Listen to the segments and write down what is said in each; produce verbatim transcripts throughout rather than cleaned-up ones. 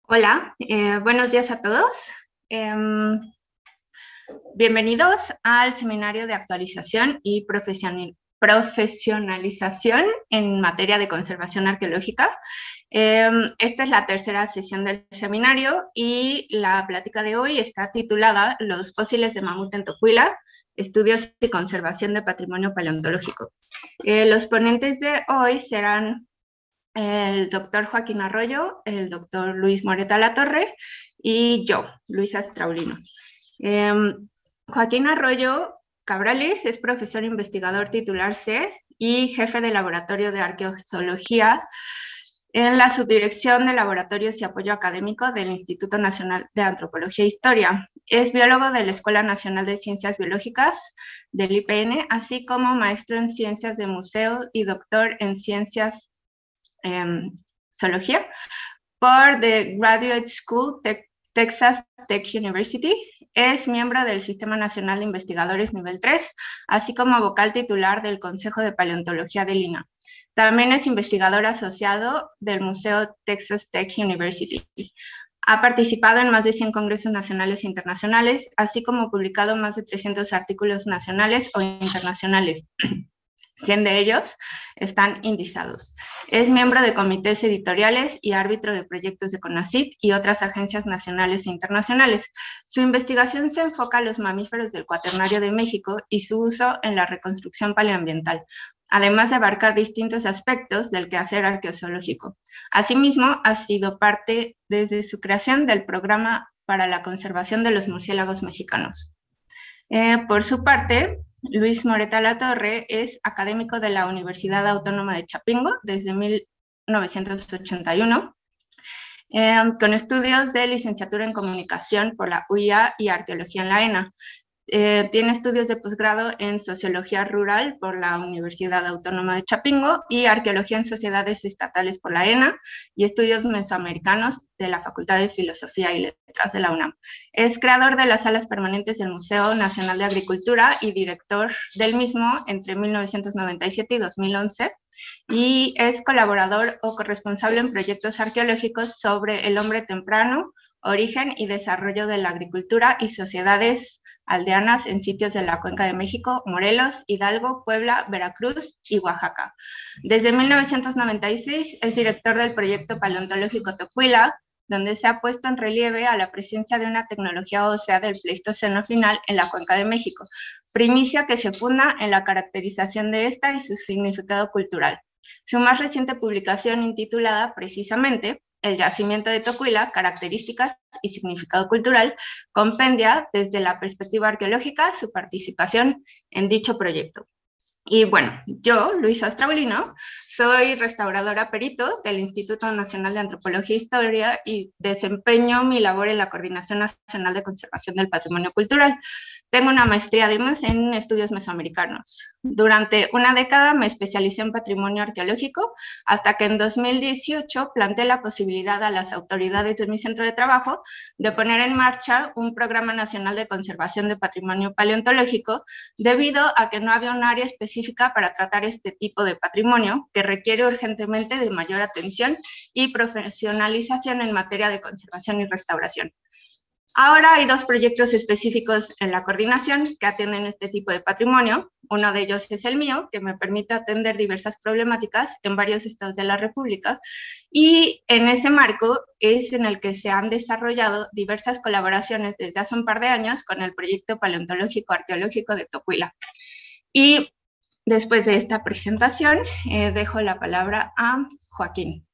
Hola, eh, buenos días a todos. Em, bienvenidos al seminario de actualización y profesional- profesionalización en materia de conservación arqueológica. Em, esta es la tercera sesión del seminario y la plática de hoy está titulada Los fósiles de mamut en Tocuila, estudios y conservación de patrimonio paleontológico. Eh, los ponentes de hoy serán el doctor Joaquín Arroyo, el doctor Luis Moreta Latorre y yo, Luisa Straulino. Eh, Joaquín Arroyo Cabrales es profesor investigador titular C y jefe de laboratorio de arqueología en la subdirección de laboratorios y apoyo académico del Instituto Nacional de Antropología e Historia. Es biólogo de la Escuela Nacional de Ciencias Biológicas del I P N, así como maestro en ciencias de museo y doctor en ciencias eh, zoología por The Graduate School, Te Texas Tech University. Es miembro del Sistema Nacional de Investigadores Nivel tres, así como vocal titular del Consejo de Paleontología del I N A. También es investigador asociado del Museo Texas Tech University. Ha participado en más de cien congresos nacionales e internacionales, así como publicado más de trescientos artículos nacionales o internacionales. cien de ellos están indizados. Es miembro de comités editoriales y árbitro de proyectos de CONACYT y otras agencias nacionales e internacionales. Su investigación se enfoca a los mamíferos del Cuaternario de México y su uso en la reconstrucción paleoambiental, además de abarcar distintos aspectos del quehacer arqueozoológico. Asimismo, ha sido parte desde su creación del Programa para la Conservación de los Murciélagos Mexicanos. Eh, por su parte, Luis Moreta Latorre es académico de la Universidad Autónoma de Chapingo desde mil novecientos ochenta y uno, eh, con estudios de licenciatura en comunicación por la U I A y arqueología en la ENA. Eh, tiene estudios de posgrado en Sociología Rural por la Universidad Autónoma de Chapingo y Arqueología en Sociedades Estatales por la ENA y Estudios Mesoamericanos de la Facultad de Filosofía y Letras de la UNAM. Es creador de las salas permanentes del Museo Nacional de Agricultura y director del mismo entre mil novecientos noventa y siete y dos mil once, y es colaborador o corresponsable en proyectos arqueológicos sobre el hombre temprano, origen y desarrollo de la agricultura y sociedades aldeanas en sitios de la Cuenca de México, Morelos, Hidalgo, Puebla, Veracruz y Oaxaca. Desde mil novecientos noventa y seis es director del proyecto paleontológico Tocuila, donde se ha puesto en relieve a la presencia de una tecnología ósea del Pleistoceno final en la Cuenca de México, primicia que se funda en la caracterización de esta y su significado cultural. Su más reciente publicación, intitulada precisamente El yacimiento de Tocuila, características y significado cultural, compendia desde la perspectiva arqueológica su participación en dicho proyecto. Y bueno, yo, Luisa Straulino, soy restauradora perito del Instituto Nacional de Antropología e Historia y desempeño mi labor en la Coordinación Nacional de Conservación del Patrimonio Cultural. Tengo una maestría además en estudios mesoamericanos. Durante una década me especialicé en patrimonio arqueológico hasta que en dos mil dieciocho planteé la posibilidad a las autoridades de mi centro de trabajo de poner en marcha un programa nacional de conservación de patrimonio paleontológico debido a que no había un área específica para tratar este tipo de patrimonio que requiere urgentemente de mayor atención y profesionalización en materia de conservación y restauración. Ahora hay dos proyectos específicos en la coordinación que atienden este tipo de patrimonio. Uno de ellos es el mío, que me permite atender diversas problemáticas en varios estados de la República. Y en ese marco es en el que se han desarrollado diversas colaboraciones desde hace un par de años con el proyecto paleontológico arqueológico de Tocuila. Y después de esta presentación, eh, dejo la palabra a Joaquín.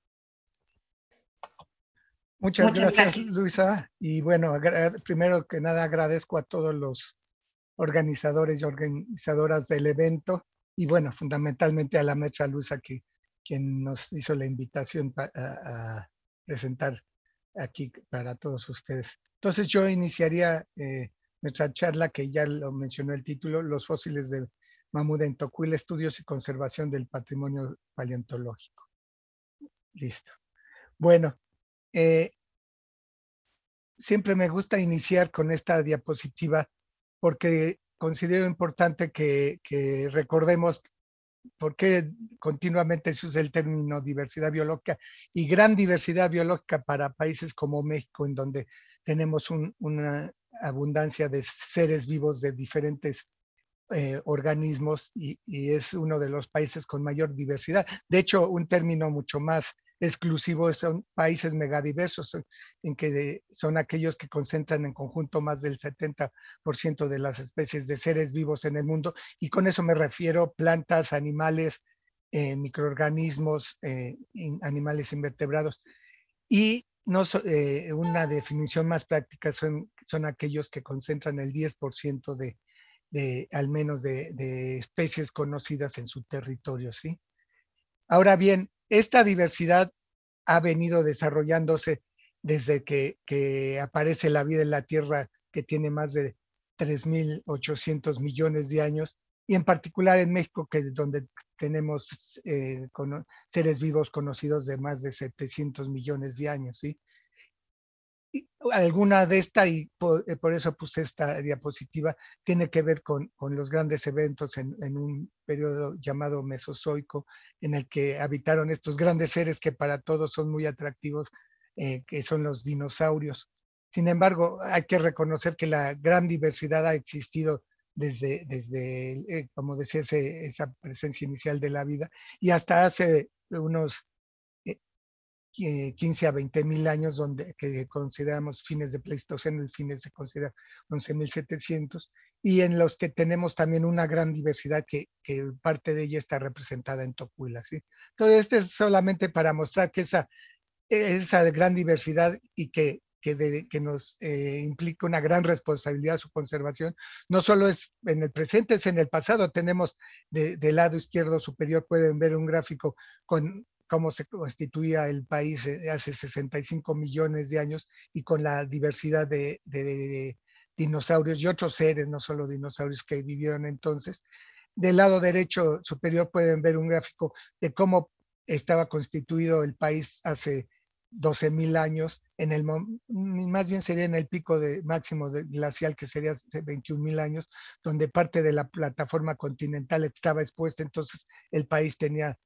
Muchas, Muchas gracias, gracias, Luisa. Y bueno, primero que nada agradezco a todos los organizadores y organizadoras del evento y bueno, fundamentalmente a la maestra Luisa, que, quien nos hizo la invitación para, a, a presentar aquí para todos ustedes. Entonces yo iniciaría eh, nuestra charla, que ya lo mencionó el título, Los fósiles de mamut en Tocuila, estudios y conservación del patrimonio paleontológico. Listo. Bueno, eh, siempre me gusta iniciar con esta diapositiva porque considero importante que, que recordemos por qué continuamente se usa el término diversidad biológica y gran diversidad biológica para países como México, en donde tenemos un, una abundancia de seres vivos de diferentes eh, organismos y, y es uno de los países con mayor diversidad. De hecho, un término mucho más exclusivo son países megadiversos, en que de, son aquellos que concentran en conjunto más del setenta por ciento de las especies de seres vivos en el mundo, y con eso me refiero plantas, animales, eh, microorganismos, eh, in, animales invertebrados. Y no, eh, una definición más práctica son, son aquellos que concentran el diez por ciento de, de al menos de, de especies conocidas en su territorio, ¿sí? Ahora bien, esta diversidad ha venido desarrollándose desde que, que aparece la vida en la Tierra, que tiene más de tres mil ochocientos millones de años, y en particular en México, que donde tenemos eh, con, seres vivos conocidos de más de setecientos millones de años, ¿sí? Alguna de esta, y por, por, eso puse esta diapositiva, tiene que ver con, con los grandes eventos en, en un periodo llamado Mesozoico, en el que habitaron estos grandes seres que para todos son muy atractivos, eh, que son los dinosaurios. Sin embargo, hay que reconocer que la gran diversidad ha existido desde, desde eh, como decía, ese, esa presencia inicial de la vida, y hasta hace unos quince a veinte mil años, donde, que consideramos fines de Pleistoceno, el fines se considera once mil setecientos, y en los que tenemos también una gran diversidad que, que parte de ella está representada en Tocuyla, ¿sí? Entonces, este es solamente para mostrar que esa, esa gran diversidad y que, que, de, que nos eh, implica una gran responsabilidad su conservación, no solo es en el presente, es en el pasado. Tenemos de, del lado izquierdo superior, pueden ver un gráfico con cómo se constituía el país hace sesenta y cinco millones de años, y con la diversidad de, de, de dinosaurios y otros seres, no solo dinosaurios, que vivieron entonces. Del lado derecho superior pueden ver un gráfico de cómo estaba constituido el país hace doce mil años, en el, más bien sería en el pico de, máximo de glacial, que sería hace veintiún mil años, donde parte de la plataforma continental estaba expuesta. Entonces el país tenía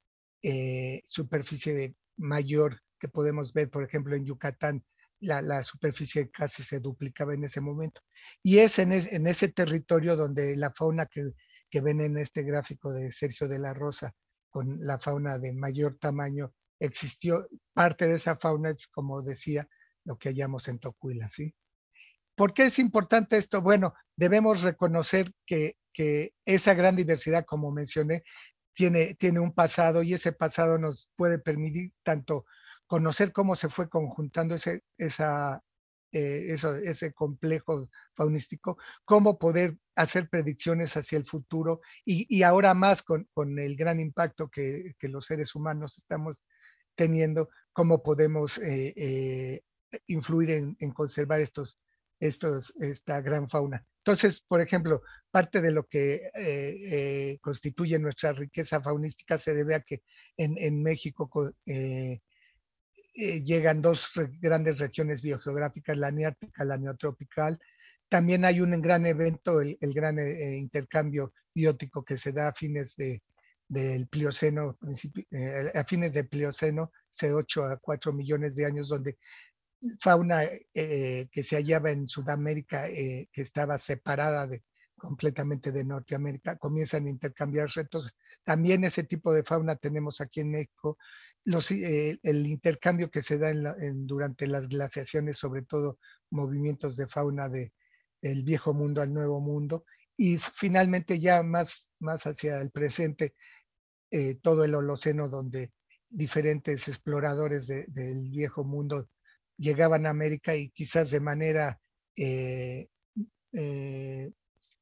eh, superficie de mayor, que podemos ver, por ejemplo, en Yucatán, la, la superficie casi se duplicaba en ese momento. Y es en, es, en ese territorio donde la fauna que, que ven en este gráfico de Sergio de la Rosa, con la fauna de mayor tamaño, existió. Parte de esa fauna es, como decía, lo que hallamos en Tocuyla, ¿sí? ¿Por qué es importante esto? Bueno, debemos reconocer que, que esa gran diversidad, como mencioné, tiene, tiene un pasado, y ese pasado nos puede permitir tanto conocer cómo se fue conjuntando ese, esa, eh, eso, ese complejo faunístico, cómo poder hacer predicciones hacia el futuro, y, y ahora más con, con el gran impacto que, que los seres humanos estamos teniendo, cómo podemos eh, eh, influir en, en conservar estos, estos, esta gran fauna. Entonces, por ejemplo, parte de lo que eh, eh, constituye nuestra riqueza faunística se debe a que en, en México eh, eh, llegan dos re grandes regiones biogeográficas, la neártica, la neotropical. También hay un gran evento, el, el gran eh, intercambio biótico, que se da a fines de, del Plioceno, eh, a fines del Plioceno, hace ocho a cuatro millones de años, donde fauna eh, que se hallaba en Sudamérica, eh, que estaba separada de, completamente de Norteamérica, comienzan a intercambiarse. Entonces, también ese tipo de fauna tenemos aquí en México. Los, eh, el intercambio que se da en la, en, durante las glaciaciones, sobre todo movimientos de fauna de, del viejo mundo al nuevo mundo, y finalmente ya más, más hacia el presente, eh, todo el Holoceno, donde diferentes exploradores de, del viejo mundo llegaban a América, y quizás de manera, eh, eh,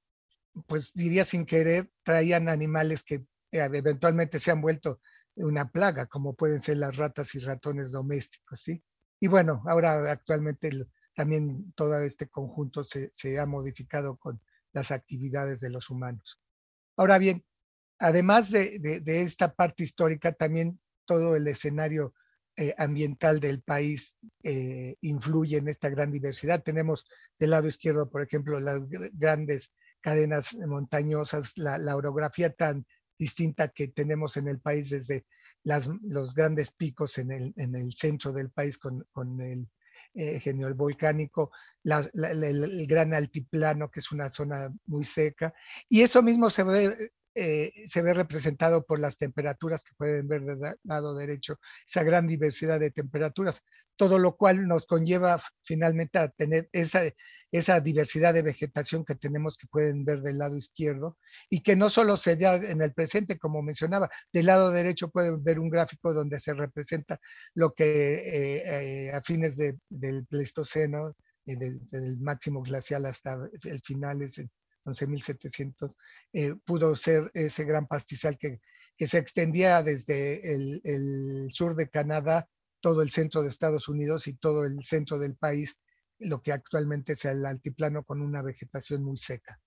pues diría sin querer, traían animales que eventualmente se han vuelto una plaga, como pueden ser las ratas y ratones domésticos, ¿sí? Y bueno, ahora actualmente también todo este conjunto se, se ha modificado con las actividades de los humanos. Ahora bien, además de, de, de esta parte histórica, también todo el escenario eh, ambiental del país eh, influye en esta gran diversidad. Tenemos del lado izquierdo, por ejemplo, las grandes cadenas montañosas, la, la orografía tan, distinta que tenemos en el país desde las, los grandes picos en el, en el centro del país con, con el eh, genial volcánico, la, la, la, el gran altiplano, que es una zona muy seca, y eso mismo se ve, eh, se ve representado por las temperaturas que pueden ver del lado derecho, esa gran diversidad de temperaturas, todo lo cual nos conlleva finalmente a tener esa, esa diversidad de vegetación que tenemos que pueden ver del lado izquierdo, y que no solo se da en el presente, como mencionaba, del lado derecho pueden ver un gráfico donde se representa lo que eh, eh, a fines de, del Pleistoceno, eh, del, del máximo glacial hasta el final, es en once mil setecientos, eh, pudo ser ese gran pastizal que, que se extendía desde el, el sur de Canadá, todo el centro de Estados Unidos y todo el centro del país, lo que actualmente es el altiplano con una vegetación muy seca.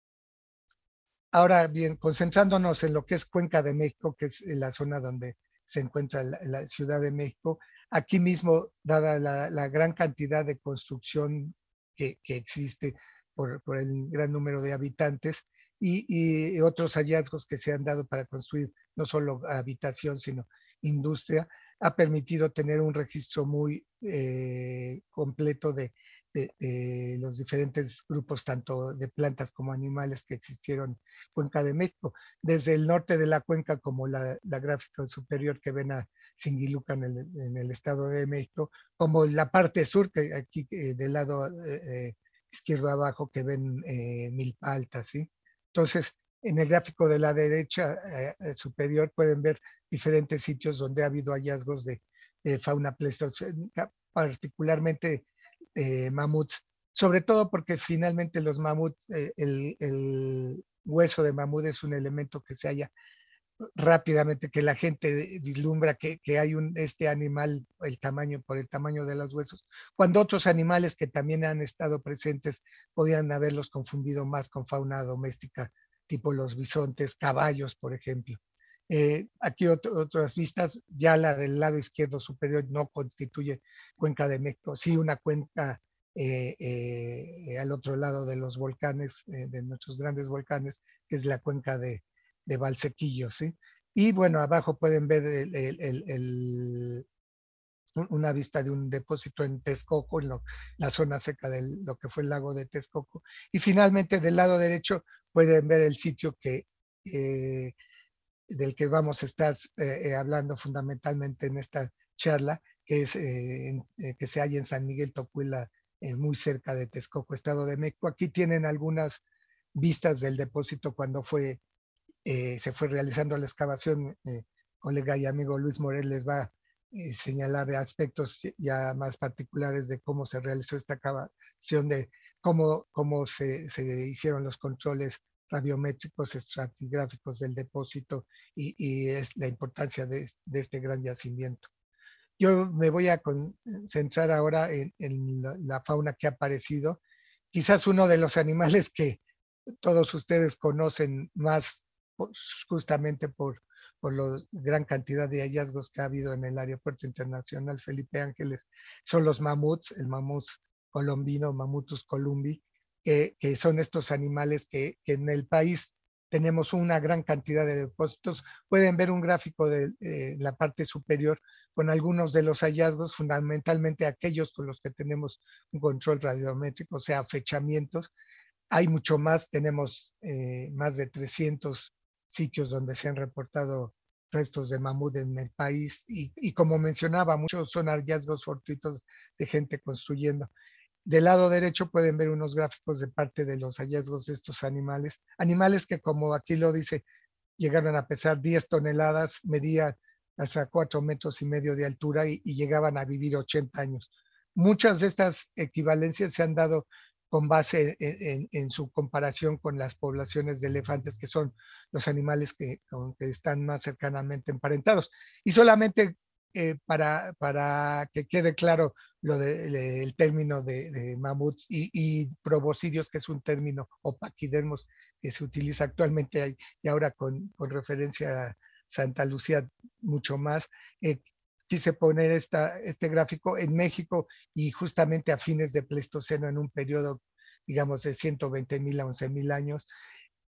Ahora bien, concentrándonos en lo que es Cuenca de México, que es la zona donde se encuentra la, la Ciudad de México, aquí mismo, dada la, la gran cantidad de construcción que, que existe por, por, el gran número de habitantes y, y otros hallazgos que se han dado para construir no solo habitación, sino industria, ha permitido tener un registro muy eh, completo de, de, de los diferentes grupos, tanto de plantas como animales que existieron en Cuenca de México, desde el norte de la cuenca, como la, la gráfica superior que ven a Singiluca en el, en el Estado de México, como la parte sur, que aquí eh, del lado eh, izquierdo abajo, que ven eh, Milpa Alta, ¿sí? Entonces, en el gráfico de la derecha eh, superior pueden ver diferentes sitios donde ha habido hallazgos de, de fauna pleistocénica, particularmente eh, mamuts, sobre todo porque finalmente los mamuts, eh, el, el hueso de mamut es un elemento que se halla rápidamente, que la gente vislumbra que, que hay un, este animal, el tamaño, por el tamaño de los huesos, cuando otros animales que también han estado presentes podían haberlos confundido más con fauna doméstica, tipo los bisontes, caballos, por ejemplo. Eh, aquí otro, otras vistas, ya la del lado izquierdo superior no constituye Cuenca de México, sí una cuenca eh, eh, al otro lado de los volcanes, eh, de nuestros grandes volcanes, que es la cuenca de, de Valsequillo, ¿sí? Y bueno, abajo pueden ver el, el, el, el, una vista de un depósito en Texcoco, en lo, la zona seca de lo que fue el lago de Texcoco. Y finalmente del lado derecho pueden ver el sitio que, eh, del que vamos a estar eh, hablando fundamentalmente en esta charla, que, es, eh, en, eh, que se halla en San Miguel Tocuila, eh, muy cerca de Texcoco, Estado de México. Aquí tienen algunas vistas del depósito cuando fue, eh, se fue realizando la excavación. Eh, colega y amigo Luis Morel les va a eh, señalar aspectos ya más particulares de cómo se realizó esta excavación, de cómo, cómo se, se hicieron los controles radiométricos, estratigráficos del depósito y, y es la importancia de, de este gran yacimiento. Yo me voy a concentrar ahora en, en la, la fauna que ha aparecido. Quizás uno de los animales que todos ustedes conocen más justamente por, por la gran cantidad de hallazgos que ha habido en el Aeropuerto Internacional Felipe Ángeles, son los mamuts, el mamut colombino, Mamutus columbi, que, que son estos animales que, que en el país tenemos una gran cantidad de depósitos. Pueden ver un gráfico de eh, la parte superior con algunos de los hallazgos, fundamentalmente aquellos con los que tenemos un control radiométrico, o sea, fechamientos. Hay mucho más, tenemos eh, más de trescientos sitios donde se han reportado restos de mamut en el país y, y como mencionaba, muchos son hallazgos fortuitos de gente construyendo. Del lado derecho pueden ver unos gráficos de parte de los hallazgos de estos animales, animales que, como aquí lo dice, llegaron a pesar diez toneladas, medían hasta cuatro metros y medio de altura y, y llegaban a vivir ochenta años. Muchas de estas equivalencias se han dado con base en, en, en su comparación con las poblaciones de elefantes, que son los animales que, que están más cercanamente emparentados. Y solamente eh, para, para que quede claro lo de, le, el término de, de mamuts y, y proboscidios, que es un término, o paquidermos, que se utiliza actualmente y ahora con, con referencia a Santa Lucía mucho más. Eh, quise poner esta, este gráfico en México y justamente a fines de Pleistoceno, en un periodo, digamos, de ciento veinte mil a once mil años.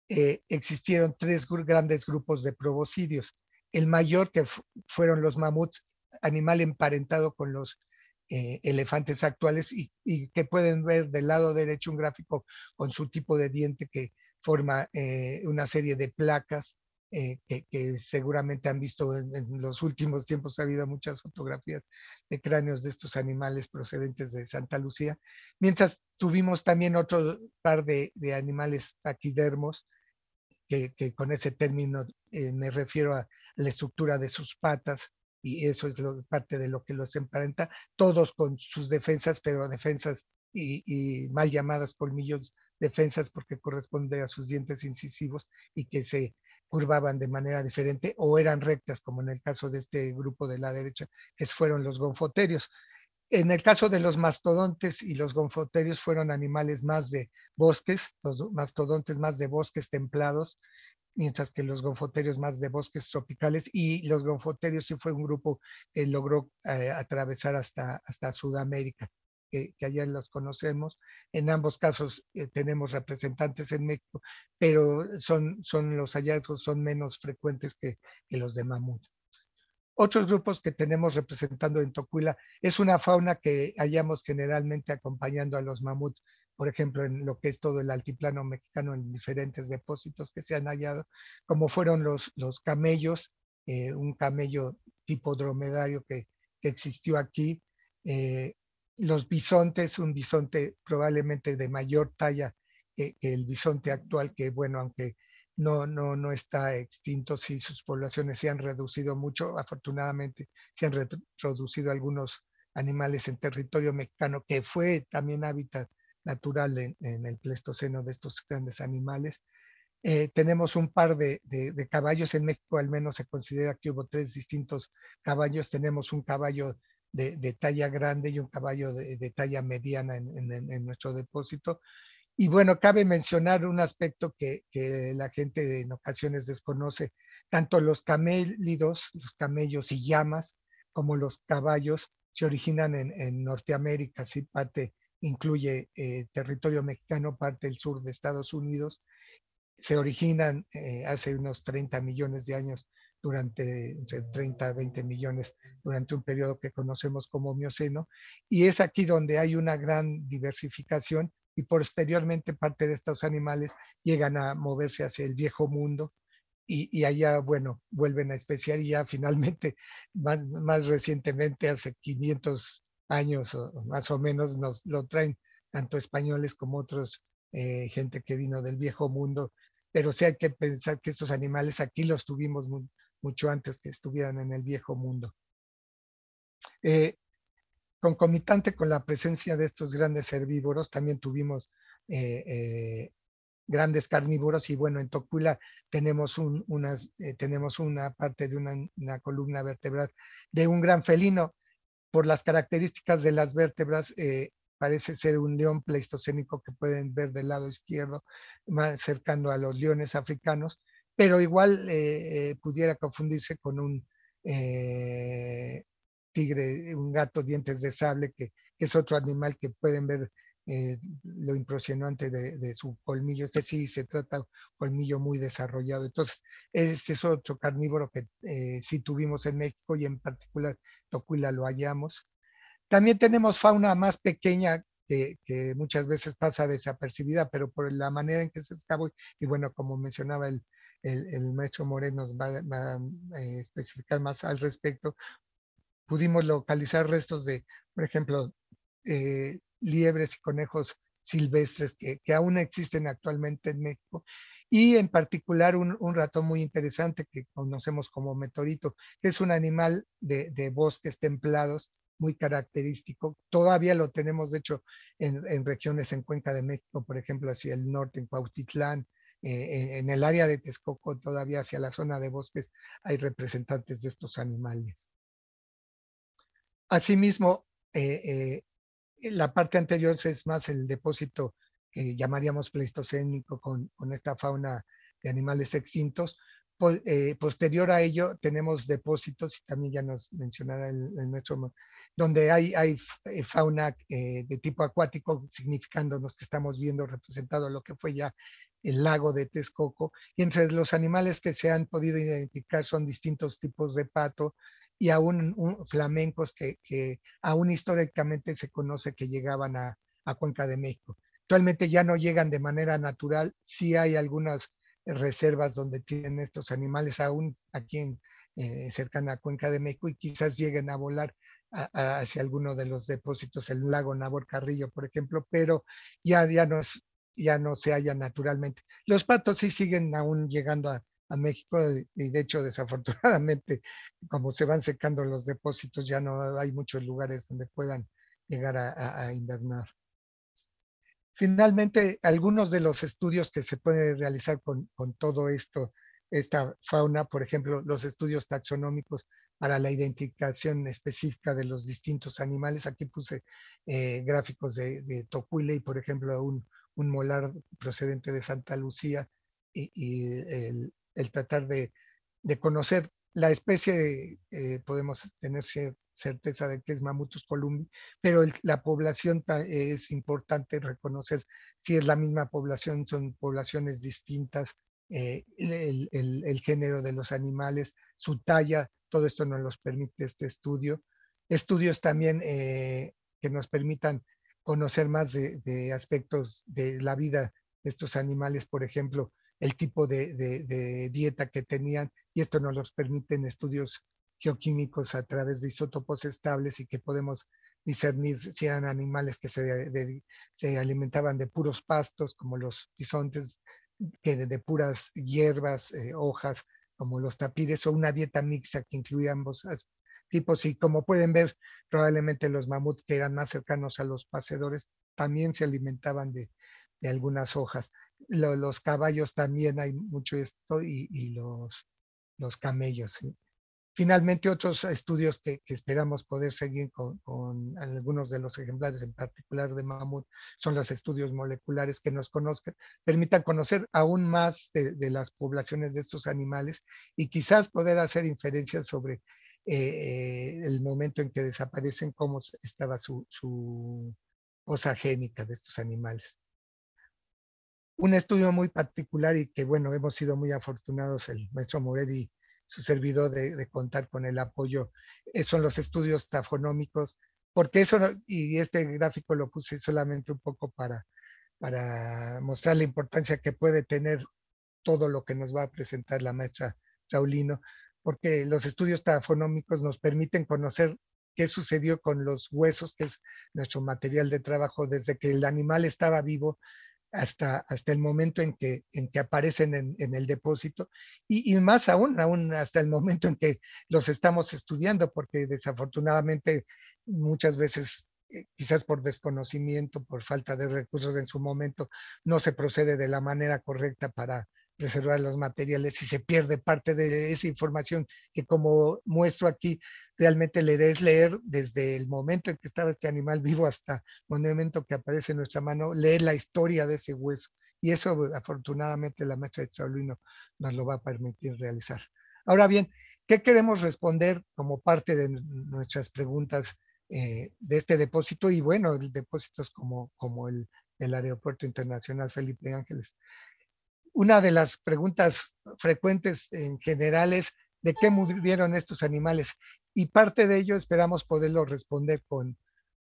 eh, existieron tres grandes grupos de proboscidios. El mayor, que fueron los mamuts, animal emparentado con los eh, elefantes actuales, y, y que pueden ver del lado derecho un gráfico con su tipo de diente que forma eh, una serie de placas eh, que, que seguramente han visto en, en los últimos tiempos. Ha habido muchas fotografías de cráneos de estos animales procedentes de Santa Lucía, mientras tuvimos también otro par de, de animales paquidermos, que, que con ese término eh, me refiero a la estructura de sus patas, y eso es lo, parte de lo que los emparenta, todos con sus defensas, pero defensas y, y mal llamadas colmillos defensas, porque corresponde a sus dientes incisivos y que se curvaban de manera diferente o eran rectas, como en el caso de este grupo de la derecha, que fueron los gonfoterios. En el caso de los mastodontes y los gonfoterios, fueron animales más de bosques, los mastodontes más de bosques templados, mientras que los gonfoterios más de bosques tropicales, y los gonfoterios sí fue un grupo que logró eh, atravesar hasta, hasta Sudamérica, que, que allá los conocemos. En ambos casos eh, tenemos representantes en México, pero son, son los hallazgos son menos frecuentes que, que los de mamut. Otros grupos que tenemos representando en Tocuila es una fauna que hallamos generalmente acompañando a los mamuts, por ejemplo, en lo que es todo el altiplano mexicano, en diferentes depósitos que se han hallado, como fueron los, los camellos, eh, un camello tipo dromedario que, que existió aquí, eh, los bisontes, un bisonte probablemente de mayor talla que, que el bisonte actual, que bueno, aunque no, no, no está extinto, sí, sus poblaciones se han reducido mucho. Afortunadamente se han reducido algunos animales en territorio mexicano, que fue también hábitat natural en, en el Pleistoceno de estos grandes animales. Eh, tenemos un par de, de, de caballos en México, al menos se considera que hubo tres distintos caballos. Tenemos un caballo de, de talla grande y un caballo de, de talla mediana en, en, en nuestro depósito. Y bueno, cabe mencionar un aspecto que, que la gente en ocasiones desconoce: tanto los camélidos, los camellos y llamas, como los caballos se originan en, en Norteamérica, ¿sí? Parte incluye eh, territorio mexicano, parte del sur de Estados Unidos. Se originan eh, hace unos treinta millones de años, durante entre treinta a veinte millones, durante un periodo que conocemos como Mioceno, y es aquí donde hay una gran diversificación, y posteriormente parte de estos animales llegan a moverse hacia el viejo mundo, y, y allá, bueno, vuelven a especiar, y ya finalmente, más, más recientemente, hace quinientos años o más o menos, nos lo traen tanto españoles como otros, eh, gente que vino del viejo mundo. Pero sí hay que pensar que estos animales aquí los tuvimos muy, mucho antes que estuvieran en el viejo mundo. Eh, concomitante con la presencia de estos grandes herbívoros, también tuvimos eh, eh, grandes carnívoros, y bueno, en Tocuila tenemos, un, unas, eh, tenemos una parte de una, una columna vertebral de un gran felino. Por las características de las vértebras, eh, parece ser un león pleistocénico que pueden ver del lado izquierdo, más cercano a los leones africanos, pero igual eh, eh, pudiera confundirse con un eh, tigre, un gato dientes de sable, que, que es otro animal que pueden ver eh, lo impresionante de, de su colmillo. Este sí se trata de un colmillo muy desarrollado. Entonces, este es otro carnívoro que eh, sí tuvimos en México, y en particular Tocuila lo hallamos. También tenemos fauna más pequeña que, que muchas veces pasa desapercibida, pero por la manera en que se excavó, y bueno, como mencionaba el, el, el maestro Moreno, nos va, va a eh, especificar más al respecto. Pudimos localizar restos de, por ejemplo, eh, liebres y conejos silvestres que, que aún existen actualmente en México, y en particular un, un ratón muy interesante que conocemos como meteorito, que es un animal de, de bosques templados muy característico. Todavía lo tenemos, de hecho, en, en regiones en Cuenca de México, por ejemplo, hacia el norte, en Cuautitlán, eh, en el área de Texcoco, todavía hacia la zona de bosques, hay representantes de estos animales. Asimismo, eh, eh, la parte anterior es más el depósito que llamaríamos pleistocénico, con, con esta fauna de animales extintos. Po, eh, posterior a ello tenemos depósitos, y también ya nos mencionará el, el nuestro, donde hay, hay fauna eh, de tipo acuático, significándonos que estamos viendo representado lo que fue ya el lago de Texcoco, y entre los animales que se han podido identificar son distintos tipos de pato y aún un, flamencos que, que aún históricamente se conoce que llegaban a, a Cuenca de México. Actualmente ya no llegan de manera natural, sí hay algunas reservas donde tienen estos animales aún aquí en, eh, cercana a Cuenca de México, y quizás lleguen a volar a, a, hacia alguno de los depósitos, el lago Nabor Carrillo, por ejemplo, pero ya, ya, no, es, ya no se halla naturalmente. Los patos sí siguen aún llegando a, a México, y de hecho, desafortunadamente, como se van secando los depósitos, ya no hay muchos lugares donde puedan llegar a, a, a invernar. Finalmente, algunos de los estudios que se pueden realizar con, con todo esto, esta fauna, por ejemplo, los estudios taxonómicos para la identificación específica de los distintos animales. Aquí puse eh, gráficos de, de Tocuile, por ejemplo, un, un molar procedente de Santa Lucía, y, y el, el, tratar de, de conocer la especie, eh, podemos tener certeza de que es Mamutus columbi, pero el, la población es importante reconocer si es la misma población, son poblaciones distintas, eh, el, el, el género de los animales, su talla, todo esto nos los permite este estudio. Estudios también eh, que nos permitan conocer más de, de aspectos de la vida de estos animales, por ejemplo, el tipo de, de, de dieta que tenían, y esto nos los permiten estudios geoquímicos a través de isótopos estables, y que podemos discernir si eran animales que se, de, se alimentaban de puros pastos, como los bisontes, que de, de puras hierbas, eh, hojas, como los tapires, o una dieta mixta que incluía ambos tipos. Y como pueden ver, probablemente los mamuts, que eran más cercanos a los paseadores, también se alimentaban de, de algunas hojas. Lo, los caballos también hay mucho esto, y, y los, los camellos, ¿sí? Finalmente, otros estudios que, que esperamos poder seguir con, con, algunos de los ejemplares, en particular de mamut, son los estudios moleculares que nos conozcan, permitan conocer aún más de, de las poblaciones de estos animales, y quizás poder hacer inferencias sobre eh, el momento en que desaparecen, cómo estaba su, su osa génica de estos animales. Un estudio muy particular, y que, bueno, hemos sido muy afortunados, el maestro Moredi, su servidor, de, de contar con el apoyo, eh, son los estudios tafonómicos, porque eso, y este gráfico lo puse solamente un poco para, para mostrar la importancia que puede tener todo lo que nos va a presentar la maestra Saulino, porque los estudios tafonómicos nos permiten conocer qué sucedió con los huesos, que es nuestro material de trabajo, desde que el animal estaba vivo hasta, hasta el momento en que, en que aparecen en, en el depósito, y, y más aún, aún hasta el momento en que los estamos estudiando, porque desafortunadamente muchas veces, eh, quizás por desconocimiento, por falta de recursos en su momento, no se procede de la manera correcta para preservar los materiales, y se pierde parte de esa información que, como muestro aquí, realmente le des leer desde el momento en que estaba este animal vivo hasta el momento que aparece en nuestra mano, leer la historia de ese hueso. Y eso, afortunadamente, la maestra Saulino nos lo va a permitir realizar. Ahora bien, ¿qué queremos responder como parte de nuestras preguntas eh, de este depósito? Y bueno, el depósito es como, como el, el Aeropuerto Internacional Felipe Ángeles. Una de las preguntas frecuentes en general es: ¿de qué murieron estos animales? Y parte de ello esperamos poderlo responder con,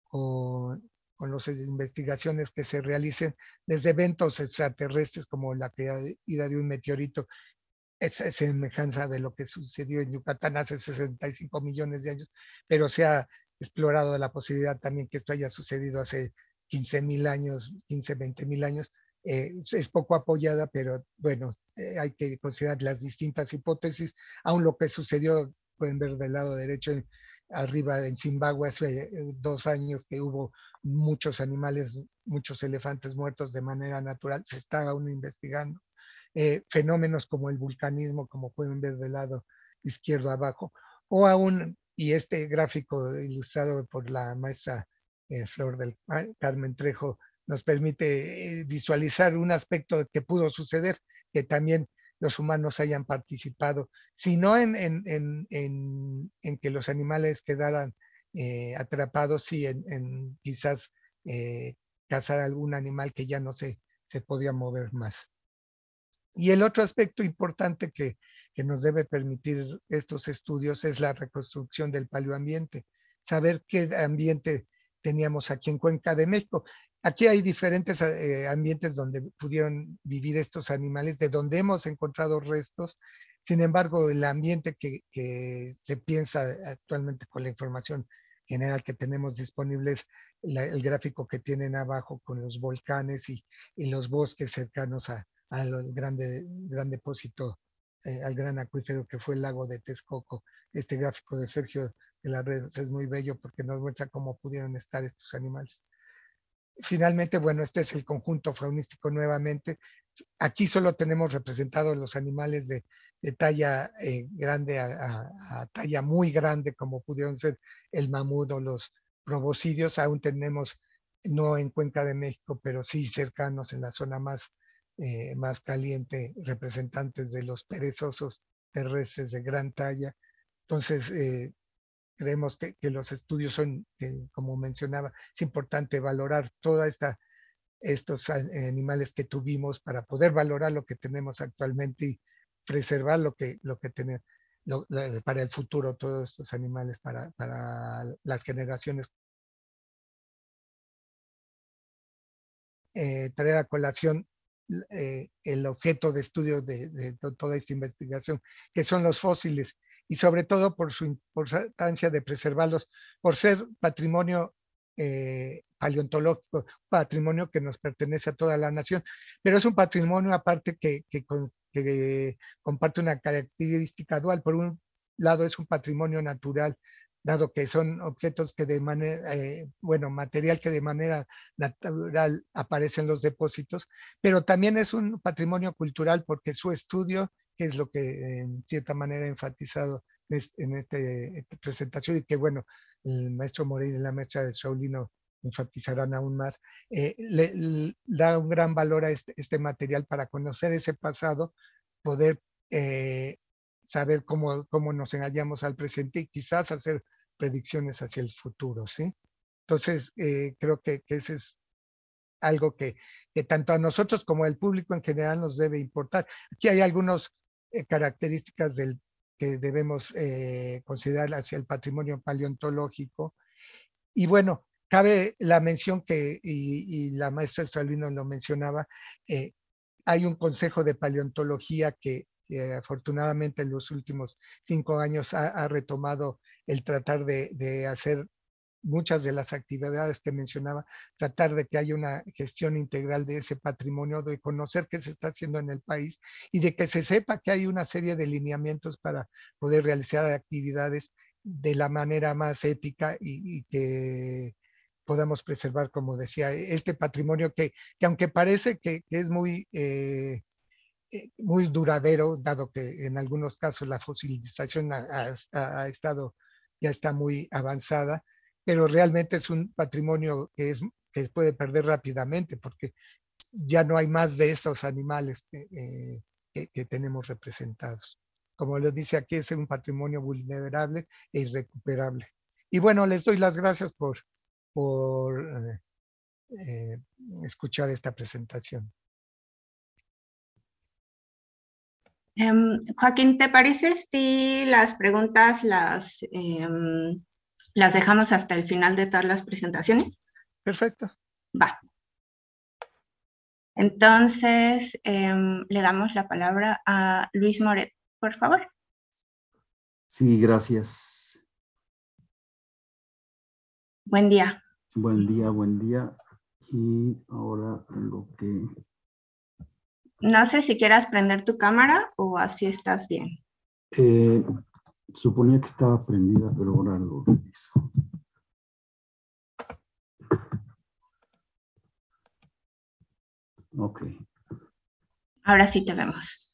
con, con las investigaciones que se realicen desde eventos extraterrestres, como la caída de un meteorito, esa semejanza de lo que sucedió en Yucatán hace sesenta y cinco millones de años, pero se ha explorado la posibilidad también que esto haya sucedido hace quince mil años, quince, veinte mil años. Eh, es poco apoyada, pero bueno, eh, hay que considerar las distintas hipótesis. Aún lo que sucedió, pueden ver del lado derecho, en, arriba en Zimbabue hace eh, dos años, que hubo muchos animales, muchos elefantes muertos de manera natural, se está aún investigando. Eh, fenómenos como el vulcanismo, como pueden ver del lado izquierdo abajo, o aún, y este gráfico ilustrado por la maestra eh, Flor del Carmen Trejo nos permite eh, visualizar un aspecto que pudo suceder, que también los humanos hayan participado, sino en, en, en, en, en que los animales quedaran eh, atrapados, y en, en quizás eh, cazar algún animal que ya no se, se podía mover más. Y el otro aspecto importante que, que nos debe permitir estos estudios es la reconstrucción del paleoambiente, saber qué ambiente teníamos aquí en Cuenca de México. Aquí hay diferentes eh, ambientes donde pudieron vivir estos animales, de donde hemos encontrado restos. Sin embargo, el ambiente que, que se piensa actualmente con la información general que tenemos disponible es la, el gráfico que tienen abajo con los volcanes y, y los bosques cercanos a, al grande, gran depósito, eh, al gran acuífero que fue el lago de Texcoco. Este gráfico de Sergio de la Red es muy bello porque nos muestra cómo pudieron estar estos animales. Finalmente, bueno, este es el conjunto faunístico nuevamente. Aquí solo tenemos representados los animales de, de talla eh, grande a, a, a talla muy grande, como pudieron ser el mamut o los proboscidios. Aún tenemos, no en Cuenca de México, pero sí cercanos en la zona más, eh, más caliente, representantes de los perezosos terrestres de gran talla. Entonces, eh, creemos que, que los estudios son, eh, como mencionaba, es importante valorar toda esta estos animales que tuvimos para poder valorar lo que tenemos actualmente y preservar lo que, lo que tenemos lo, para el futuro, todos estos animales para, para las generaciones. Eh, traer a colación eh, el objeto de estudio de, de, de toda esta investigación, que son los fósiles, y sobre todo por su importancia de preservarlos, por ser patrimonio eh, paleontológico, patrimonio que nos pertenece a toda la nación, pero es un patrimonio aparte que, que, que comparte una característica dual. Por un lado es un patrimonio natural, dado que son objetos que de manera, eh, bueno, material que de manera natural aparece en los depósitos, pero también es un patrimonio cultural porque su estudio, que es lo que en cierta manera he enfatizado en esta este presentación y que bueno, el maestro Moreira y la maestra de Shaolino enfatizarán aún más, eh, le, le da un gran valor a este, este material para conocer ese pasado, poder eh, saber cómo, cómo nos hallamos al presente y quizás hacer predicciones hacia el futuro, ¿sí? Entonces, eh, creo que, que ese es algo que, que tanto a nosotros como al público en general nos debe importar. Aquí hay algunas eh, características del, que debemos eh, considerar hacia el patrimonio paleontológico. Y bueno, cabe la mención que, y, y la maestra Estralino lo mencionaba, eh, hay un consejo de paleontología que, que afortunadamente en los últimos cinco años ha, ha retomado el tratar de, de hacer muchas de las actividades que mencionaba, tratar de que haya una gestión integral de ese patrimonio, de conocer qué se está haciendo en el país y de que se sepa que hay una serie de lineamientos para poder realizar actividades de la manera más ética y, y que podamos preservar, como decía, este patrimonio que, que aunque parece que, que es muy... Eh, muy duradero, dado que en algunos casos la fosilización ha, ha, ha estado, ya está muy avanzada, pero realmente es un patrimonio que, es, que puede perder rápidamente porque ya no hay más de estos animales que, eh, que, que tenemos representados. Como les dice aquí, es un patrimonio vulnerable e irrecuperable. Y bueno, les doy las gracias por, por eh, eh, escuchar esta presentación. Um, Joaquín, ¿te parece si las preguntas las, um, las dejamos hasta el final de todas las presentaciones? Perfecto. Va. Entonces, um, le damos la palabra a Luis Moret, por favor. Sí, gracias. Buen día. Buen día, buen día. Y ahora tengo que... No sé si quieras prender tu cámara o así estás bien. Eh, suponía que estaba prendida, pero ahora lo reviso. Ok. Ahora sí te vemos.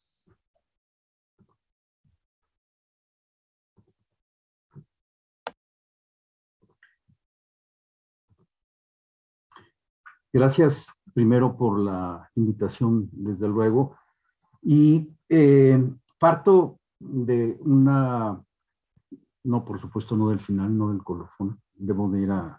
Gracias primero por la invitación, desde luego. Y eh, parto de una, no, por supuesto, no del final, no del colofón. Debo de ir a,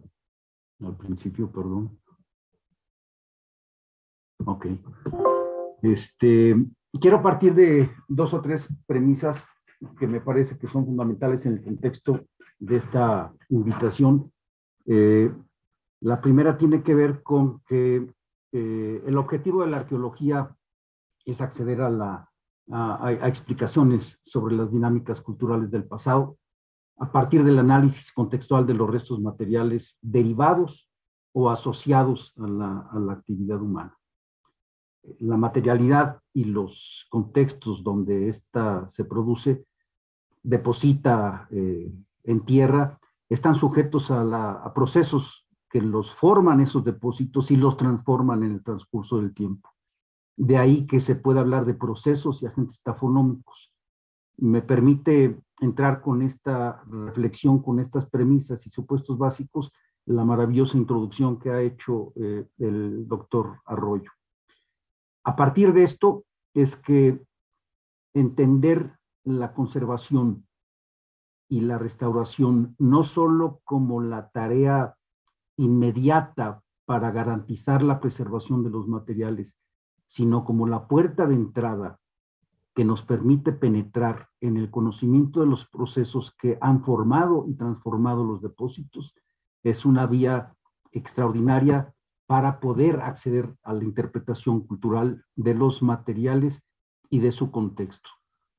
al principio, perdón. Ok. Este, quiero partir de dos o tres premisas que me parece que son fundamentales en el contexto de esta invitación. Eh, la primera tiene que ver con que eh, el objetivo de la arqueología es acceder a, la, a, a explicaciones sobre las dinámicas culturales del pasado a partir del análisis contextual de los restos materiales derivados o asociados a la, a la actividad humana. La materialidad y los contextos donde ésta se produce, deposita eh, en tierra, están sujetos a, la, a procesos que los forman esos depósitos y los transforman en el transcurso del tiempo. De ahí que se puede hablar de procesos y agentes tafonómicos. Me permite entrar con esta reflexión, con estas premisas y supuestos básicos, la maravillosa introducción que ha hecho eh, el doctor Arroyo. A partir de esto es que entender la conservación y la restauración no solo como la tarea inmediata para garantizar la preservación de los materiales, sino como la puerta de entrada que nos permite penetrar en el conocimiento de los procesos que han formado y transformado los depósitos, es una vía extraordinaria para poder acceder a la interpretación cultural de los materiales y de su contexto.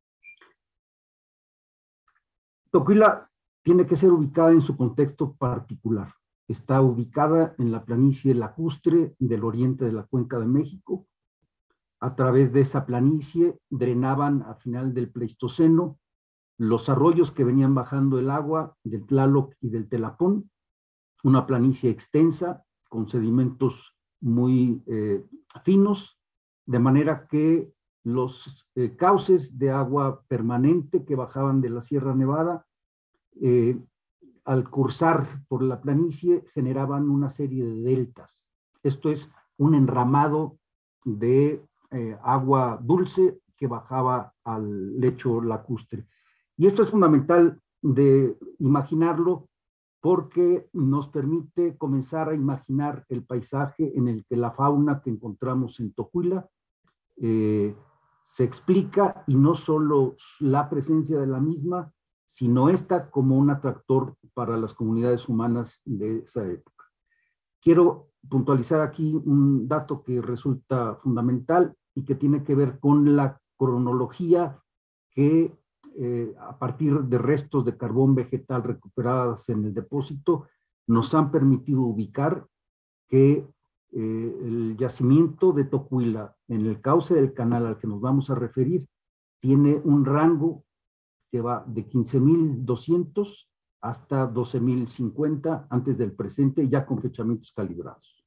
Tocuila tiene que ser ubicada en su contexto particular. Está ubicada en la planicie lacustre del oriente de la Cuenca de México. A través de esa planicie drenaban a final del Pleistoceno los arroyos que venían bajando el agua del Tlaloc y del Telapón, una planicie extensa con sedimentos muy eh, finos, de manera que los eh, cauces de agua permanente que bajaban de la Sierra Nevada, eh, al cursar por la planicie, generaban una serie de deltas. Esto es un enramado de eh, agua dulce que bajaba al lecho lacustre. Y esto es fundamental de imaginarlo porque nos permite comenzar a imaginar el paisaje en el que la fauna que encontramos en Tocuila eh, se explica, y no solo la presencia de la misma, sino esta como un atractor para las comunidades humanas de esa época. Quiero puntualizar aquí un dato que resulta fundamental y que tiene que ver con la cronología que Eh, a partir de restos de carbón vegetal recuperadas en el depósito, nos han permitido ubicar que eh, el yacimiento de Tocuila, en el cauce del canal al que nos vamos a referir, tiene un rango que va de quince mil doscientos hasta doce mil cincuenta antes del presente, ya con fechamientos calibrados.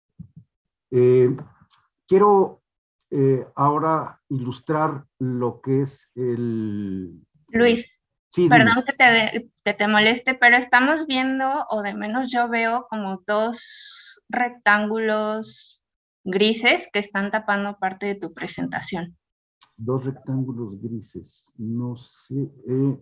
Eh, quiero Eh, ahora ilustrar lo que es el... Luis, sí, perdón que te, de, que te moleste, pero estamos viendo, o de menos yo veo, como dos rectángulos grises que están tapando parte de tu presentación. Dos rectángulos grises, no sé. Eh,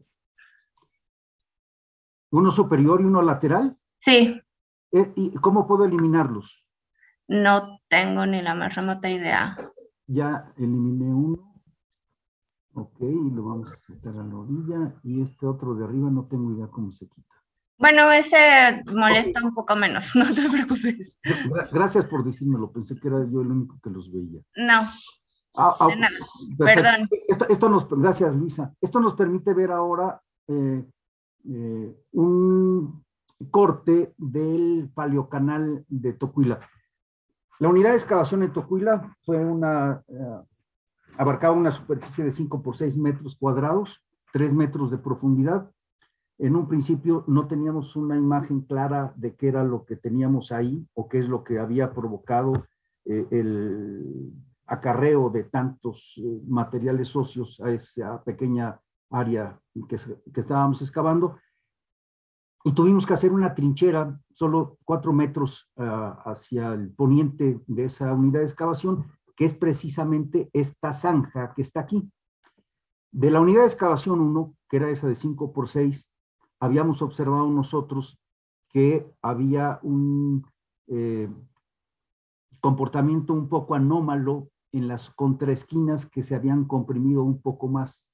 ¿Uno superior y uno lateral? Sí. Eh, ¿Y cómo puedo eliminarlos? No tengo ni la más remota idea. Ya eliminé uno. Ok, lo vamos a sacar a la orilla. Y este otro de arriba no tengo idea cómo se quita. Bueno, ese molesta okay. un poco menos, no te preocupes. Gracias por decírmelo, pensé que era yo el único que los veía. No, ah, ah, de nada. Perdón. Esto, esto nos, gracias, Luisa. Esto nos permite ver ahora eh, eh, un corte del paleocanal de Tocuila. La unidad de excavación en Tocuila fue una, eh, abarcaba una superficie de cinco por seis metros cuadrados, tres metros de profundidad. En un principio no teníamos una imagen clara de qué era lo que teníamos ahí o qué es lo que había provocado eh, el acarreo de tantos eh, materiales óseos a esa pequeña área que, que estábamos excavando. Y tuvimos que hacer una trinchera solo cuatro metros uh, hacia el poniente de esa unidad de excavación, que es precisamente esta zanja que está aquí. De la unidad de excavación uno, que era esa de cinco por seis, habíamos observado nosotros que había un eh, comportamiento un poco anómalo en las contraesquinas que se habían comprimido un poco más.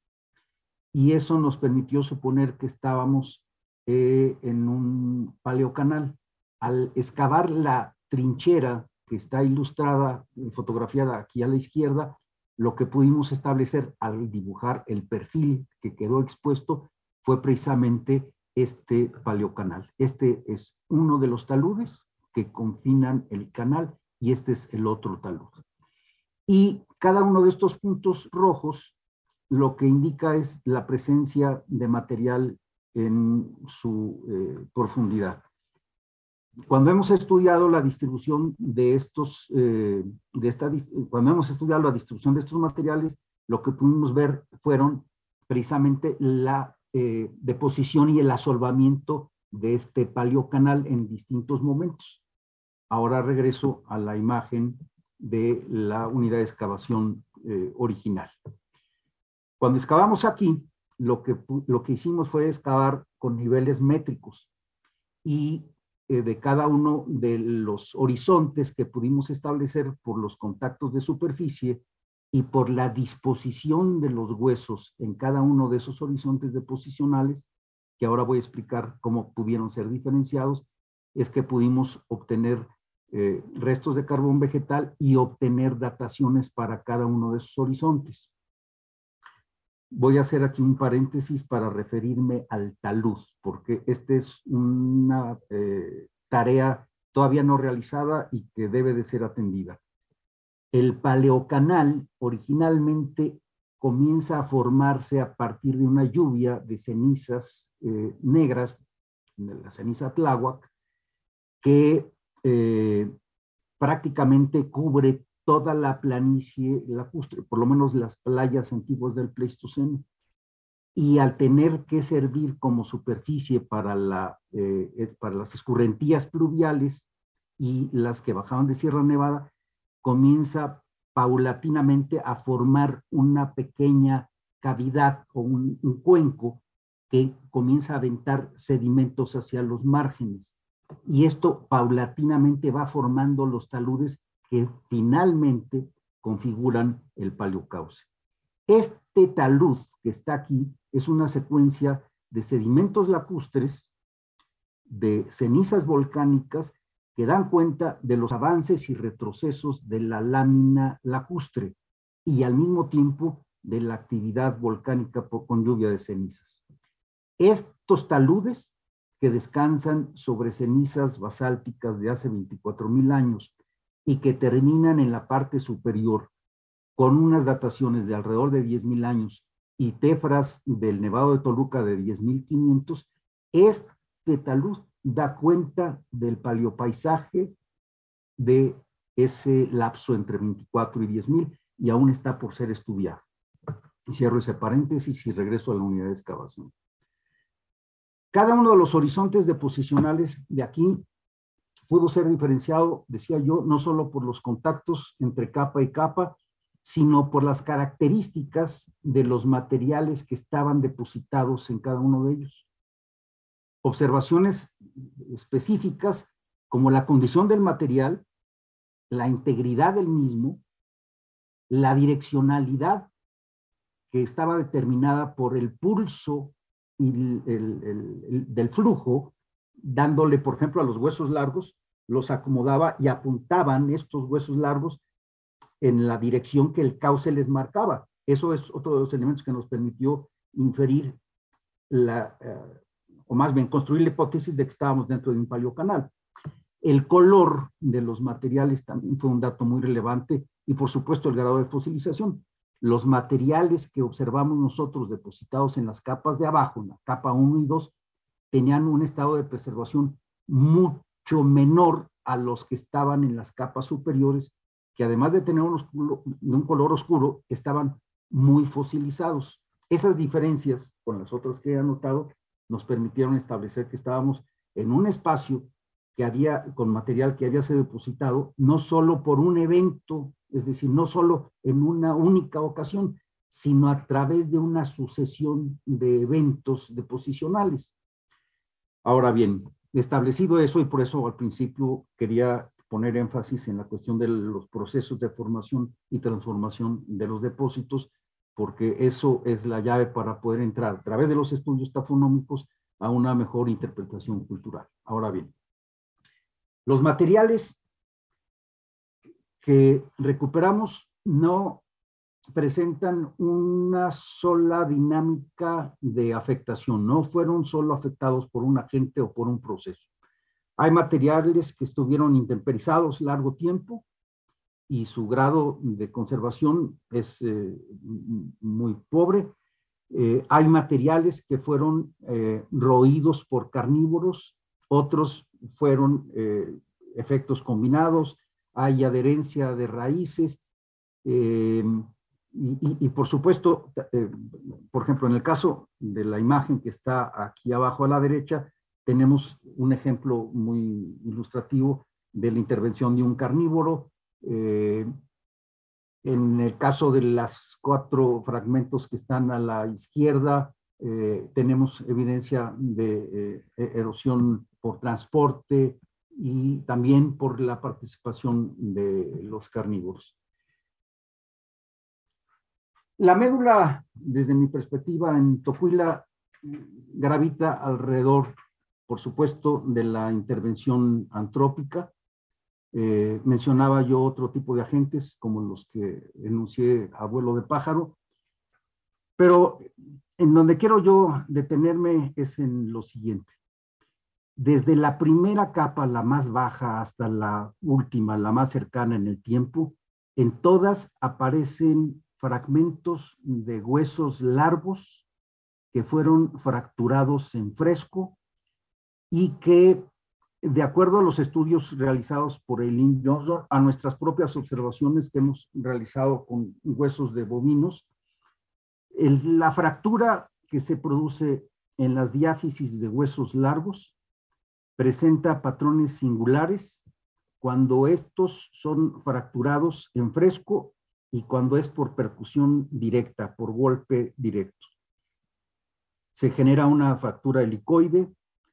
Y eso nos permitió suponer que estábamos eh, en un paleocanal. Al excavar la trinchera que está ilustrada, fotografiada aquí a la izquierda, lo que pudimos establecer al dibujar el perfil que quedó expuesto fue precisamente este paleocanal. Este es uno de los taludes que confinan el canal y este es el otro talud. Y cada uno de estos puntos rojos lo que indica es la presencia de material en su eh, profundidad. Cuando hemos estudiado la distribución de estos, eh, de esta, cuando hemos estudiado la distribución de estos materiales, lo que pudimos ver fueron precisamente la eh, deposición y el asolvamiento de este paleocanal en distintos momentos. Ahora regreso a la imagen de la unidad de excavación eh, original. Cuando excavamos aquí, lo que, lo que hicimos fue excavar con niveles métricos y eh, de cada uno de los horizontes que pudimos establecer por los contactos de superficie y por la disposición de los huesos en cada uno de esos horizontes deposicionales, que ahora voy a explicar cómo pudieron ser diferenciados, es que pudimos obtener eh, restos de carbón vegetal y obtener dataciones para cada uno de esos horizontes. Voy a hacer aquí un paréntesis para referirme al talud, porque esta es una eh, tarea todavía no realizada y que debe de ser atendida. El paleocanal originalmente comienza a formarse a partir de una lluvia de cenizas eh, negras, de la ceniza Tláhuac, que eh, prácticamente cubre toda la planicie lacustre, por lo menos las playas antiguas del Pleistoceno. Y al tener que servir como superficie para, la, eh, para las escurrentías pluviales y las que bajaban de Sierra Nevada, comienza paulatinamente a formar una pequeña cavidad o un, un cuenco que comienza a aventar sedimentos hacia los márgenes. Y esto paulatinamente va formando los taludes que finalmente configuran el paleocauce. Este talud que está aquí es una secuencia de sedimentos lacustres, de cenizas volcánicas que dan cuenta de los avances y retrocesos de la lámina lacustre y al mismo tiempo de la actividad volcánica con lluvia de cenizas. Estos taludes que descansan sobre cenizas basálticas de hace veinticuatro mil años y que terminan en la parte superior con unas dataciones de alrededor de diez mil años y tefras del Nevado de Toluca de diez mil quinientos, este talud da cuenta del paleopaisaje de ese lapso entre veinticuatro y diez mil y aún está por ser estudiado. Cierro ese paréntesis y regreso a la unidad de excavación. Cada uno de los horizontes deposicionales de aquí pudo ser diferenciado, decía yo, no solo por los contactos entre capa y capa, sino por las características de los materiales que estaban depositados en cada uno de ellos. Observaciones específicas como la condición del material, la integridad del mismo, la direccionalidad que estaba determinada por el pulso y el, el, el, el, del flujo, dándole, por ejemplo, a los huesos largos, los acomodaba y apuntaban estos huesos largos en la dirección que el cauce les marcaba. Eso es otro de los elementos que nos permitió inferir la, uh, o más bien construir la hipótesis de que estábamos dentro de un paleocanal. El color de los materiales también fue un dato muy relevante y por supuesto el grado de fosilización. Los materiales que observamos nosotros depositados en las capas de abajo, en la capa uno y dos, tenían un estado de preservación mucho menor a los que estaban en las capas superiores, que además de tener un, oscuro, un color oscuro, estaban muy fosilizados. Esas diferencias con las otras que he anotado nos permitieron establecer que estábamos en un espacio que había, con material que había sido depositado, no solo por un evento, es decir, no solo en una única ocasión, sino a través de una sucesión de eventos deposicionales. Ahora bien, establecido eso, y por eso al principio quería poner énfasis en la cuestión de los procesos de formación y transformación de los depósitos, porque eso es la llave para poder entrar a través de los estudios tafonómicos a una mejor interpretación cultural. Ahora bien, los materiales que recuperamos no presentan una sola dinámica de afectación, no fueron solo afectados por un agente o por un proceso. Hay materiales que estuvieron intemperizados largo tiempo y su grado de conservación es eh, muy pobre. Eh, hay materiales que fueron eh, roídos por carnívoros, otros fueron eh, efectos combinados, hay adherencia de raíces, eh, y, y, y por supuesto, eh, por ejemplo, en el caso de la imagen que está aquí abajo a la derecha, tenemos un ejemplo muy ilustrativo de la intervención de un carnívoro. Eh, en el caso de los cuatro fragmentos que están a la izquierda, eh, tenemos evidencia de eh, erosión por transporte y también por la participación de los carnívoros. La médula, desde mi perspectiva, en Tocuila gravita alrededor, por supuesto, de la intervención antrópica. Eh, mencionaba yo otro tipo de agentes, como los que enuncié a vuelo de pájaro, pero en donde quiero yo detenerme es en lo siguiente. Desde la primera capa, la más baja, hasta la última, la más cercana en el tiempo, en todas aparecen fragmentos de huesos largos que fueron fracturados en fresco y que, de acuerdo a los estudios realizados por Eileen Johnson, a nuestras propias observaciones que hemos realizado con huesos de bovinos, el, la fractura que se produce en las diáfisis de huesos largos presenta patrones singulares cuando estos son fracturados en fresco y cuando es por percusión directa, por golpe directo. Se genera una fractura helicoide.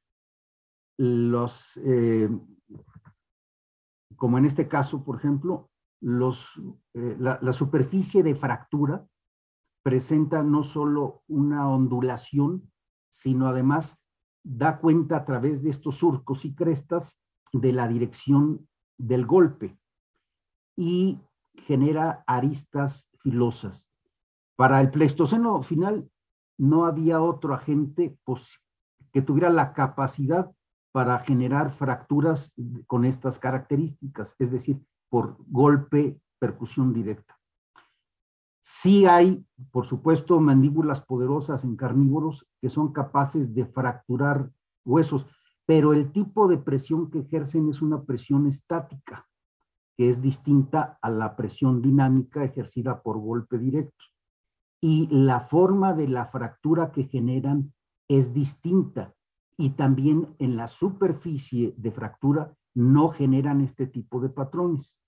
Los, eh, como en este caso, por ejemplo, los, eh, la, la superficie de fractura presenta no solo una ondulación, sino además da cuenta a través de estos surcos y crestas de la dirección del golpe y genera aristas filosas. Para el Pleistoceno final no había otro agente que tuviera la capacidad para generar fracturas con estas características, es decir, por golpe, percusión directa. Sí hay, por supuesto, mandíbulas poderosas en carnívoros que son capaces de fracturar huesos, pero el tipo de presión que ejercen es una presión estática, que es distinta a la presión dinámica ejercida por golpe directo. Y la forma de la fractura que generan es distinta. Y también en la superficie de fractura no generan este tipo de patrones.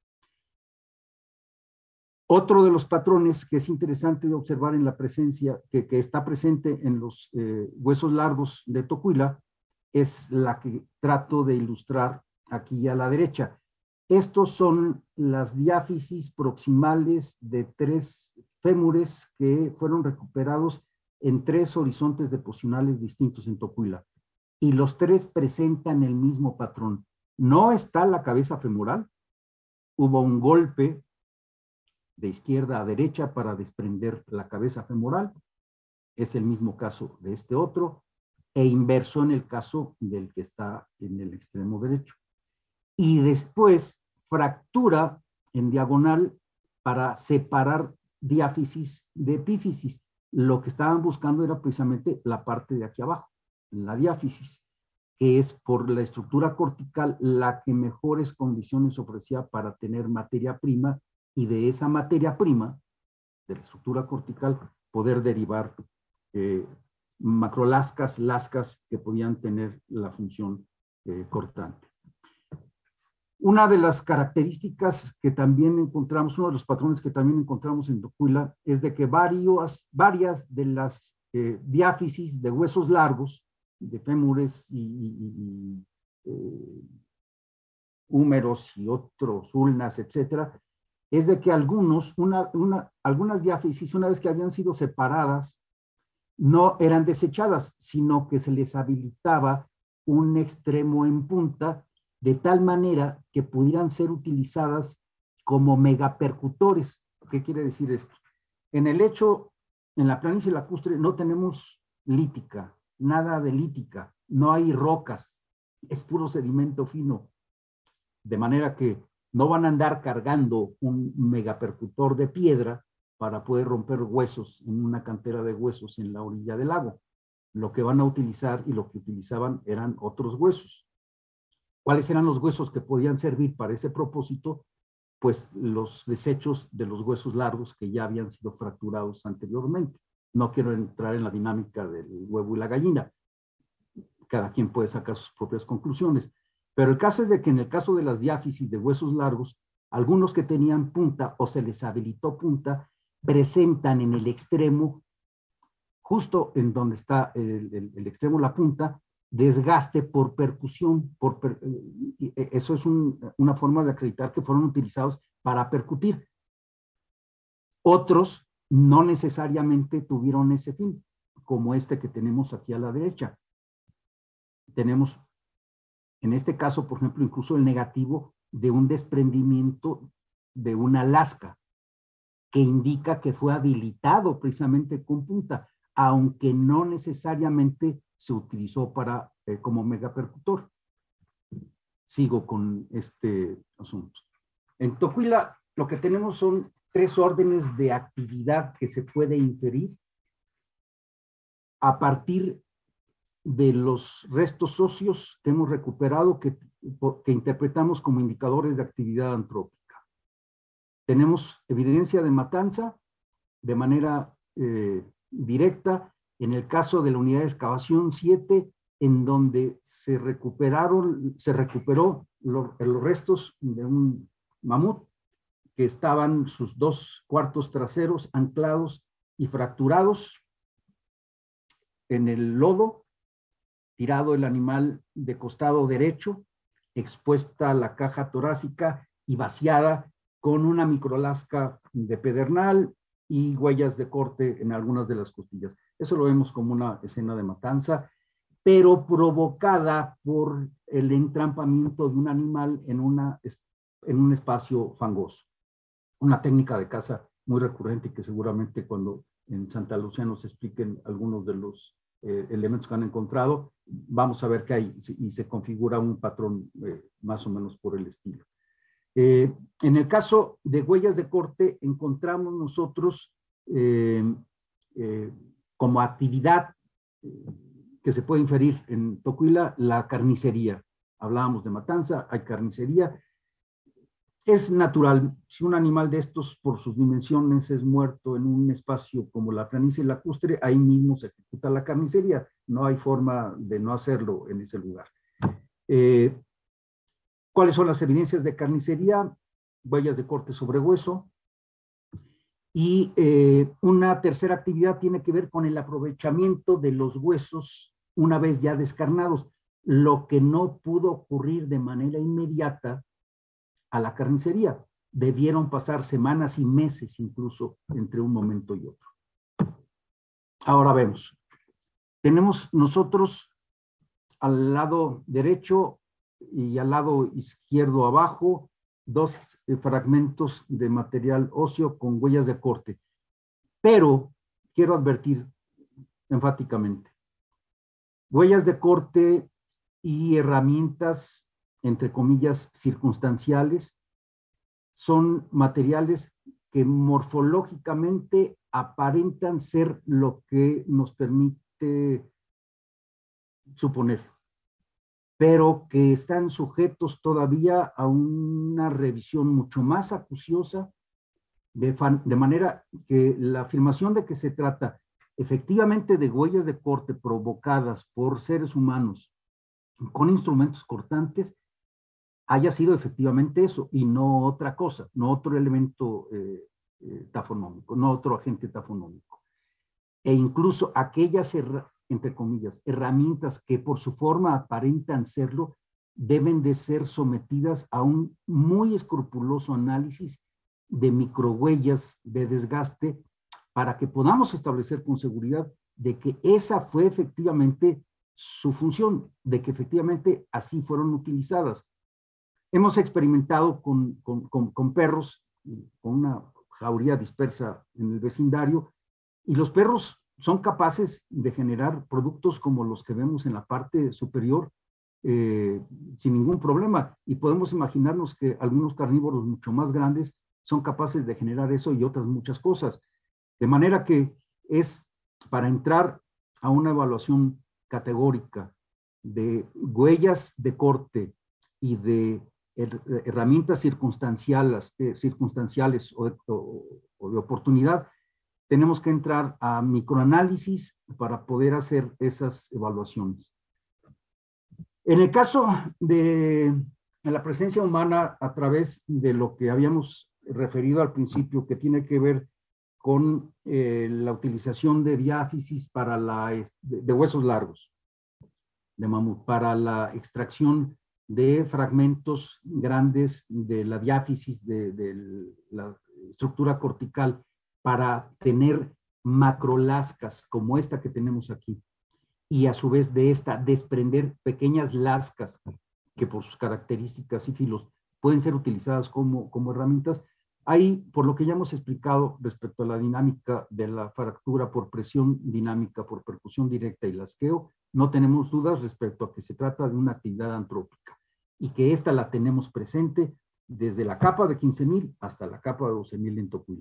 Otro de los patrones que es interesante de observar en la presencia, que, que está presente en los eh, huesos largos de Tocuila, es la que trato de ilustrar aquí a la derecha. Estos son las diáfisis proximales de tres fémures que fueron recuperados en tres horizontes deposicionales distintos en Tocuila. Y los tres presentan el mismo patrón. No está la cabeza femoral. Hubo un golpe de izquierda a derecha para desprender la cabeza femoral. Es el mismo caso de este otro. E inverso en el caso del que está en el extremo derecho. Y después fractura en diagonal para separar diáfisis de epífisis. Lo que estaban buscando era precisamente la parte de aquí abajo, la diáfisis, que es por la estructura cortical la que mejores condiciones ofrecía para tener materia prima y de esa materia prima, de la estructura cortical, poder derivar eh, macrolascas, lascas que podían tener la función eh, cortante. Una de las características que también encontramos, uno de los patrones que también encontramos en Tocuila es de que varios, varias de las eh, diáfisis de huesos largos, de fémures y, y, y eh, húmeros y otros ulnas, etcétera, es de que algunos, una, una, algunas diáfisis, una vez que habían sido separadas, no eran desechadas, sino que se les habilitaba un extremo en punta, de tal manera que pudieran ser utilizadas como megapercutores. ¿Qué quiere decir esto? En el lecho, en la planicie lacustre, no tenemos lítica, nada de lítica, no hay rocas, es puro sedimento fino, de manera que no van a andar cargando un megapercutor de piedra para poder romper huesos en una cantera de huesos en la orilla del lago. Lo que van a utilizar y lo que utilizaban eran otros huesos. ¿Cuáles eran los huesos que podían servir para ese propósito? Pues los desechos de los huesos largos que ya habían sido fracturados anteriormente. No quiero entrar en la dinámica del huevo y la gallina. Cada quien puede sacar sus propias conclusiones. Pero el caso es de que en el caso de las diáfisis de huesos largos, algunos que tenían punta o se les habilitó punta, presentan en el extremo, justo en donde está el, el, el extremo, la punta, desgaste por percusión. Por per, eso es un, una forma de acreditar que fueron utilizados para percutir. Otros no necesariamente tuvieron ese fin, como este que tenemos aquí a la derecha. Tenemos, en este caso, por ejemplo, incluso el negativo de un desprendimiento de una lasca, que indica que fue habilitado precisamente con punta, aunque no necesariamente se utilizó para, eh, como megapercutor. Sigo con este asunto. En Tocuila lo que tenemos son tres órdenes de actividad que se puede inferir a partir de los restos óseos que hemos recuperado, que, que interpretamos como indicadores de actividad antrópica. Tenemos evidencia de matanza de manera eh, directa, en el caso de la unidad de excavación siete, en donde se recuperaron, se recuperó lo, los restos de un mamut que estaban sus dos cuartos traseros anclados y fracturados en el lodo, tirado el animal de costado derecho, expuesta la caja torácica y vaciada con una microlasca de pedernal y huellas de corte en algunas de las costillas. Eso lo vemos como una escena de matanza, pero provocada por el entrampamiento de un animal en, una, en un espacio fangoso. Una técnica de caza muy recurrente que seguramente cuando en Santa Lucía nos expliquen algunos de los eh, elementos que han encontrado, vamos a ver que hay y se configura un patrón eh, más o menos por el estilo. Eh, en el caso de huellas de corte, encontramos nosotros eh, eh, como actividad eh, que se puede inferir en Tocuila, la carnicería. Hablábamos de matanza, hay carnicería. Es natural, si un animal de estos por sus dimensiones es muerto en un espacio como la planicie lacustre, ahí mismo se ejecuta la carnicería. No hay forma de no hacerlo en ese lugar. Eh, ¿Cuáles son las evidencias de carnicería? Huellas de corte sobre hueso. Y eh, una tercera actividad tiene que ver con el aprovechamiento de los huesos una vez ya descarnados, lo que no pudo ocurrir de manera inmediata a la carnicería. Debieron pasar semanas y meses incluso entre un momento y otro. Ahora vemos. Tenemos nosotros al lado derecho y al lado izquierdo abajo dos eh, fragmentos de material óseo con huellas de corte. Pero quiero advertir enfáticamente, huellas de corte y herramientas, entre comillas, circunstanciales, son materiales que morfológicamente aparentan ser lo que nos permite suponer, pero que están sujetos todavía a una revisión mucho más acuciosa, de, fan, de manera que la afirmación de que se trata efectivamente de huellas de corte provocadas por seres humanos con instrumentos cortantes haya sido efectivamente eso y no otra cosa, no otro elemento eh, eh, tafonómico, no otro agente tafonómico. E incluso aquellas, entre comillas, herramientas que por su forma aparentan serlo, deben de ser sometidas a un muy escrupuloso análisis de microhuellas de desgaste para que podamos establecer con seguridad de que esa fue efectivamente su función, de que efectivamente así fueron utilizadas. Hemos experimentado con, con, con, con perros, con una jauría dispersa en el vecindario, y los perros son capaces de generar productos como los que vemos en la parte superior eh, sin ningún problema. Y podemos imaginarnos que algunos carnívoros mucho más grandes son capaces de generar eso y otras muchas cosas. De manera que es para entrar a una evaluación categórica de huellas de corte y de herramientas circunstanciales, eh, circunstanciales o de, o, o de oportunidad, tenemos que entrar a microanálisis para poder hacer esas evaluaciones. En el caso de, de la presencia humana a través de lo que habíamos referido al principio, que tiene que ver con eh, la utilización de diáfisis para la, de, de huesos largos de mamut, para la extracción de fragmentos grandes de la diáfisis de, de la estructura cortical para tener macrolascas como esta que tenemos aquí, y a su vez de esta desprender pequeñas lascas que por sus características y filos pueden ser utilizadas como, como herramientas. Ahí, por lo que ya hemos explicado respecto a la dinámica de la fractura por presión dinámica, por percusión directa y lasqueo, no tenemos dudas respecto a que se trata de una actividad antrópica y que esta la tenemos presente desde la capa de quince mil hasta la capa de doce mil en Tocuila.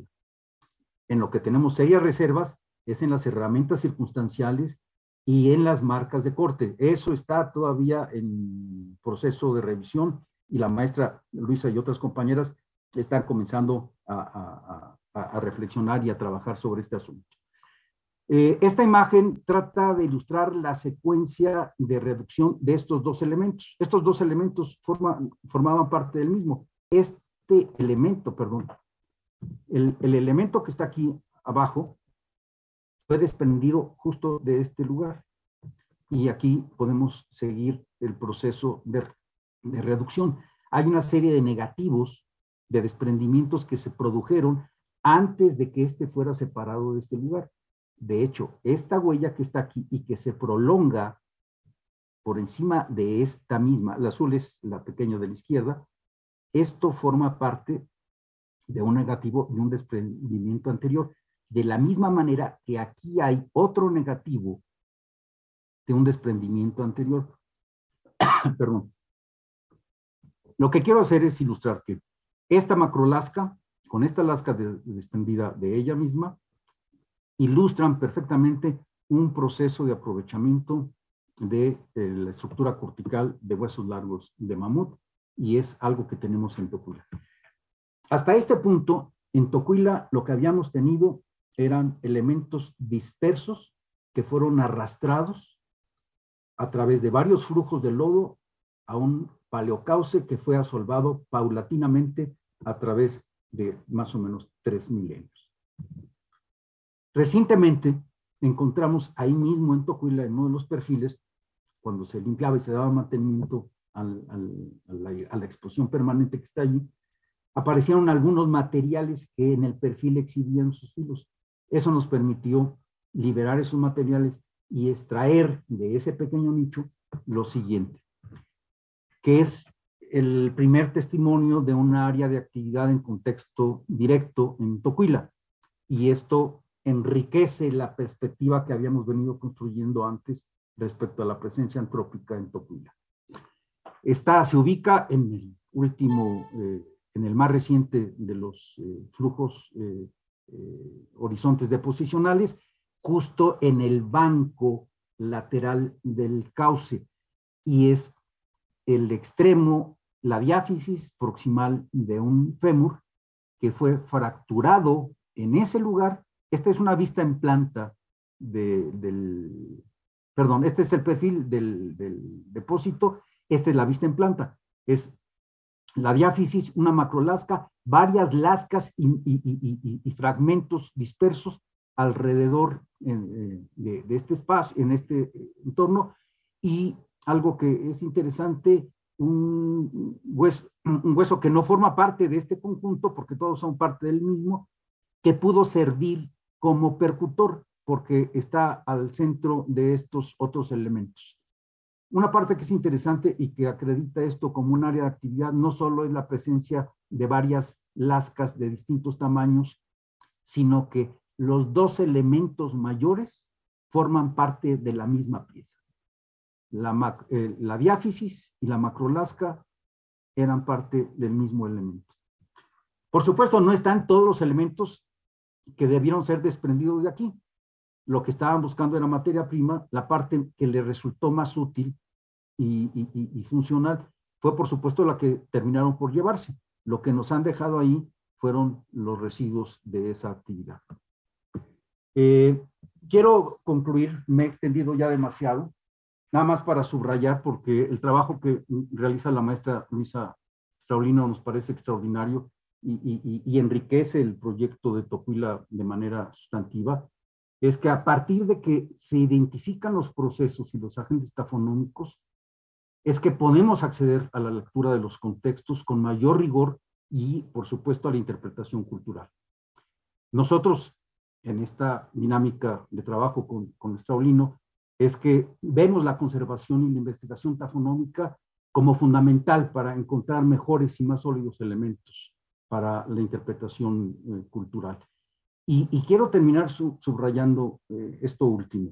En lo que tenemos serias reservas es en las herramientas circunstanciales y en las marcas de corte. Eso está todavía en proceso de revisión y la maestra Luisa y otras compañeras están comenzando a, a, a, a reflexionar y a trabajar sobre este asunto. Eh, esta imagen trata de ilustrar la secuencia de reducción de estos dos elementos. Estos dos elementos forman, formaban parte del mismo. Este elemento, perdón, el, el elemento que está aquí abajo fue desprendido justo de este lugar. Y aquí podemos seguir el proceso de, de reducción. Hay una serie de negativos de desprendimientos que se produjeron antes de que este fuera separado de este lugar. De hecho, esta huella que está aquí y que se prolonga por encima de esta misma, la azul es la pequeña de la izquierda, esto forma parte de un negativo de un desprendimiento anterior, de la misma manera que aquí hay otro negativo de un desprendimiento anterior. Perdón. Lo que quiero hacer es ilustrar que esta macrolasca, con esta lasca de, de desprendida de ella misma, ilustran perfectamente un proceso de aprovechamiento de eh, la estructura cortical de huesos largos de mamut, y es algo que tenemos en Tocuila. Hasta este punto, en Tocuila lo que habíamos tenido eran elementos dispersos que fueron arrastrados a través de varios flujos de lodo a un paleocauce que fue asolvado paulatinamente a través de más o menos tres milenios. Recientemente encontramos ahí mismo en Tocuila, en uno de los perfiles, cuando se limpiaba y se daba mantenimiento al, al, a, la, a la exposición permanente que está allí, aparecieron algunos materiales que en el perfil exhibían sus filos. Eso nos permitió liberar esos materiales y extraer de ese pequeño nicho lo siguiente, que es el primer testimonio de un área de actividad en contexto directo en Tocuila. Y esto enriquece la perspectiva que habíamos venido construyendo antes respecto a la presencia antrópica en Tocuila. Esta se ubica en el último, eh, en el más reciente de los eh, flujos eh, eh, horizontes deposicionales, justo en el banco lateral del cauce, y es el extremo, la diáfisis proximal de un fémur que fue fracturado en ese lugar. Esta es una vista en planta de, del, perdón, este es el perfil del, del depósito, esta es la vista en planta, es la diáfisis, una macrolasca, varias lascas y, y, y, y, y fragmentos dispersos alrededor eh, de, de este espacio, en este entorno, y algo que es interesante un hueso, un hueso que no forma parte de este conjunto, porque todos son parte del mismo, que pudo servir como percutor, porque está al centro de estos otros elementos. Una parte que es interesante y que acredita esto como un área de actividad no solo es la presencia de varias lascas de distintos tamaños, sino que los dos elementos mayores forman parte de la misma pieza. La, eh, la diáfisis y la macrolasca eran parte del mismo elemento. Por supuesto, no están todos los elementos que debieron ser desprendidos de aquí. Lo que estaban buscando era materia prima. La parte que le resultó más útil y, y, y funcional fue, por supuesto, la que terminaron por llevarse. Lo que nos han dejado ahí fueron los residuos de esa actividad. Eh, quiero concluir, me he extendido ya demasiado, nada más para subrayar, porque el trabajo que realiza la maestra Luisa Straulino nos parece extraordinario y, y, y enriquece el proyecto de Tocuila de manera sustantiva, es que a partir de que se identifican los procesos y los agentes tafonómicos, es que podemos acceder a la lectura de los contextos con mayor rigor y, por supuesto, a la interpretación cultural. Nosotros, en esta dinámica de trabajo con, con Straulino, es que vemos la conservación y la investigación tafonómica como fundamental para encontrar mejores y más sólidos elementos para la interpretación eh, cultural. Y, y quiero terminar sub, subrayando eh, esto último.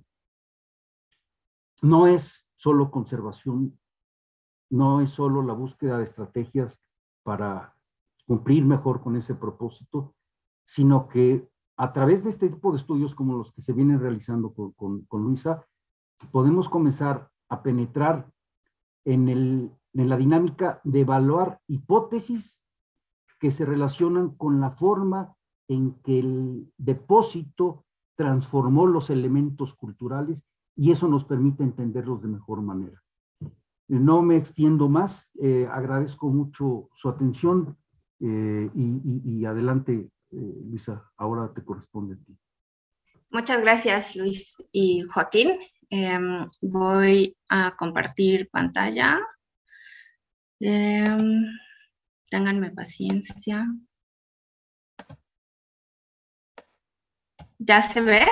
No es solo conservación, no es solo la búsqueda de estrategias para cumplir mejor con ese propósito, sino que a través de este tipo de estudios como los que se vienen realizando con, con, con Luisa, podemos comenzar a penetrar en, el, en la dinámica de evaluar hipótesis que se relacionan con la forma en que el depósito transformó los elementos culturales y eso nos permite entenderlos de mejor manera. No me extiendo más, eh, agradezco mucho su atención eh, y, y, y adelante, eh, Luisa, ahora te corresponde a ti. Muchas gracias, Luis y Joaquín. Eh, voy a compartir pantalla. Eh, ténganme paciencia. ¿Ya se ve?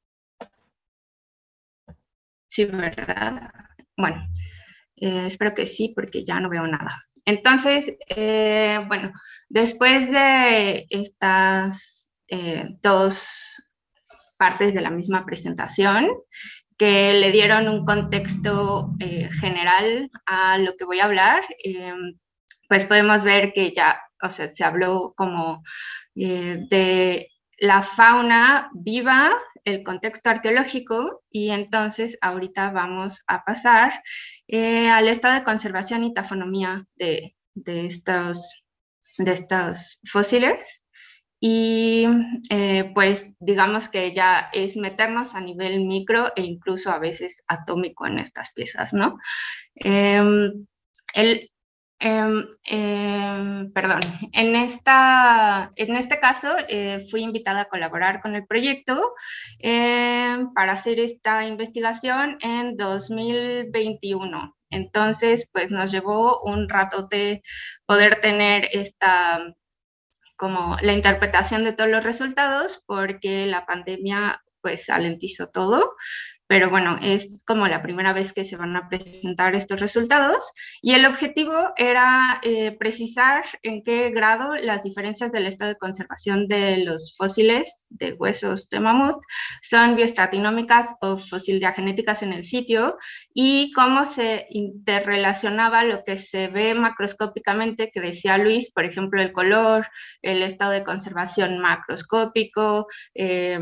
Sí, ¿verdad? Bueno, eh, espero que sí, porque ya no veo nada. Entonces, eh, bueno, después de estas eh, dos partes de la misma presentación, que le dieron un contexto eh, general a lo que voy a hablar, eh, pues podemos ver que ya, o sea, se habló como eh, de la fauna viva, el contexto arqueológico, y entonces ahorita vamos a pasar eh, al estado de conservación y tafonomía de, de, estos, de estos fósiles. Y eh, pues digamos que ya es meternos a nivel micro e incluso a veces atómico en estas piezas, ¿no? Eh, el, eh, eh, perdón, en, esta, en este caso eh, fui invitada a colaborar con el proyecto eh, para hacer esta investigación en dos mil veintiuno. Entonces, pues nos llevó un ratote poder tener esta como la interpretación de todos los resultados, porque la pandemia pues alentizó todo, pero bueno, es como la primera vez que se van a presentar estos resultados, y el objetivo era eh, precisar en qué grado las diferencias del estado de conservación de los fósiles de huesos de mamut son bioestratinómicas o fosildiagenéticas en el sitio, y cómo se interrelacionaba lo que se ve macroscópicamente, que decía Luis, por ejemplo, el color, el estado de conservación macroscópico, eh,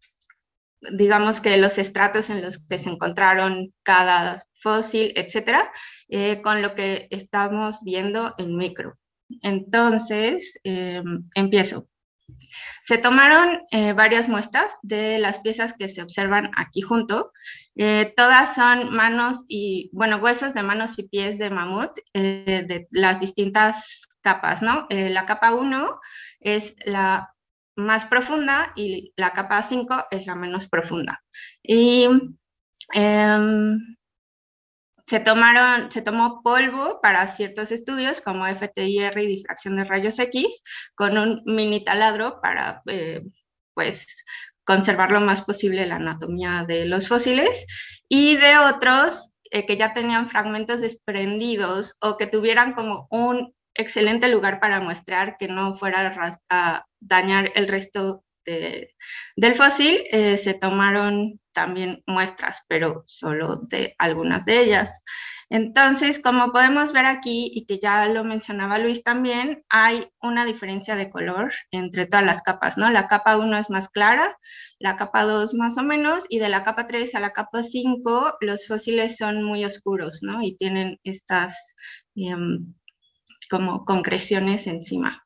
digamos que los estratos en los que se encontraron cada fósil, etcétera, eh, con lo que estamos viendo en micro. Entonces, eh, empiezo. Se tomaron eh, varias muestras de las piezas que se observan aquí junto. Eh, todas son manos y, bueno, huesos de manos y pies de mamut eh, de las distintas capas, ¿no? Eh, la capa uno es la más profunda y la capa cinco es la menos profunda. Y eh, se, tomaron, se tomó polvo para ciertos estudios como F T I R y difracción de rayos X con un mini taladro para eh, pues, conservar lo más posible la anatomía de los fósiles, y de otros eh, que ya tenían fragmentos desprendidos o que tuvieran como un excelente lugar para muestrar que no fuera a dañar el resto de, del fósil, eh, se tomaron también muestras, pero solo de algunas de ellas. Entonces, como podemos ver aquí, y que ya lo mencionaba Luis también, hay una diferencia de color entre todas las capas, ¿no? La capa uno es más clara, la capa dos más o menos, y de la capa tres a la capa cinco los fósiles son muy oscuros, ¿no? Y tienen estas um, como concreciones encima.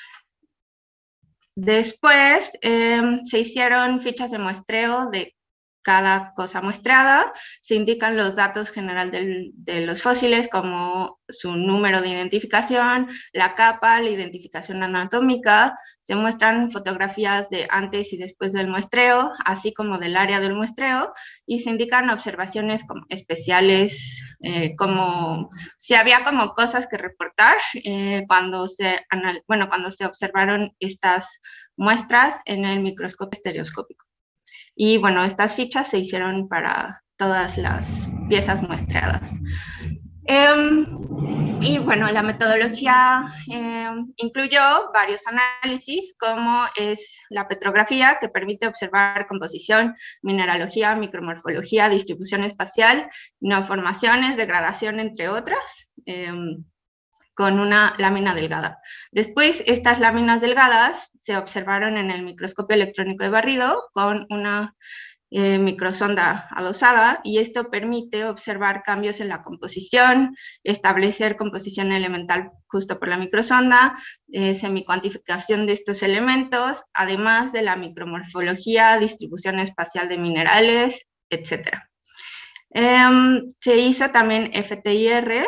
Después eh, se hicieron fichas de muestreo de cada cosa muestrada, se indican los datos general del, de los fósiles como su número de identificación, la capa, la identificación anatómica, se muestran fotografías de antes y después del muestreo, así como del área del muestreo, y se indican observaciones como especiales, eh, como si había como cosas que reportar eh, cuando, se, bueno, cuando se observaron estas muestras en el microscopio estereoscópico. Y bueno, estas fichas se hicieron para todas las piezas muestreadas. Eh, y bueno, la metodología eh, incluyó varios análisis, como es la petrografía, que permite observar composición, mineralogía, micromorfología, distribución espacial, neoformaciones, degradación, entre otras, eh, con una lámina delgada. Después, estas láminas delgadas se observaron en el microscopio electrónico de barrido con una eh, microsonda adosada, y esto permite observar cambios en la composición, establecer composición elemental justo por la microsonda, eh, semicuantificación de estos elementos, además de la micromorfología, distribución espacial de minerales, etcétera. Eh, se hizo también F T I R.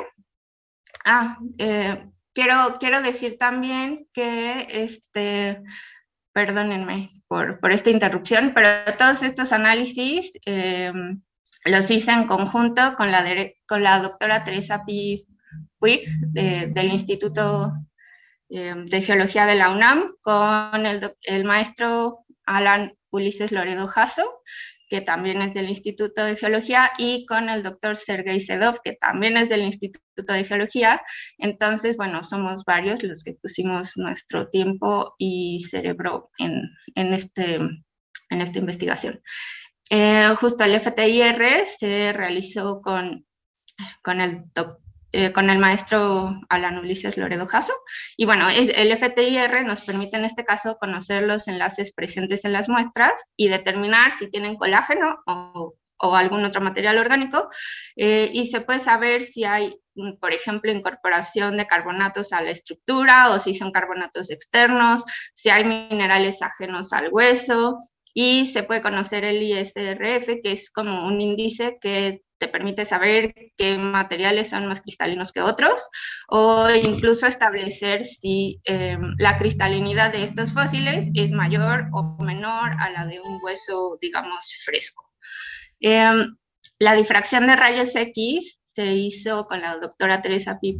Ah, eh, quiero, quiero decir también que, este, perdónenme por, por esta interrupción, pero todos estos análisis eh, los hice en conjunto con la, de, con la doctora Teresa Pi Puig de, del Instituto eh, de Geología de la UNAM, con el, el maestro Alan Ulises Loredo Jasso, que también es del Instituto de Geología, y con el doctor Sergei Sedov, que también es del Instituto de Geología. Entonces, bueno, somos varios los que pusimos nuestro tiempo y cerebro en, en, este, en esta investigación. Eh, justo el F T I R se realizó con, con el doctor Eh, con el maestro Alan Ulises Loredo Jasso, y bueno, el F T I R nos permite en este caso conocer los enlaces presentes en las muestras y determinar si tienen colágeno o, o algún otro material orgánico, eh, y se puede saber si hay, por ejemplo, incorporación de carbonatos a la estructura o si son carbonatos externos, si hay minerales ajenos al hueso, y se puede conocer el I S R F, que es como un índice que te permite saber qué materiales son más cristalinos que otros, o incluso establecer si eh, la cristalinidad de estos fósiles es mayor o menor a la de un hueso, digamos, fresco. Eh, la difracción de rayos X se hizo con la doctora Teresa Pi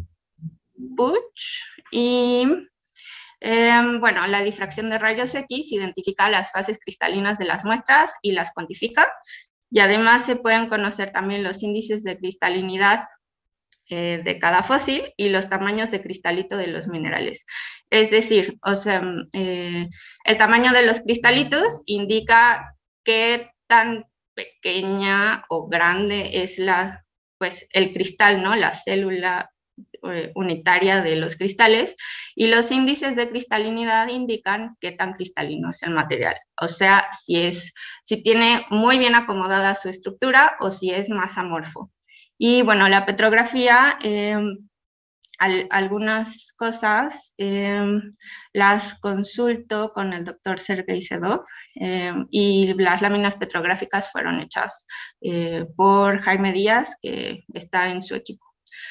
Puig, y Eh, bueno, la difracción de rayos X identifica las fases cristalinas de las muestras y las cuantifica, y además se pueden conocer también los índices de cristalinidad eh, de cada fósil y los tamaños de cristalito de los minerales. Es decir, o sea, eh, el tamaño de los cristalitos indica qué tan pequeña o grande es la, pues, el cristal, ¿no? La célula unitaria de los cristales, y los índices de cristalinidad indican qué tan cristalino es el material, o sea, si, es, si tiene muy bien acomodada su estructura o si es más amorfo. Y bueno, la petrografía, eh, al, algunas cosas eh, las consulto con el doctor Sergei Sedov, eh, y las láminas petrográficas fueron hechas eh, por Jaime Díaz, que está en su equipo.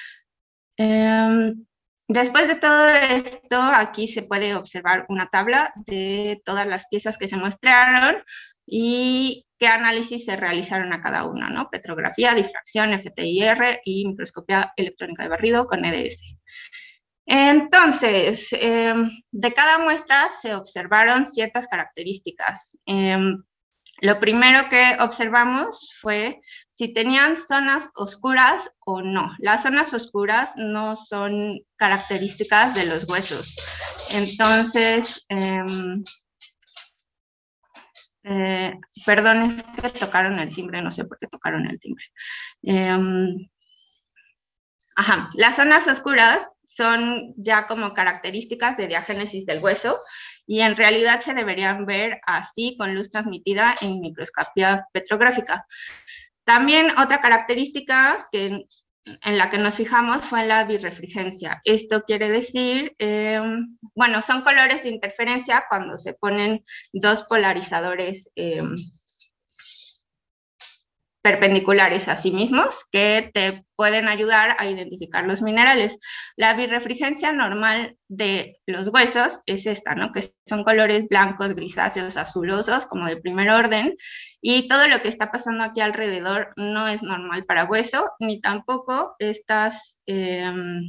Eh, después de todo esto, aquí se puede observar una tabla de todas las piezas que se muestrearon y qué análisis se realizaron a cada uno, ¿no? Petrografía, difracción, F T I R y microscopía electrónica de barrido con E D S. Entonces, eh, de cada muestra se observaron ciertas características. Eh, lo primero que observamos fue si tenían zonas oscuras o no. Las zonas oscuras no son características de los huesos. Entonces, eh, eh, perdón, es que tocaron el timbre, no sé por qué tocaron el timbre. Eh, ajá, las zonas oscuras son ya como características de diagénesis del hueso y en realidad se deberían ver así con luz transmitida en microscopía petrográfica. También otra característica que, en la que nos fijamos fue en la birrefringencia. Esto quiere decir, eh, bueno, son colores de interferencia cuando se ponen dos polarizadores eh, perpendiculares a sí mismos que te pueden ayudar a identificar los minerales. La birrefringencia normal de los huesos es esta, ¿no? Que son colores blancos, grisáceos, azulosos, como de primer orden, y todo lo que está pasando aquí alrededor no es normal para hueso, ni tampoco estas, eh,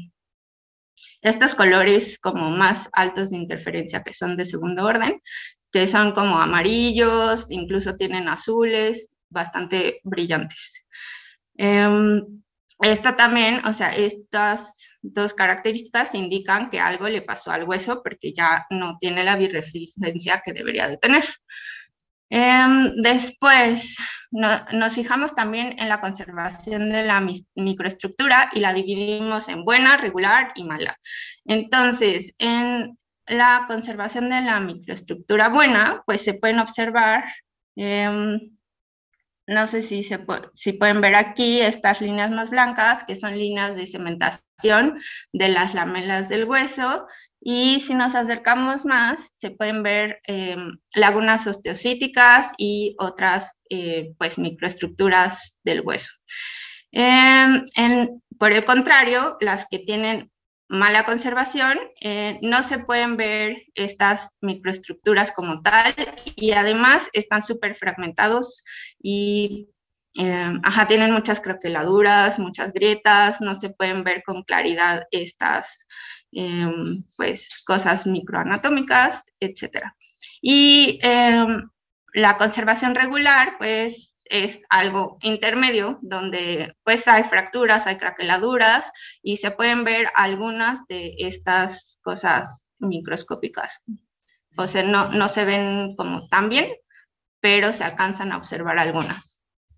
estos colores como más altos de interferencia que son de segundo orden, que son como amarillos, incluso tienen azules, bastante brillantes. Eh, esto también, o sea, estas dos características indican que algo le pasó al hueso porque ya no tiene la birrefringencia que debería de tener. Eh, después, no, nos fijamos también en la conservación de la microestructura y la dividimos en buena, regular y mala. Entonces, en la conservación de la microestructura buena, pues se pueden observar eh, no sé si, se si pueden ver aquí estas líneas más blancas, que son líneas de cementación de las lamelas del hueso, y si nos acercamos más, se pueden ver eh, lagunas osteocíticas y otras eh, pues, microestructuras del hueso. Eh, en, por el contrario, las que tienen mala conservación, eh, no se pueden ver estas microestructuras como tal y además están súper fragmentados y eh, ajá, tienen muchas croqueladuras, muchas grietas, no se pueden ver con claridad estas eh, pues, cosas microanatómicas, etcétera. Y eh, la conservación regular, pues, es algo intermedio, donde pues hay fracturas, hay craqueladuras, y se pueden ver algunas de estas cosas microscópicas. O sea, no, no se ven como tan bien, pero se alcanzan a observar algunas.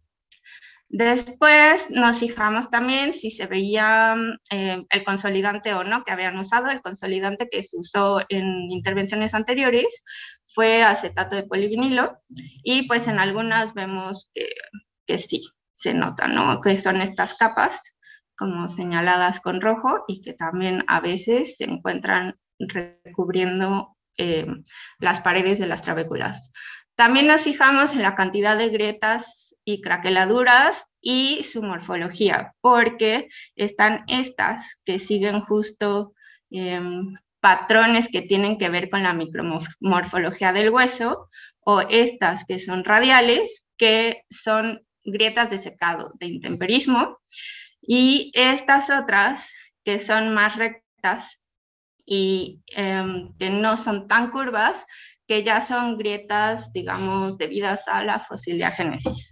Después nos fijamos también si se veía eh, el consolidante o no que habían usado. El consolidante que se usó en intervenciones anteriores fue acetato de polivinilo y pues en algunas vemos que, que sí, se nota, ¿no? Que son estas capas como señaladas con rojo y que también a veces se encuentran recubriendo eh, las paredes de las trabéculas. También nos fijamos en la cantidad de grietas y craqueladuras y su morfología, porque están estas que siguen justo eh, patrones que tienen que ver con la micromorfología del hueso, o estas que son radiales, que son grietas de secado, de intemperismo, y estas otras que son más rectas y eh, que no son tan curvas, que ya son grietas, digamos, debidas a la fosiliagénesis.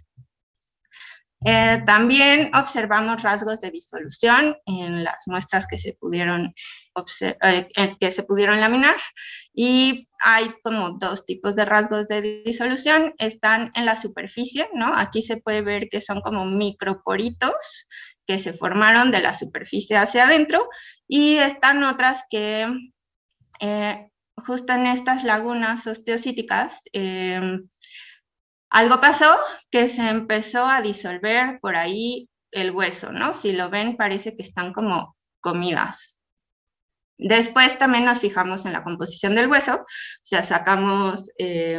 Eh, también observamos rasgos de disolución en las muestras que se pudieron, eh, que se pudieron laminar, y hay como dos tipos de rasgos de disolución. Están en la superficie, ¿no? Aquí se puede ver que son como microporitos que se formaron de la superficie hacia adentro, y están otras que eh, justo en estas lagunas osteocíticas eh, algo pasó que se empezó a disolver por ahí el hueso, ¿no? Si lo ven, parece que están como comidas. Después también nos fijamos en la composición del hueso, o sea, sacamos, eh,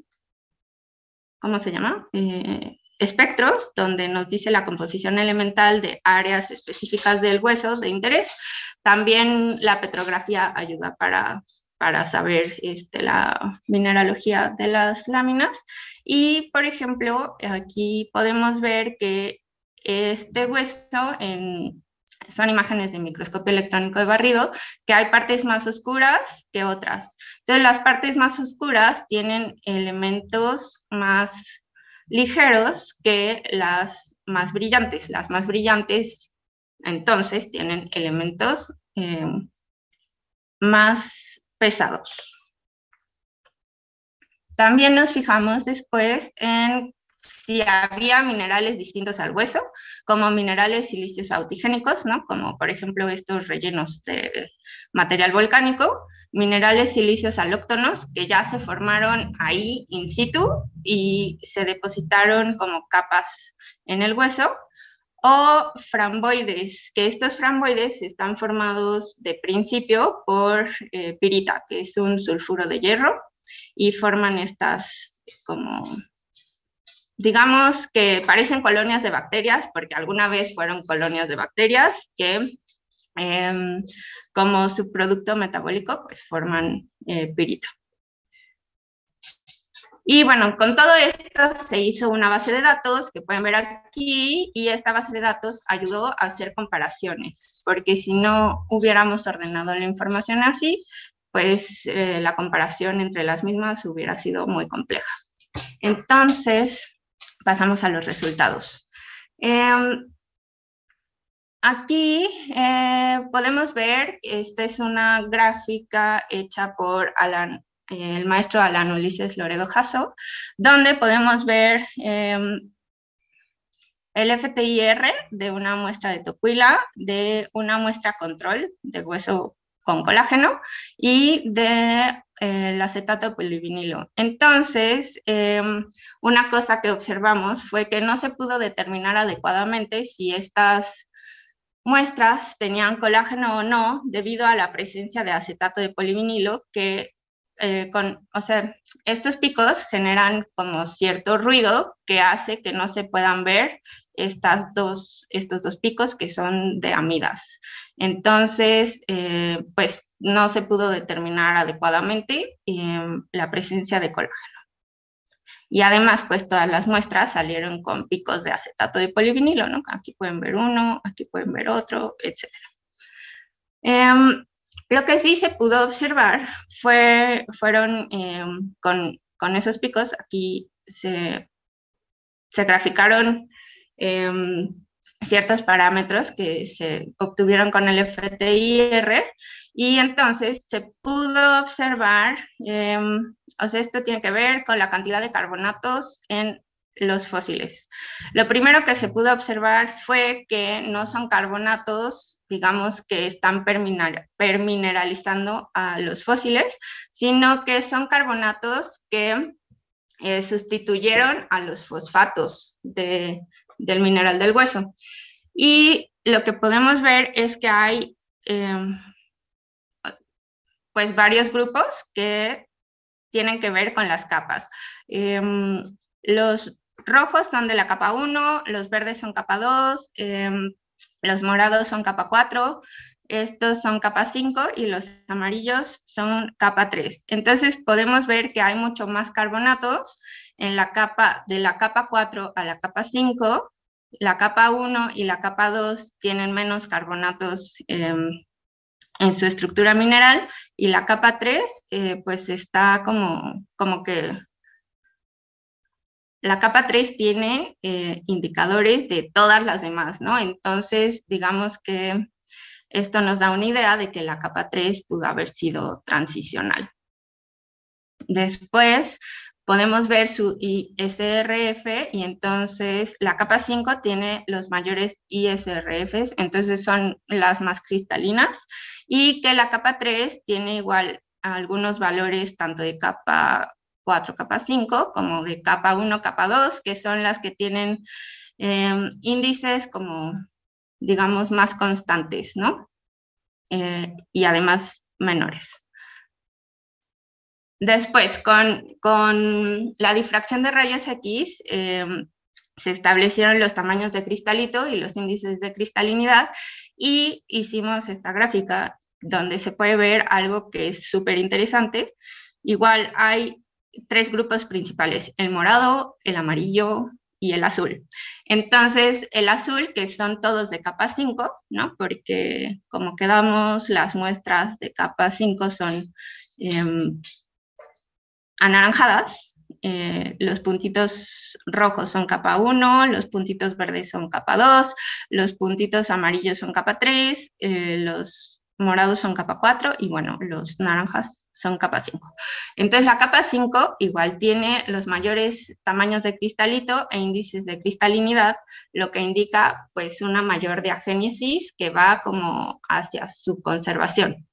¿cómo se llama? Eh, espectros, donde nos dice la composición elemental de áreas específicas del hueso de interés. También la petrografía ayuda para para saber este, la mineralogía de las láminas. Y, por ejemplo, aquí podemos ver que este hueso, en, son imágenes de microscopio electrónico de barrido, que hay partes más oscuras que otras. Entonces, las partes más oscuras tienen elementos más ligeros que las más brillantes. Las más brillantes, entonces, tienen elementos eh, más pesados. También nos fijamos después en si había minerales distintos al hueso, como minerales silíceos autigénicos, ¿no? Como por ejemplo estos rellenos de material volcánico, minerales silíceos alóctonos que ya se formaron ahí in situ y se depositaron como capas en el hueso, o framboides, que estos framboides están formados de principio por eh, pirita, que es un sulfuro de hierro, y forman estas como, digamos que parecen colonias de bacterias, porque alguna vez fueron colonias de bacterias que eh, como subproducto metabólico pues forman eh, pirita. Y bueno, con todo esto se hizo una base de datos que pueden ver aquí, y esta base de datos ayudó a hacer comparaciones, porque si no hubiéramos ordenado la información así, pues eh, la comparación entre las mismas hubiera sido muy compleja. Entonces, pasamos a los resultados. Eh, aquí eh, podemos ver, esta es una gráfica hecha por Alan, eh, el maestro Alan Ulises Loredo Jasso, donde podemos ver eh, el F T I R de una muestra de tocuila, de una muestra control de hueso con colágeno y de eh, el acetato de polivinilo. Entonces, eh, una cosa que observamos fue que no se pudo determinar adecuadamente si estas muestras tenían colágeno o no, debido a la presencia de acetato de polivinilo, que eh, con, o sea, estos picos generan como cierto ruido que hace que no se puedan ver estas dos, estos dos picos que son de amidas. Entonces, eh, pues no se pudo determinar adecuadamente eh, la presencia de colágeno. Y además, pues todas las muestras salieron con picos de acetato de polivinilo, ¿no? Aquí pueden ver uno, aquí pueden ver otro, etcétera. Eh, lo que sí se pudo observar fue, fueron eh, con, con esos picos, aquí se, se graficaron eh, ciertos parámetros que se obtuvieron con el F T I R, y entonces se pudo observar, eh, o sea, esto tiene que ver con la cantidad de carbonatos en los fósiles. Lo primero que se pudo observar fue que no son carbonatos, digamos, que están permineralizando a los fósiles, sino que son carbonatos que eh, sustituyeron a los fosfatos de, del mineral del hueso. Y lo que podemos ver es que hay eh, pues varios grupos que tienen que ver con las capas. Eh, los rojos son de la capa uno, los verdes son capa dos, eh, los morados son capa cuatro, estos son capa cinco y los amarillos son capa tres. Entonces podemos ver que hay mucho más carbonatos en la capa, de la capa cuatro a la capa cinco. La capa uno y la capa dos tienen menos carbonatos eh, en su estructura mineral, y la capa tres eh, pues está como, como que la capa tres tiene eh, indicadores de todas las demás, ¿no? Entonces, digamos que esto nos da una idea de que la capa tres pudo haber sido transicional. Después podemos ver su I S R F, y entonces la capa cinco tiene los mayores I S R Fs, entonces son las más cristalinas, y que la capa tres tiene igual algunos valores tanto de capa cuatro, capa cinco, como de capa uno, capa dos, que son las que tienen eh, índices como, digamos, más constantes, ¿no? Eh, y además menores. Después, con, con la difracción de rayos X, eh, se establecieron los tamaños de cristalito y los índices de cristalinidad, y hicimos esta gráfica donde se puede ver algo que es súper interesante. Igual hay tres grupos principales, el morado, el amarillo y el azul. Entonces, el azul, que son todos de capa cinco, ¿no? Porque como quedamos, las muestras de capa cinco son eh, anaranjadas. Eh, los puntitos rojos son capa uno, los puntitos verdes son capa dos, los puntitos amarillos son capa tres, eh, los morados son capa cuatro y bueno, los naranjas son capa cinco. Entonces la capa cinco igual tiene los mayores tamaños de cristalito e índices de cristalinidad, lo que indica pues una mayor diagénesis que va como hacia su conservación.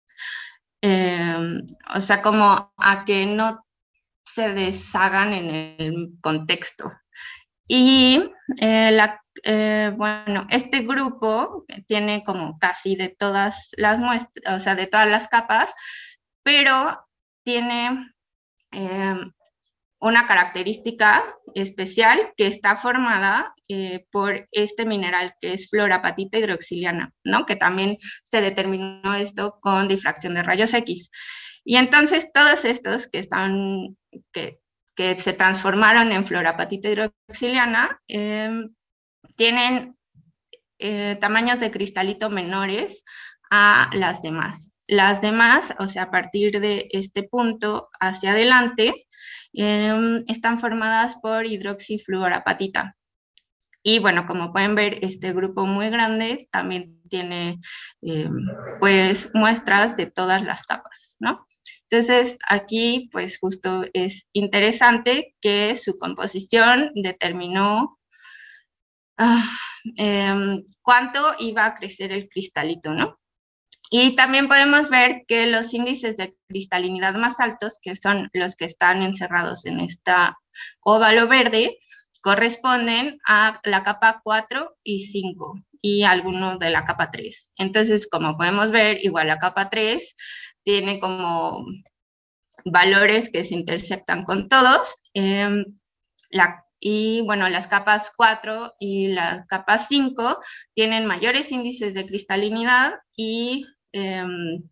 Eh, o sea, como a que no se deshagan en el contexto. Y eh, la, eh, bueno, este grupo tiene como casi de todas las muestras, o sea, de todas las capas, pero tiene eh, una característica especial que está formada eh, por este mineral que es fluorapatita hidroxiliana, ¿no? Que también se determinó esto con difracción de rayos X. Y entonces todos estos que están, que, que se transformaron en fluorapatita hidroxiliana, eh, tienen eh, tamaños de cristalito menores a las demás. Las demás, o sea, a partir de este punto hacia adelante, eh, están formadas por hidroxifluorapatita. Y bueno, como pueden ver, este grupo muy grande también tiene eh, pues muestras de todas las capas, ¿no? Entonces, aquí, pues justo es interesante que su composición determinó ah, eh, cuánto iba a crecer el cristalito, ¿no? Y también podemos ver que los índices de cristalinidad más altos, que son los que están encerrados en esta óvalo verde, corresponden a la capa cuatro y cinco y algunos de la capa tres. Entonces, como podemos ver, igual la capa tres tiene como valores que se intersectan con todos. Eh, la, y bueno, las capas cuatro y las capas cinco tienen mayores índices de cristalinidad y, eh,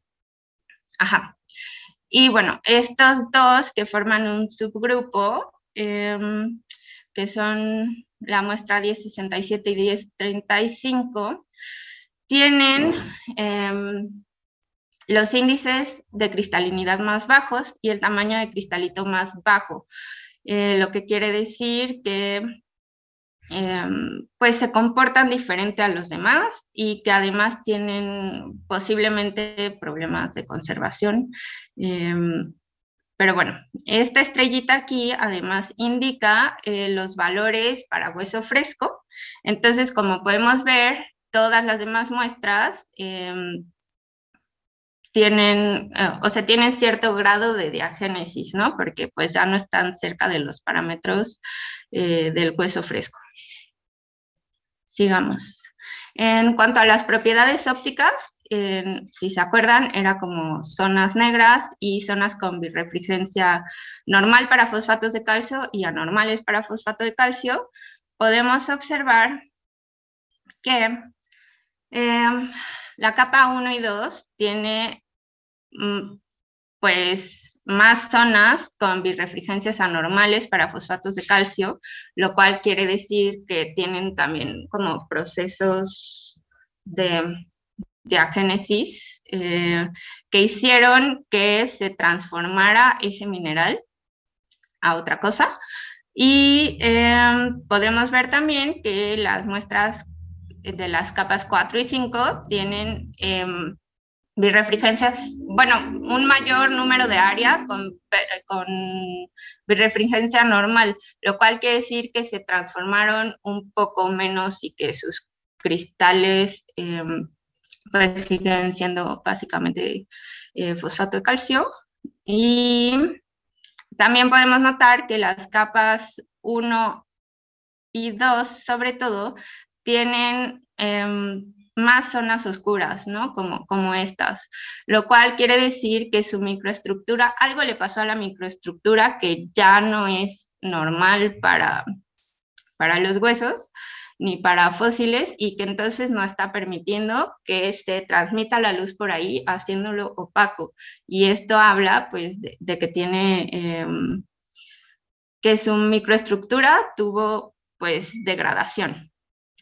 ajá. Y bueno, estos dos que forman un subgrupo, eh, que son la muestra diez sesenta y siete y diez treinta y cinco, tienen eh, los índices de cristalinidad más bajos y el tamaño de cristalito más bajo, eh, lo que quiere decir que eh, pues se comportan diferente a los demás y que además tienen posiblemente problemas de conservación. Eh, Pero bueno, esta estrellita aquí además indica eh, los valores para hueso fresco. Entonces, como podemos ver, todas las demás muestras eh, tienen, eh, o sea, tienen cierto grado de diagénesis, ¿no? Porque pues ya no están cerca de los parámetros eh, del hueso fresco. Sigamos. En cuanto a las propiedades ópticas, Eh, si se acuerdan, era como zonas negras y zonas con birrefringencia normal para fosfatos de calcio y anormales para fosfato de calcio. Podemos observar que eh, la capa uno y dos tiene mm, pues más zonas con birrefringencias anormales para fosfatos de calcio, lo cual quiere decir que tienen también como procesos de diagénesis eh, que hicieron que se transformara ese mineral a otra cosa. Y eh, podemos ver también que las muestras de las capas cuatro y cinco tienen eh, birrefringencias, bueno, un mayor número de área con, con birrefringencia normal, lo cual quiere decir que se transformaron un poco menos y que sus cristales eh, pues siguen siendo básicamente eh, fosfato de calcio. Y también podemos notar que las capas uno y dos, sobre todo, tienen eh, más zonas oscuras, ¿no? Como, como estas, lo cual quiere decir que su microestructura, algo le pasó a la microestructura que ya no es normal para, para los huesos. ni para fósiles, y que entonces no está permitiendo que se transmita la luz por ahí, haciéndolo opaco. Y esto habla pues de, de que tiene, eh, que su microestructura tuvo pues degradación.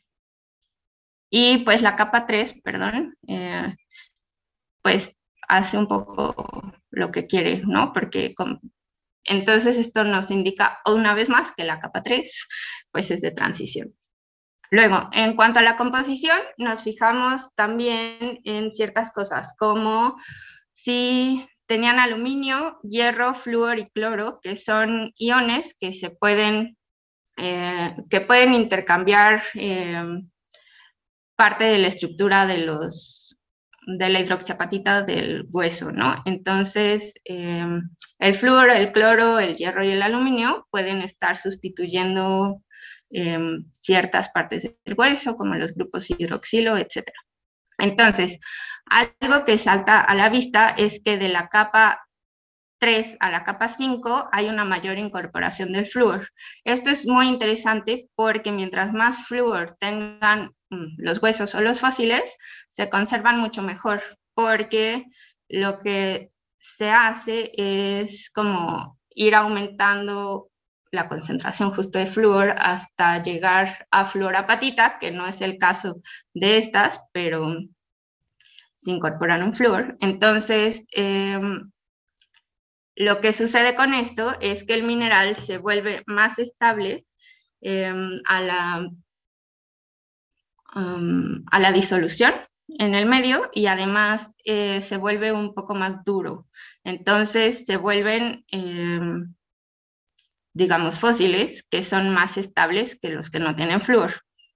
Y pues la capa tres, perdón, eh, pues hace un poco lo que quiere, ¿no? Porque con, entonces esto nos indica una vez más que la capa tres pues es de transición. Luego, en cuanto a la composición, nos fijamos también en ciertas cosas, como si tenían aluminio, hierro, flúor y cloro, que son iones que se pueden, eh, que pueden intercambiar eh, parte de la estructura de los de la hidroxiapatita del hueso, ¿no? Entonces, eh, el flúor, el cloro, el hierro y el aluminio pueden estar sustituyendo eh, ciertas partes del hueso, como los grupos hidroxilo, etcétera. Entonces, algo que salta a la vista es que de la capa tres a la capa cinco hay una mayor incorporación del flúor. Esto es muy interesante porque mientras más flúor tengan los huesos o los fósiles, se conservan mucho mejor, porque lo que se hace es como ir aumentando la concentración justo de flúor hasta llegar a fluorapatita, que no es el caso de estas, pero se incorporan un flúor. Entonces, eh, lo que sucede con esto es que el mineral se vuelve más estable eh, a, la, um, a la disolución en el medio, y además eh, se vuelve un poco más duro. Entonces se vuelven, eh, digamos, fósiles que son más estables que los que no tienen flúor.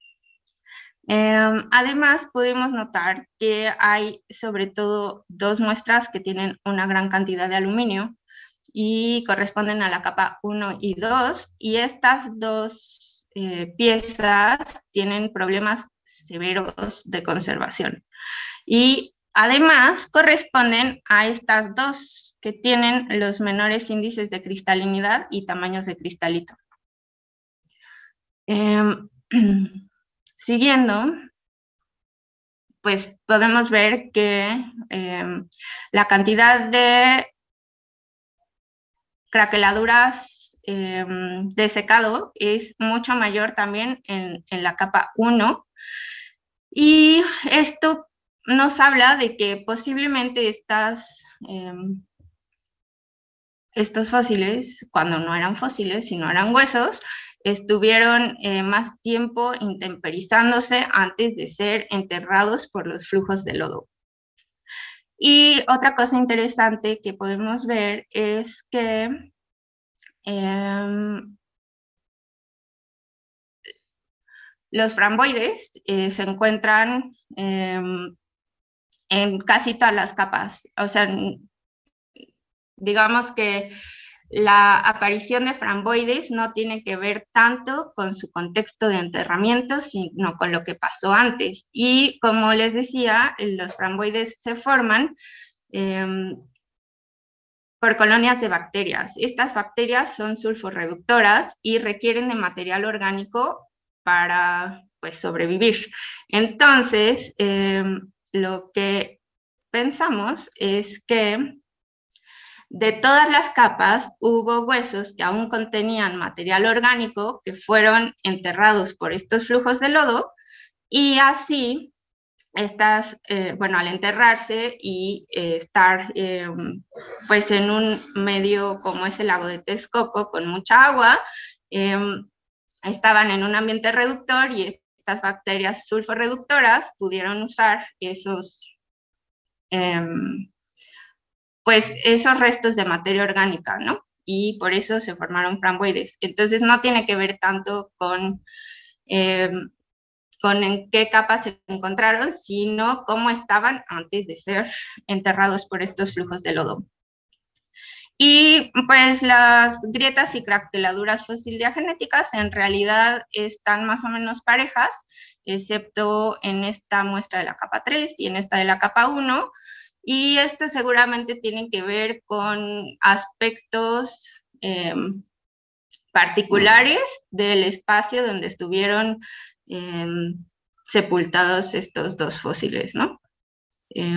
Eh, además, podemos notar que hay sobre todo dos muestras que tienen una gran cantidad de aluminio, y corresponden a la capa uno y dos, y estas dos eh, piezas tienen problemas severos de conservación. Y además corresponden a estas dos que tienen los menores índices de cristalinidad y tamaños de cristalito. Eh, siguiendo, pues podemos ver que eh, la cantidad de craqueladuras eh, de secado es mucho mayor también en, en la capa uno, y esto nos habla de que posiblemente estas, eh, estos fósiles, cuando no eran fósiles, sino eran huesos, estuvieron eh, más tiempo intemperizándose antes de ser enterrados por los flujos de lodo. Y otra cosa interesante que podemos ver es que eh, los framboides eh, se encuentran eh, en casi todas las capas. O sea, digamos que la aparición de framboides no tiene que ver tanto con su contexto de enterramiento, sino con lo que pasó antes. Y como les decía, los framboides se forman eh, por colonias de bacterias. Estas bacterias son sulfurreductoras y requieren de material orgánico para pues, sobrevivir. Entonces, eh, lo que pensamos es que de todas las capas hubo huesos que aún contenían material orgánico que fueron enterrados por estos flujos de lodo, y así estas, eh, bueno, al enterrarse y eh, estar eh, pues en un medio como es el lago de Texcoco con mucha agua, eh, estaban en un ambiente reductor, y estas bacterias sulfurreductoras pudieron usar esos eh, pues esos restos de materia orgánica, ¿no? Y por eso se formaron framboides. Entonces no tiene que ver tanto con, eh, con en qué capa se encontraron, sino cómo estaban antes de ser enterrados por estos flujos de lodo. Y pues las grietas y craqueladuras fosiliagenéticas en realidad están más o menos parejas, excepto en esta muestra de la capa tres y en esta de la capa uno, y esto seguramente tiene que ver con aspectos eh, particulares del espacio donde estuvieron eh, sepultados estos dos fósiles, ¿no? Eh,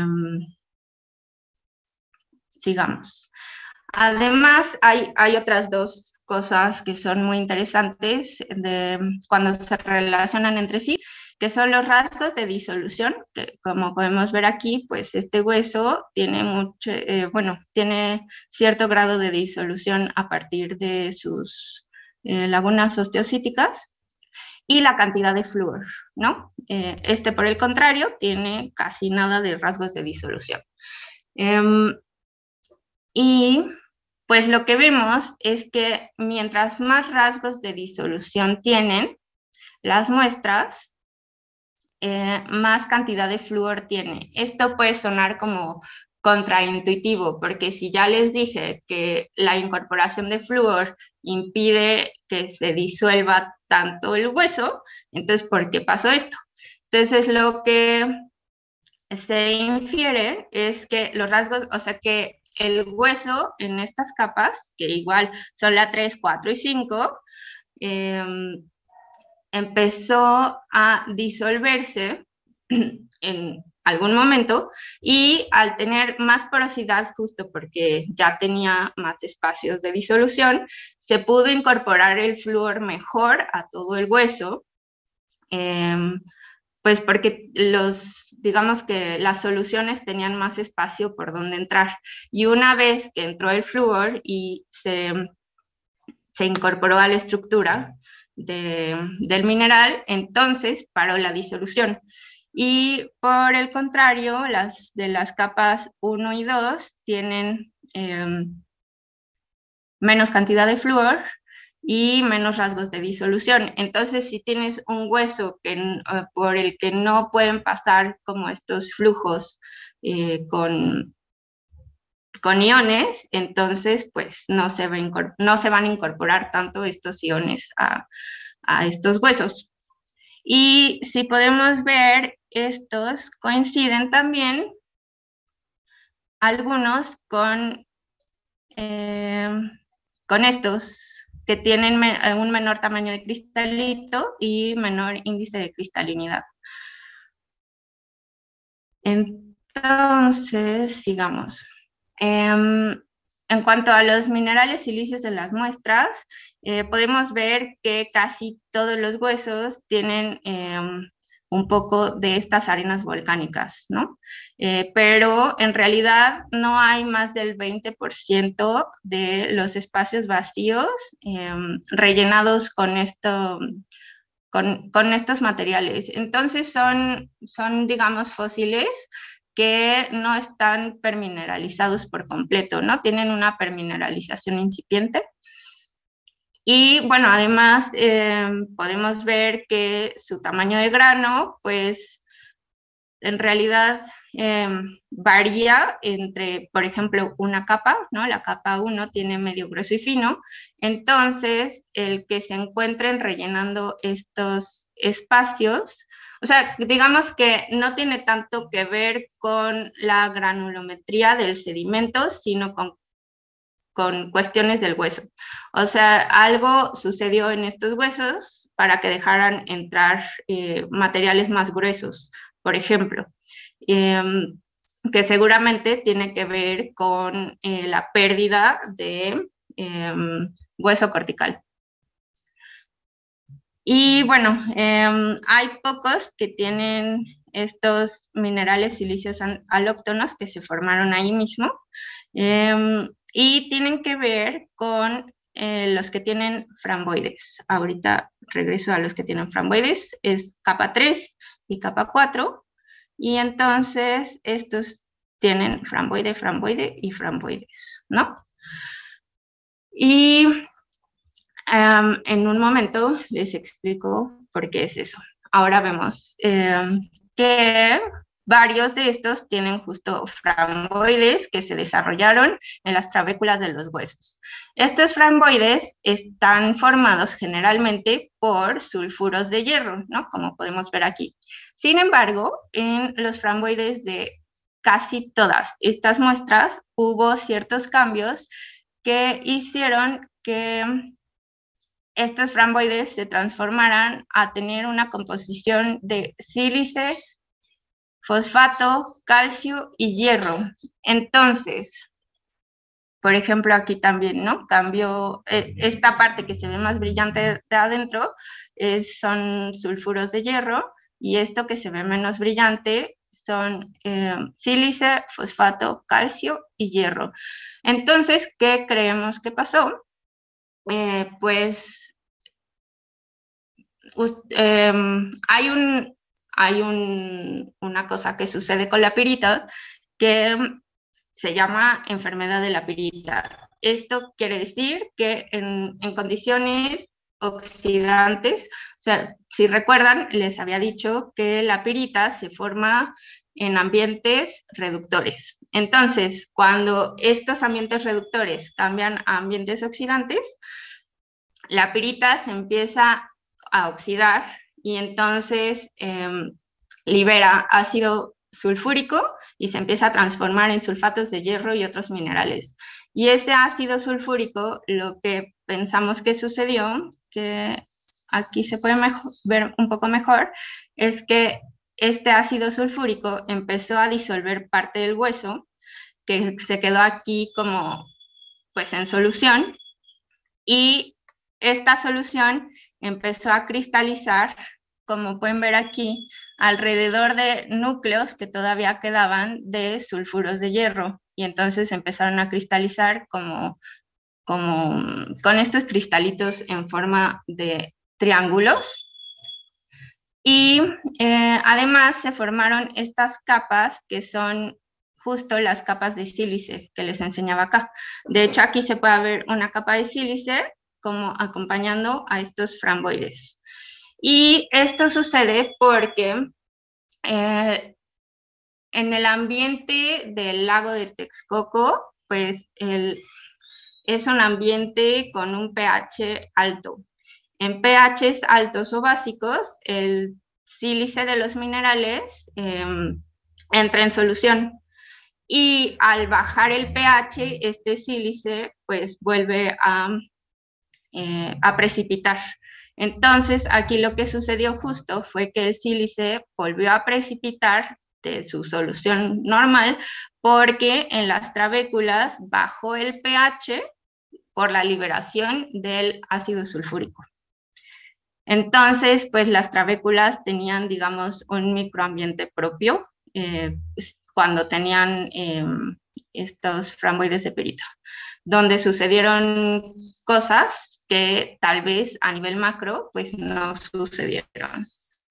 sigamos. Además, hay, hay otras dos cosas que son muy interesantes de, cuando se relacionan entre sí, que son los rasgos de disolución, que como podemos ver aquí, pues este hueso tiene mucho, eh, bueno, tiene cierto grado de disolución a partir de sus eh, lagunas osteocíticas, y la cantidad de flúor, ¿no? Eh, este, por el contrario, tiene casi nada de rasgos de disolución. Eh, y pues lo que vemos es que mientras más rasgos de disolución tienen las muestras, eh, más cantidad de flúor tiene. Esto puede sonar como contraintuitivo, porque si ya les dije que la incorporación de flúor impide que se disuelva tanto el hueso, entonces, ¿por qué pasó esto? Entonces, lo que se infiere es que los rasgos, o sea, que el hueso en estas capas, que igual son la tres, cuatro y cinco, eh, empezó a disolverse en algún momento, y al tener más porosidad, justo porque ya tenía más espacios de disolución, se pudo incorporar el flúor mejor a todo el hueso, eh, pues porque los, digamos que las soluciones tenían más espacio por donde entrar. Y una vez que entró el flúor y se, se incorporó a la estructura de, del mineral, entonces paró la disolución. Y por el contrario, las de las capas uno y dos tienen eh, menos cantidad de flúor y menos rasgos de disolución. Entonces, si tienes un hueso que, uh, por el que no pueden pasar como estos flujos eh, con, con iones, entonces pues no se, va a no se van a incorporar tanto estos iones a, a estos huesos. Y si podemos ver, estos coinciden también algunos con, eh, con estos que tienen me, un menor tamaño de cristalito y menor índice de cristalinidad. Entonces, sigamos. Eh, en cuanto a los minerales silíceos en las muestras, eh, podemos ver que casi todos los huesos tienen eh, un poco de estas arenas volcánicas, ¿no? Eh, pero en realidad no hay más del veinte por ciento de los espacios vacíos eh, rellenados con esto, con, con estos materiales. Entonces son, son, digamos, fósiles que no están permineralizados por completo, ¿no? Tienen una permineralización incipiente. Y bueno, además eh, podemos ver que su tamaño de grano, pues en realidad eh, varía entre, por ejemplo, una capa, ¿no? La capa uno tiene medio, grueso y fino. Entonces, el que se encuentren rellenando estos espacios, o sea, digamos que no tiene tanto que ver con la granulometría del sedimento, sino con, con cuestiones del hueso. O sea, algo sucedió en estos huesos para que dejaran entrar eh, materiales más gruesos, por ejemplo, eh, que seguramente tiene que ver con eh, la pérdida de eh, hueso cortical. Y bueno, eh, hay pocos que tienen estos minerales silíceos alóctonos que se formaron ahí mismo, eh, y tienen que ver con eh, los que tienen framboides. Ahorita regreso a los que tienen framboides, es capa tres y capa cuatro, y entonces estos tienen framboide, framboide y framboides, ¿no? Y Um, en un momento les explico por qué es eso. Ahora vemos eh, que varios de estos tienen justo framboides que se desarrollaron en las trabéculas de los huesos. Estos framboides están formados generalmente por sulfuros de hierro, ¿no? Como podemos ver aquí. Sin embargo, en los framboides de casi todas estas muestras hubo ciertos cambios que hicieron que estos framboides se transformaran a tener una composición de sílice, fosfato, calcio y hierro. Entonces, por ejemplo, aquí también, ¿no? Cambió eh, esta parte que se ve más brillante de adentro, es, son sulfuros de hierro, y esto que se ve menos brillante son eh, sílice, fosfato, calcio y hierro. Entonces, ¿qué creemos que pasó? Eh, pues eh, hay, un, hay un, una cosa que sucede con la pirita que se llama enfermedad de la pirita. Esto quiere decir que en, en condiciones oxidantes, o sea, si recuerdan, les había dicho que la pirita se forma en ambientes reductores. Entonces, cuando estos ambientes reductores cambian a ambientes oxidantes, la pirita se empieza a oxidar y entonces eh, libera ácido sulfúrico y se empieza a transformar en sulfatos de hierro y otros minerales. Y ese ácido sulfúrico, lo que pensamos que sucedió, que aquí se puede ver un poco mejor, es que este ácido sulfúrico empezó a disolver parte del hueso, que se quedó aquí como pues en solución, y esta solución empezó a cristalizar, como pueden ver aquí, alrededor de núcleos que todavía quedaban de sulfuros de hierro, y entonces empezaron a cristalizar como, como con estos cristalitos en forma de triángulos. Y eh, además se formaron estas capas que son justo las capas de sílice que les enseñaba acá. De hecho, aquí se puede ver una capa de sílice como acompañando a estos framboides. Y esto sucede porque eh, en el ambiente del lago de Texcoco, pues el, es un ambiente con un pH alto. En pHs altos o básicos, el sílice de los minerales eh, entra en solución. Y al bajar el pH, este sílice pues vuelve a, eh, a precipitar. Entonces, aquí lo que sucedió justo fue que el sílice volvió a precipitar de su solución normal porque en las trabéculas bajó el pH por la liberación del ácido sulfúrico. Entonces, pues las trabéculas tenían, digamos, un microambiente propio eh, cuando tenían eh, estos framboides de pirita, donde sucedieron cosas que tal vez a nivel macro, pues no sucedieron.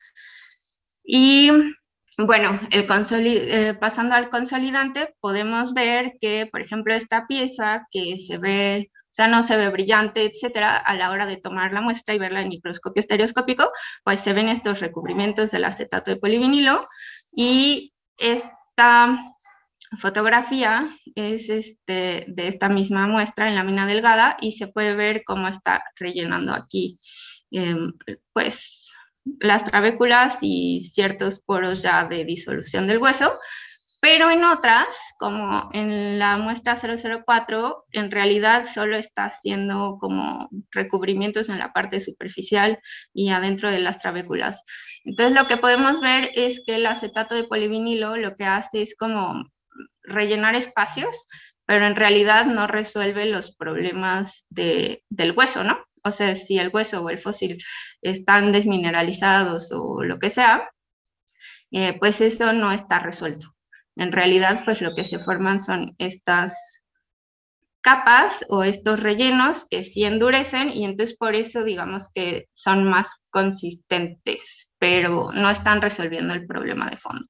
Y bueno, el eh, pasando al consolidante, podemos ver que, por ejemplo, esta pieza que se ve, o sea, no se ve brillante, etcétera, a la hora de tomar la muestra y verla en microscopio estereoscópico, pues se ven estos recubrimientos del acetato de polivinilo, y esta fotografía es este, de esta misma muestra en lámina delgada, y se puede ver cómo está rellenando aquí, eh, pues, las trabéculas y ciertos poros ya de disolución del hueso, pero en otras, como en la muestra cero cero cuatro, en realidad solo está haciendo como recubrimientos en la parte superficial y adentro de las trabéculas. Entonces lo que podemos ver es que el acetato de polivinilo lo que hace es como rellenar espacios, pero en realidad no resuelve los problemas de, del hueso, ¿no? O sea, si el hueso o el fósil están desmineralizados o lo que sea, eh, pues eso no está resuelto. En realidad, pues lo que se forman son estas capas o estos rellenos que sí endurecen, y entonces por eso digamos que son más consistentes, pero no están resolviendo el problema de fondo.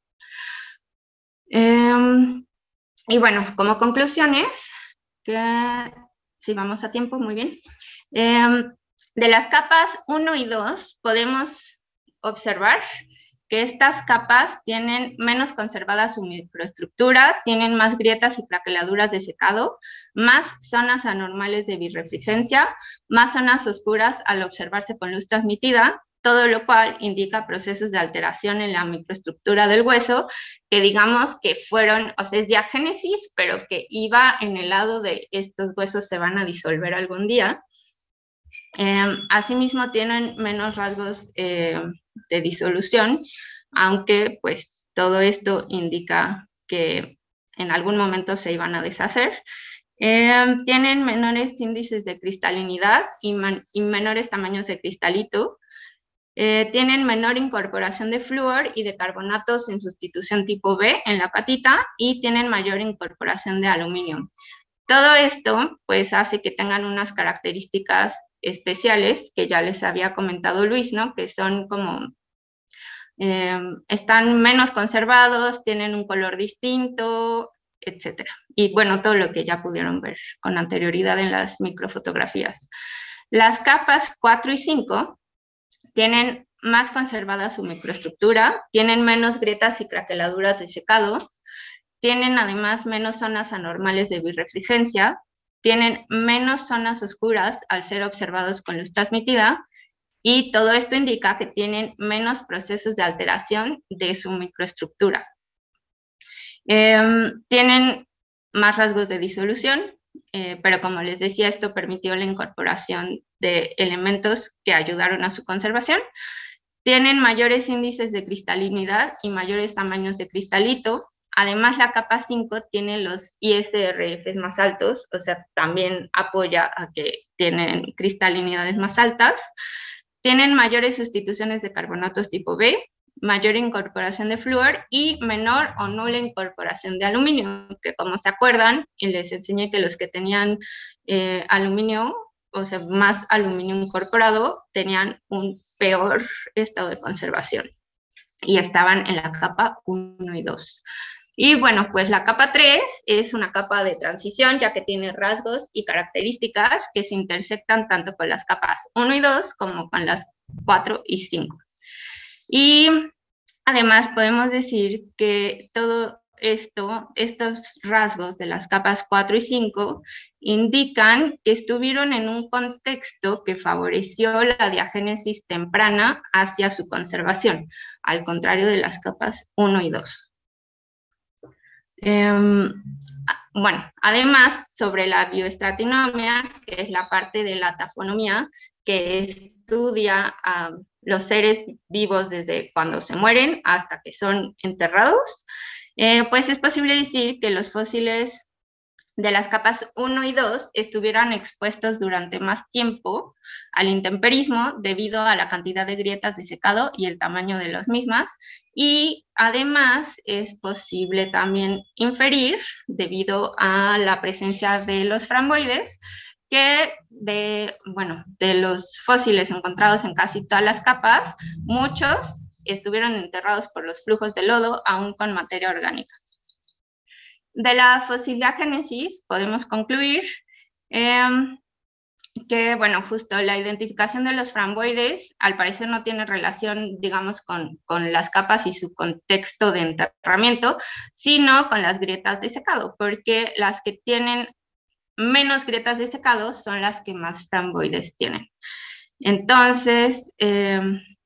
Eh, y bueno, como conclusiones, que si vamos a tiempo, muy bien. Eh, de las capas uno y dos podemos observar que estas capas tienen menos conservada su microestructura, tienen más grietas y craqueladuras de secado, más zonas anormales de birrefringencia, más zonas oscuras al observarse con luz transmitida, todo lo cual indica procesos de alteración en la microestructura del hueso, que digamos que fueron, o sea, es diagénesis, pero que iba en el lado de estos huesos se van a disolver algún día. Eh, asimismo, tienen menos rasgos eh, de disolución, aunque pues todo esto indica que en algún momento se iban a deshacer. Eh, tienen menores índices de cristalinidad y, y menores tamaños de cristalito. Eh, tienen menor incorporación de flúor y de carbonatos en sustitución tipo B en la patita, y tienen mayor incorporación de aluminio. Todo esto pues hace que tengan unas características especiales que ya les había comentado Luis, ¿no? Que son como, eh, están menos conservados, tienen un color distinto, etcétera. Y bueno, todo lo que ya pudieron ver con anterioridad en las microfotografías. Las capas cuatro y cinco tienen más conservada su microestructura, tienen menos grietas y craqueladuras de secado, tienen además menos zonas anormales de birrefringencia, tienen menos zonas oscuras al ser observados con luz transmitida, y todo esto indica que tienen menos procesos de alteración de su microestructura. Eh, tienen más rasgos de disolución, eh, pero como les decía, esto permitió la incorporación de elementos que ayudaron a su conservación. Tienen mayores índices de cristalinidad y mayores tamaños de cristalito. Además, la capa cinco tiene los I S R Fs más altos, o sea, también apoya a que tienen cristalinidades más altas. Tienen mayores sustituciones de carbonatos tipo B, mayor incorporación de flúor y menor o nula incorporación de aluminio, que como se acuerdan, y les enseñé que los que tenían eh, aluminio, o sea, más aluminio incorporado, tenían un peor estado de conservación y estaban en la capa uno y dos. Y bueno, pues la capa tres es una capa de transición, ya que tiene rasgos y características que se intersectan tanto con las capas uno y dos como con las cuatro y cinco. Y además podemos decir que todo esto, estos rasgos de las capas cuatro y cinco indican que estuvieron en un contexto que favoreció la diagénesis temprana hacia su conservación, al contrario de las capas uno y dos. Eh, bueno, además, sobre la bioestratinomia, que es la parte de la tafonomía, que estudia a uh, los seres vivos desde cuando se mueren hasta que son enterrados, eh, pues es posible decir que los fósiles de las capas uno y dos estuvieran expuestos durante más tiempo al intemperismo debido a la cantidad de grietas de secado y el tamaño de las mismas, y además es posible también inferir, debido a la presencia de los framboides, que de, bueno, de los fósiles encontrados en casi todas las capas, muchos estuvieron enterrados por los flujos de lodo, aún con materia orgánica. De la fosilogénesis podemos concluir eh, que, bueno, justo la identificación de los framboides al parecer no tiene relación, digamos, con, con las capas y su contexto de enterramiento, sino con las grietas de secado, porque las que tienen menos grietas de secado son las que más framboides tienen. Entonces, eh,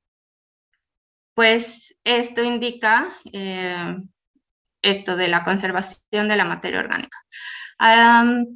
pues esto indica eh, esto de la conservación de la materia orgánica. Um,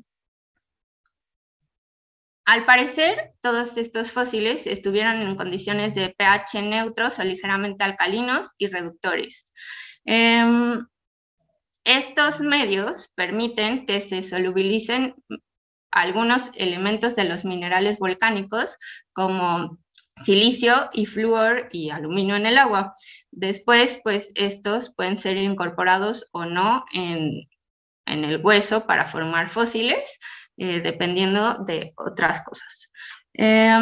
al parecer, todos estos fósiles estuvieron en condiciones de pH neutros o ligeramente alcalinos y reductores. Um, estos medios permiten que se solubilicen algunos elementos de los minerales volcánicos, como silicio y flúor y aluminio en el agua. Después, pues, estos pueden ser incorporados o no en, en el hueso para formar fósiles, eh, dependiendo de otras cosas. Eh,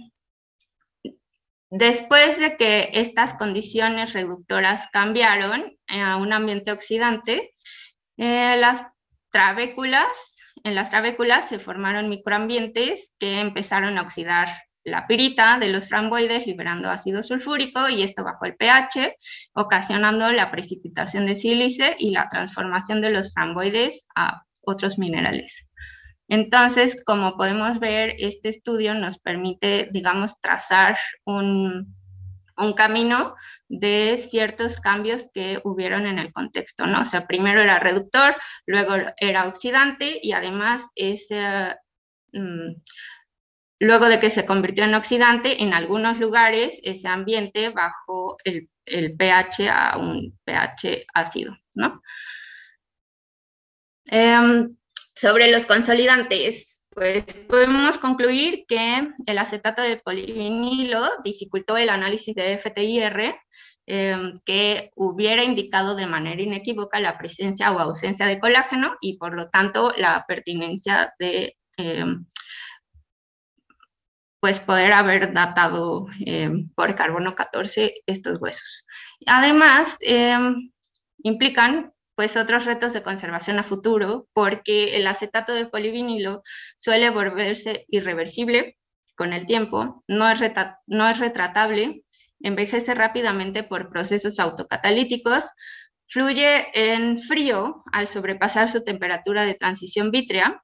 después de que estas condiciones reductoras cambiaron a un ambiente oxidante, eh, las trabéculas, en las trabéculas se formaron microambientes que empezaron a oxidar la pirita de los framboides, liberando ácido sulfúrico, y esto bajó el pH, ocasionando la precipitación de sílice y la transformación de los framboides a otros minerales. Entonces, como podemos ver, este estudio nos permite, digamos, trazar un, un camino de ciertos cambios que hubieron en el contexto, ¿no? O sea, primero era reductor, luego era oxidante, y además ese... Um, luego de que se convirtió en oxidante, en algunos lugares ese ambiente bajó el, el pH a un pH ácido, ¿no? Eh, sobre los consolidantes, pues podemos concluir que el acetato de polivinilo dificultó el análisis de F T I R, eh, que hubiera indicado de manera inequívoca la presencia o ausencia de colágeno y por lo tanto la pertinencia de eh, pues poder haber datado eh, por carbono catorce estos huesos. Además, eh, implican pues otros retos de conservación a futuro, porque el acetato de polivinilo suele volverse irreversible con el tiempo, no es, no es retratable, envejece rápidamente por procesos autocatalíticos, fluye en frío al sobrepasar su temperatura de transición vítrea,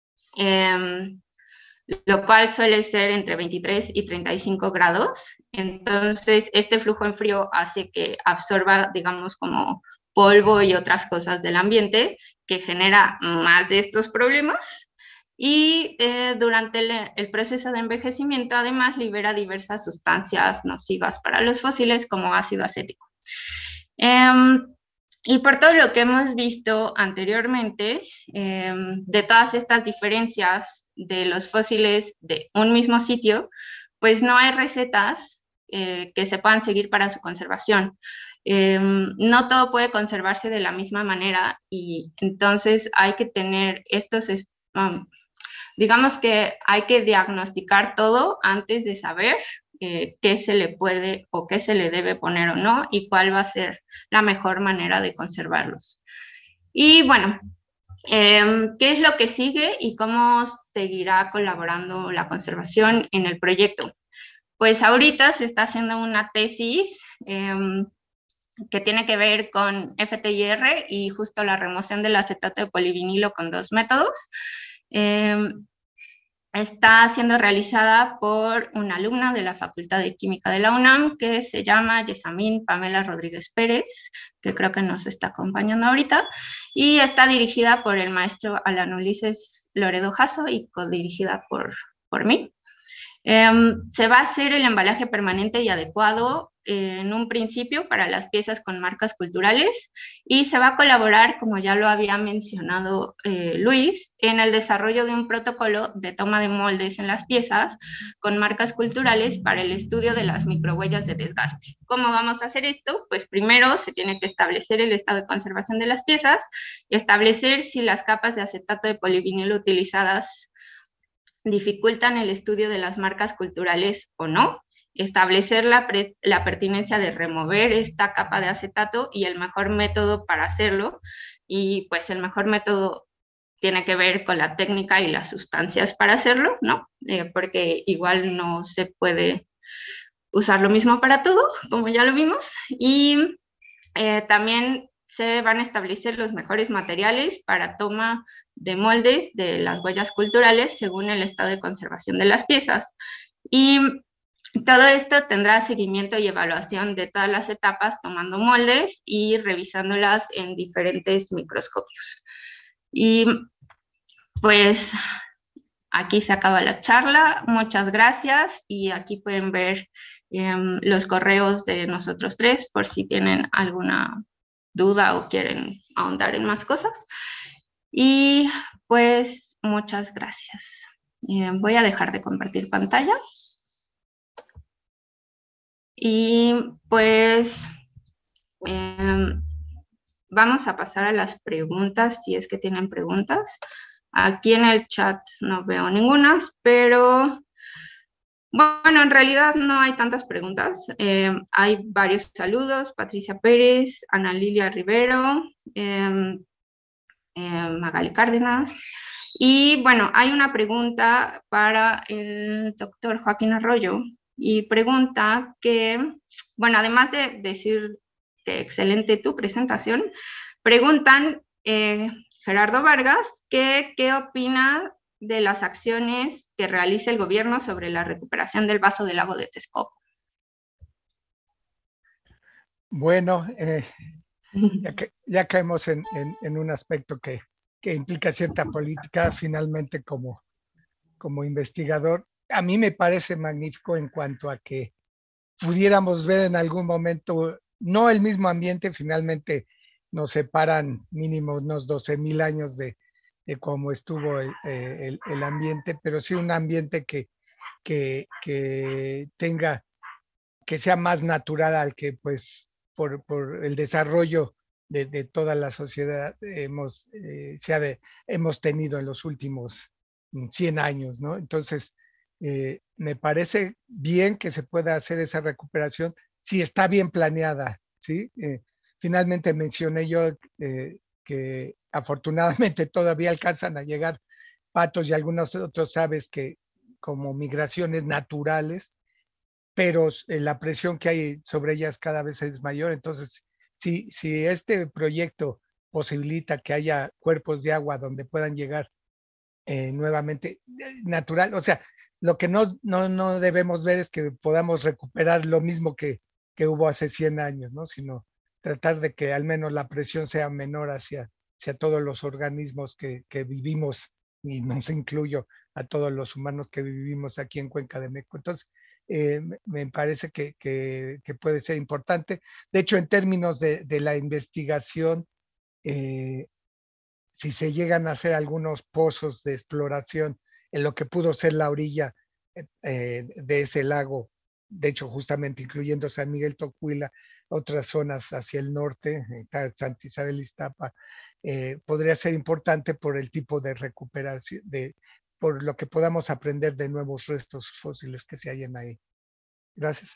eh, lo cual suele ser entre veintitrés y treinta y cinco grados. Entonces, este flujo en frío hace que absorba, digamos, como polvo y otras cosas del ambiente, que genera más de estos problemas. Y eh, durante el, el proceso de envejecimiento, además, libera diversas sustancias nocivas para los fósiles, como ácido acético. Eh, Y por todo lo que hemos visto anteriormente, eh, de todas estas diferencias de los fósiles de un mismo sitio, pues no hay recetas eh, que se puedan seguir para su conservación. Eh, no todo puede conservarse de la misma manera y entonces hay que tener estos, um, digamos que hay que diagnosticar todo antes de saber Eh, qué se le puede o qué se le debe poner o no y cuál va a ser la mejor manera de conservarlos. Y bueno, eh, ¿qué es lo que sigue y cómo seguirá colaborando la conservación en el proyecto? Pues ahorita se está haciendo una tesis eh, que tiene que ver con F T I R y justo la remoción del acetato de polivinilo con dos métodos. Eh, Está siendo realizada por una alumna de la Facultad de Química de la UNAM que se llama Yesamín Pamela Rodríguez Pérez, que creo que nos está acompañando ahorita, y está dirigida por el maestro Alan Ulises Loredo Jasso y codirigida por, por mí. Eh, se va a hacer el embalaje permanente y adecuado eh, en un principio para las piezas con marcas culturales y se va a colaborar, como ya lo había mencionado eh, Luis, en el desarrollo de un protocolo de toma de moldes en las piezas con marcas culturales para el estudio de las microhuellas de desgaste. ¿Cómo vamos a hacer esto? Pues primero se tiene que establecer el estado de conservación de las piezas y establecer si las capas de acetato de polivinilo utilizadas dificultan el estudio de las marcas culturales o no, establecer la, pre, la pertinencia de remover esta capa de acetato y el mejor método para hacerlo, y pues el mejor método tiene que ver con la técnica y las sustancias para hacerlo, ¿no? Eh, porque igual no se puede usar lo mismo para todo, como ya lo vimos, y eh, también se van a establecer los mejores materiales para toma de moldes de las huellas culturales según el estado de conservación de las piezas. Y todo esto tendrá seguimiento y evaluación de todas las etapas, tomando moldes y revisándolas en diferentes microscopios. Y pues aquí se acaba la charla. Muchas gracias y aquí pueden ver eh, los correos de nosotros tres por si tienen alguna duda o quieren ahondar en más cosas. Y pues muchas gracias. Eh, voy a dejar de compartir pantalla. Y pues eh, vamos a pasar a las preguntas, si es que tienen preguntas. Aquí en el chat no veo ninguna, pero bueno, en realidad no hay tantas preguntas. Eh, hay varios saludos: Patricia Pérez, Ana Lilia Rivero, eh, eh, Magali Cárdenas. Y bueno, hay una pregunta para el doctor Joaquín Arroyo y pregunta que, bueno, además de decir que excelente tu presentación, preguntan eh, Gerardo Vargas que qué opina de las acciones que realiza el gobierno sobre la recuperación del vaso del lago de Texcoco. Bueno, eh, ya, que, ya caemos en, en, en un aspecto que, que implica cierta política. Finalmente, como, como investigador, a mí me parece magnífico en cuanto a que pudiéramos ver en algún momento, no el mismo ambiente, finalmente nos separan mínimo unos doce mil años de, de cómo estuvo el, el, el ambiente, pero sí un ambiente que, que, que tenga, que sea más natural al que pues por, por el desarrollo de, de toda la sociedad hemos, eh, se ha de, hemos tenido en los últimos cien años, ¿no? Entonces, eh, me parece bien que se pueda hacer esa recuperación si está bien planeada, ¿sí? Eh, finalmente mencioné yo eh, que afortunadamente todavía alcanzan a llegar patos y algunos otros aves que como migraciones naturales, pero eh, la presión que hay sobre ellas cada vez es mayor. Entonces, si, si este proyecto posibilita que haya cuerpos de agua donde puedan llegar eh, nuevamente natural, o sea, lo que no, no, no debemos ver es que podamos recuperar lo mismo que, que hubo hace cien años, ¿no? Sino tratar de que al menos la presión sea menor hacia, hacia todos los organismos que, que vivimos, y nos incluyo a todos los humanos que vivimos aquí en Cuenca de México. Entonces, eh, me parece que, que, que puede ser importante. De hecho, en términos de, de la investigación, eh, si se llegan a hacer algunos pozos de exploración en lo que pudo ser la orilla eh, de ese lago, de hecho justamente incluyendo San Miguel Tocuila, otras zonas hacia el norte, Santa Isabel Iztapa, eh, podría ser importante por el tipo de recuperación, de, por lo que podamos aprender de nuevos restos fósiles que se hallan ahí. Gracias.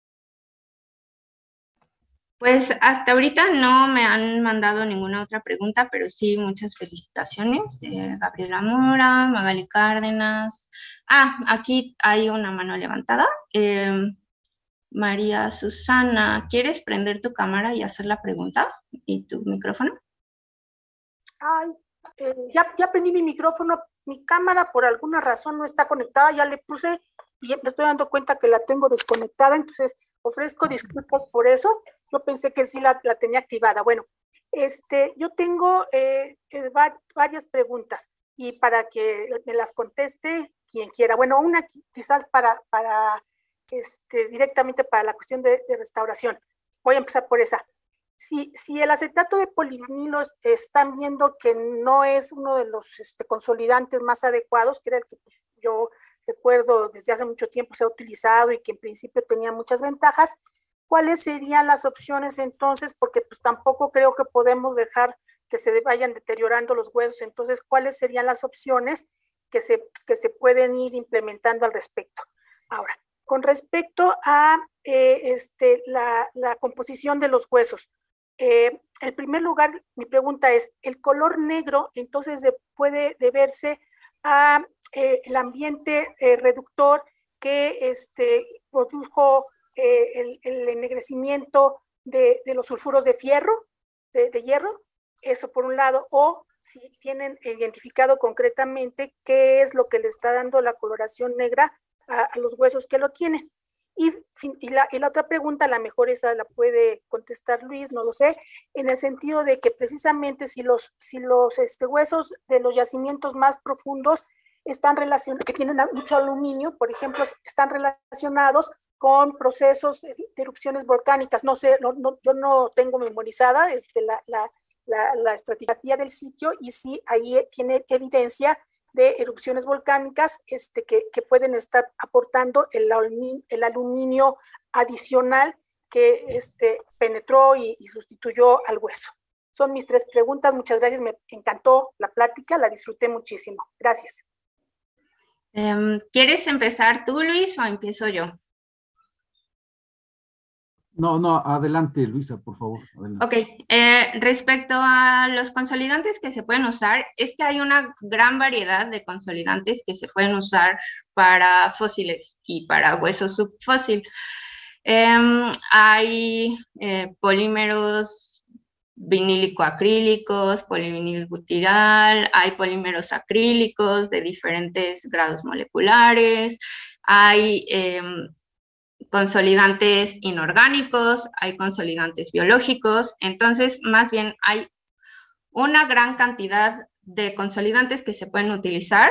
Pues hasta ahorita no me han mandado ninguna otra pregunta, pero sí muchas felicitaciones. Eh, Gabriela Mora, Magali Cárdenas. Ah, aquí hay una mano levantada. Eh, María Susana, ¿quieres prender tu cámara y hacer la pregunta? ¿Y tu micrófono? Ay, eh, ya, ya prendí mi micrófono. Mi cámara por alguna razón no está conectada. Ya le puse y me estoy dando cuenta que la tengo desconectada. Entonces ofrezco disculpas por eso. Yo pensé que sí la, la tenía activada. Bueno, este, yo tengo eh, eh, va, varias preguntas y para que me las conteste quien quiera. Bueno, una quizás para, para este, directamente para la cuestión de, de restauración. Voy a empezar por esa. Si, si el acetato de polivinilo están viendo que no es uno de los este, consolidantes más adecuados, que era el que pues, yo recuerdo desde hace mucho tiempo se ha utilizado y que en principio tenía muchas ventajas, ¿cuáles serían las opciones entonces? Porque pues tampoco creo que podemos dejar que se vayan deteriorando los huesos. Entonces, ¿cuáles serían las opciones que se, que se pueden ir implementando al respecto? Ahora, con respecto a eh, este, la, la composición de los huesos, Eh, en primer lugar, mi pregunta es, ¿el color negro entonces de, puede deberse a eh, el ambiente eh, reductor que este, produjo eh, el, el ennegrecimiento de, de los sulfuros de fierro, de, de hierro? Eso por un lado, o si tienen identificado concretamente qué es lo que le está dando la coloración negra a, a los huesos que lo tienen. Y, y, la, y la otra pregunta, a lo mejor esa la puede contestar Luis, no lo sé, en el sentido de que precisamente si los, si los este, huesos de los yacimientos más profundos están relacionados, que tienen mucho aluminio, por ejemplo, están relacionados con procesos de erupciones volcánicas. No sé, no, no, yo no tengo memorizada este, la, la, la, la estratigrafía del sitio y sí ahí tiene evidencia de erupciones volcánicas este, que, que pueden estar aportando el aluminio, el aluminio adicional que este, penetró y, y sustituyó al hueso. Son mis tres preguntas. Muchas gracias. Me encantó la plática. La disfruté muchísimo. Gracias. Um, ¿Quieres empezar tú, Luis, o empiezo yo? No, no, adelante, Luisa, por favor. Adelante. Ok, eh, respecto a los consolidantes que se pueden usar, es que hay una gran variedad de consolidantes que se pueden usar para fósiles y para huesos subfósil. Eh, hay eh, polímeros vinílico-acrílicos, polivinilbutiral, hay polímeros acrílicos de diferentes grados moleculares, hay eh, consolidantes inorgánicos, hay consolidantes biológicos, entonces más bien hay una gran cantidad de consolidantes que se pueden utilizar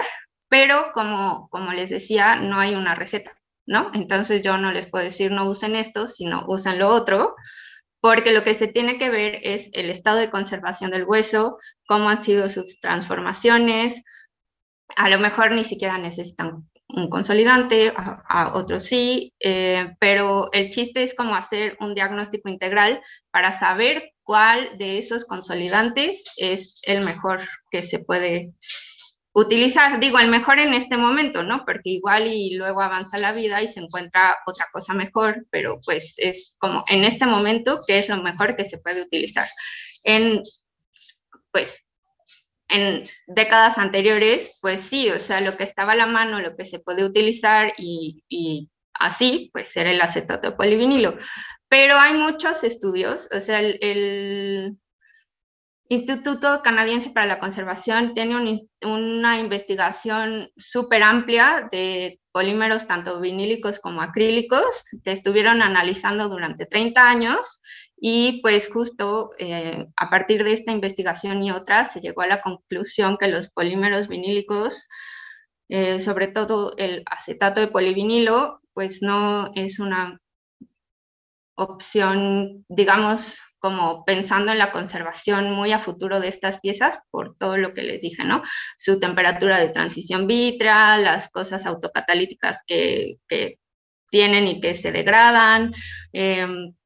pero como, como les decía, no hay una receta, ¿no? Entonces yo no les puedo decir no usen esto, sino usen lo otro, porque lo que se tiene que ver es el estado de conservación del hueso, cómo han sido sus transformaciones. A lo mejor ni siquiera necesitan un consolidante, a, a otros sí, eh, pero el chiste es como hacer un diagnóstico integral para saber cuál de esos consolidantes es el mejor que se puede utilizar. Digo, el mejor en este momento, ¿no? Porque igual y luego avanza la vida y se encuentra otra cosa mejor, pero pues es como en este momento qué es lo mejor que se puede utilizar. En, pues, en décadas anteriores, pues sí, o sea, lo que estaba a la mano, lo que se puede utilizar y, y así, pues era el acetato de polivinilo. Pero hay muchos estudios, o sea, el, el Instituto Canadiense para la Conservación tiene un, una investigación súper amplia de polímeros tanto vinílicos como acrílicos que estuvieron analizando durante treinta años y pues justo eh, a partir de esta investigación y otras se llegó a la conclusión que los polímeros vinílicos, eh, sobre todo el acetato de polivinilo, pues no es una opción, digamos, como pensando en la conservación muy a futuro de estas piezas, por todo lo que les dije, ¿no? Su temperatura de transición vítrea, las cosas autocatalíticas que, que tienen y que se degradan, eh,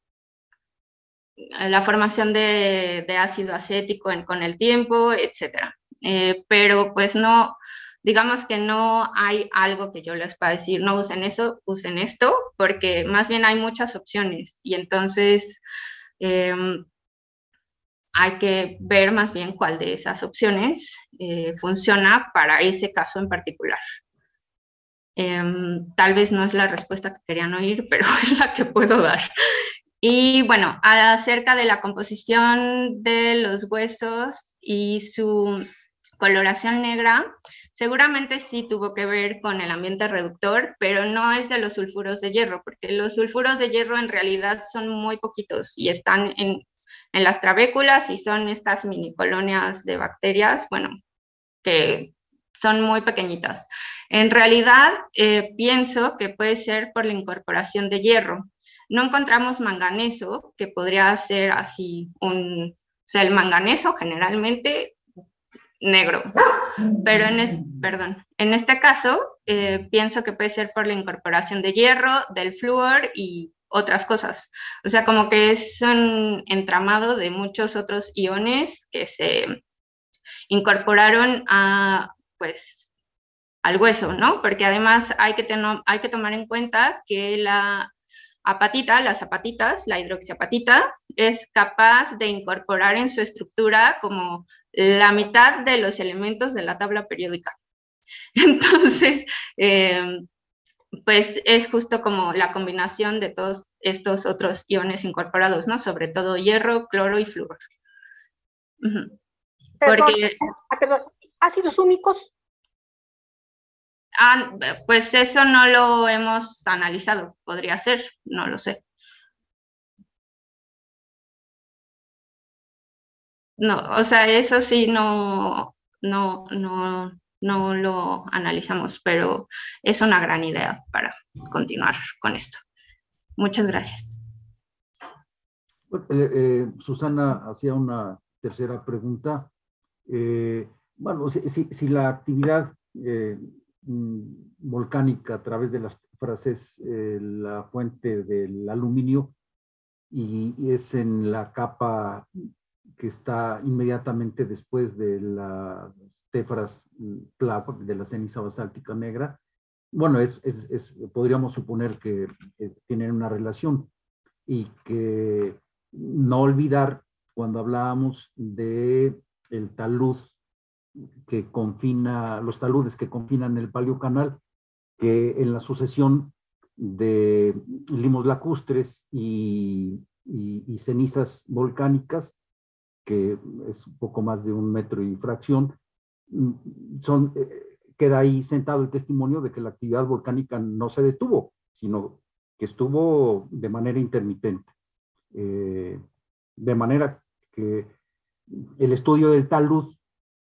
la formación de, de ácido acético en, con el tiempo, etcétera. Eh, pero pues no, digamos que no hay algo que yo les pueda decir, no usen eso, usen esto, porque más bien hay muchas opciones y entonces eh, hay que ver más bien cuál de esas opciones eh, funciona para ese caso en particular. Eh, tal vez no es la respuesta que querían oír, pero es la que puedo dar. Y bueno, acerca de la composición de los huesos y su coloración negra, seguramente sí tuvo que ver con el ambiente reductor, pero no es de los sulfuros de hierro, porque los sulfuros de hierro en realidad son muy poquitos y están en, en las trabéculas y son estas mini colonias de bacterias, bueno, que son muy pequeñitas. En realidad, eh, pienso que puede ser por la incorporación de hierro. No encontramos manganeso, que podría ser así un, o sea, el manganeso generalmente negro, pero en, es, perdón, en este caso eh, pienso que puede ser por la incorporación de hierro, del flúor y otras cosas. O sea, como que es un entramado de muchos otros iones que se incorporaron a, pues, al hueso, ¿no? Porque además hay que, tener, hay que tomar en cuenta que la apatita, las apatitas, la hidroxiapatita, es capaz de incorporar en su estructura como la mitad de los elementos de la tabla periódica. Entonces, eh, pues es justo como la combinación de todos estos otros iones incorporados, ¿no? Sobre todo hierro, cloro y flúor. Uh-huh. Perdón, Porque, perdón, ácidos húmicos. Ah, pues eso no lo hemos analizado, podría ser, no lo sé. No, o sea, eso sí no, no, no, no lo analizamos, pero es una gran idea para continuar con esto. Muchas gracias. Bueno, eh, eh, Susana hacía una tercera pregunta. Eh, bueno, si, si, si la actividad eh, volcánica a través de las frases eh, la fuente del aluminio y, y es en la capa que está inmediatamente después de las tefras de la ceniza basáltica negra, bueno, es, es, es, podríamos suponer que eh, tienen una relación y que no olvidar cuando hablábamos de el talud que confina, los taludes que confinan el paleocanal, que en la sucesión de limos lacustres y, y, y cenizas volcánicas, que es un poco más de un metro y fracción, son, eh, queda ahí sentado el testimonio de que la actividad volcánica no se detuvo, sino que estuvo de manera intermitente. Eh, de manera que el estudio del talud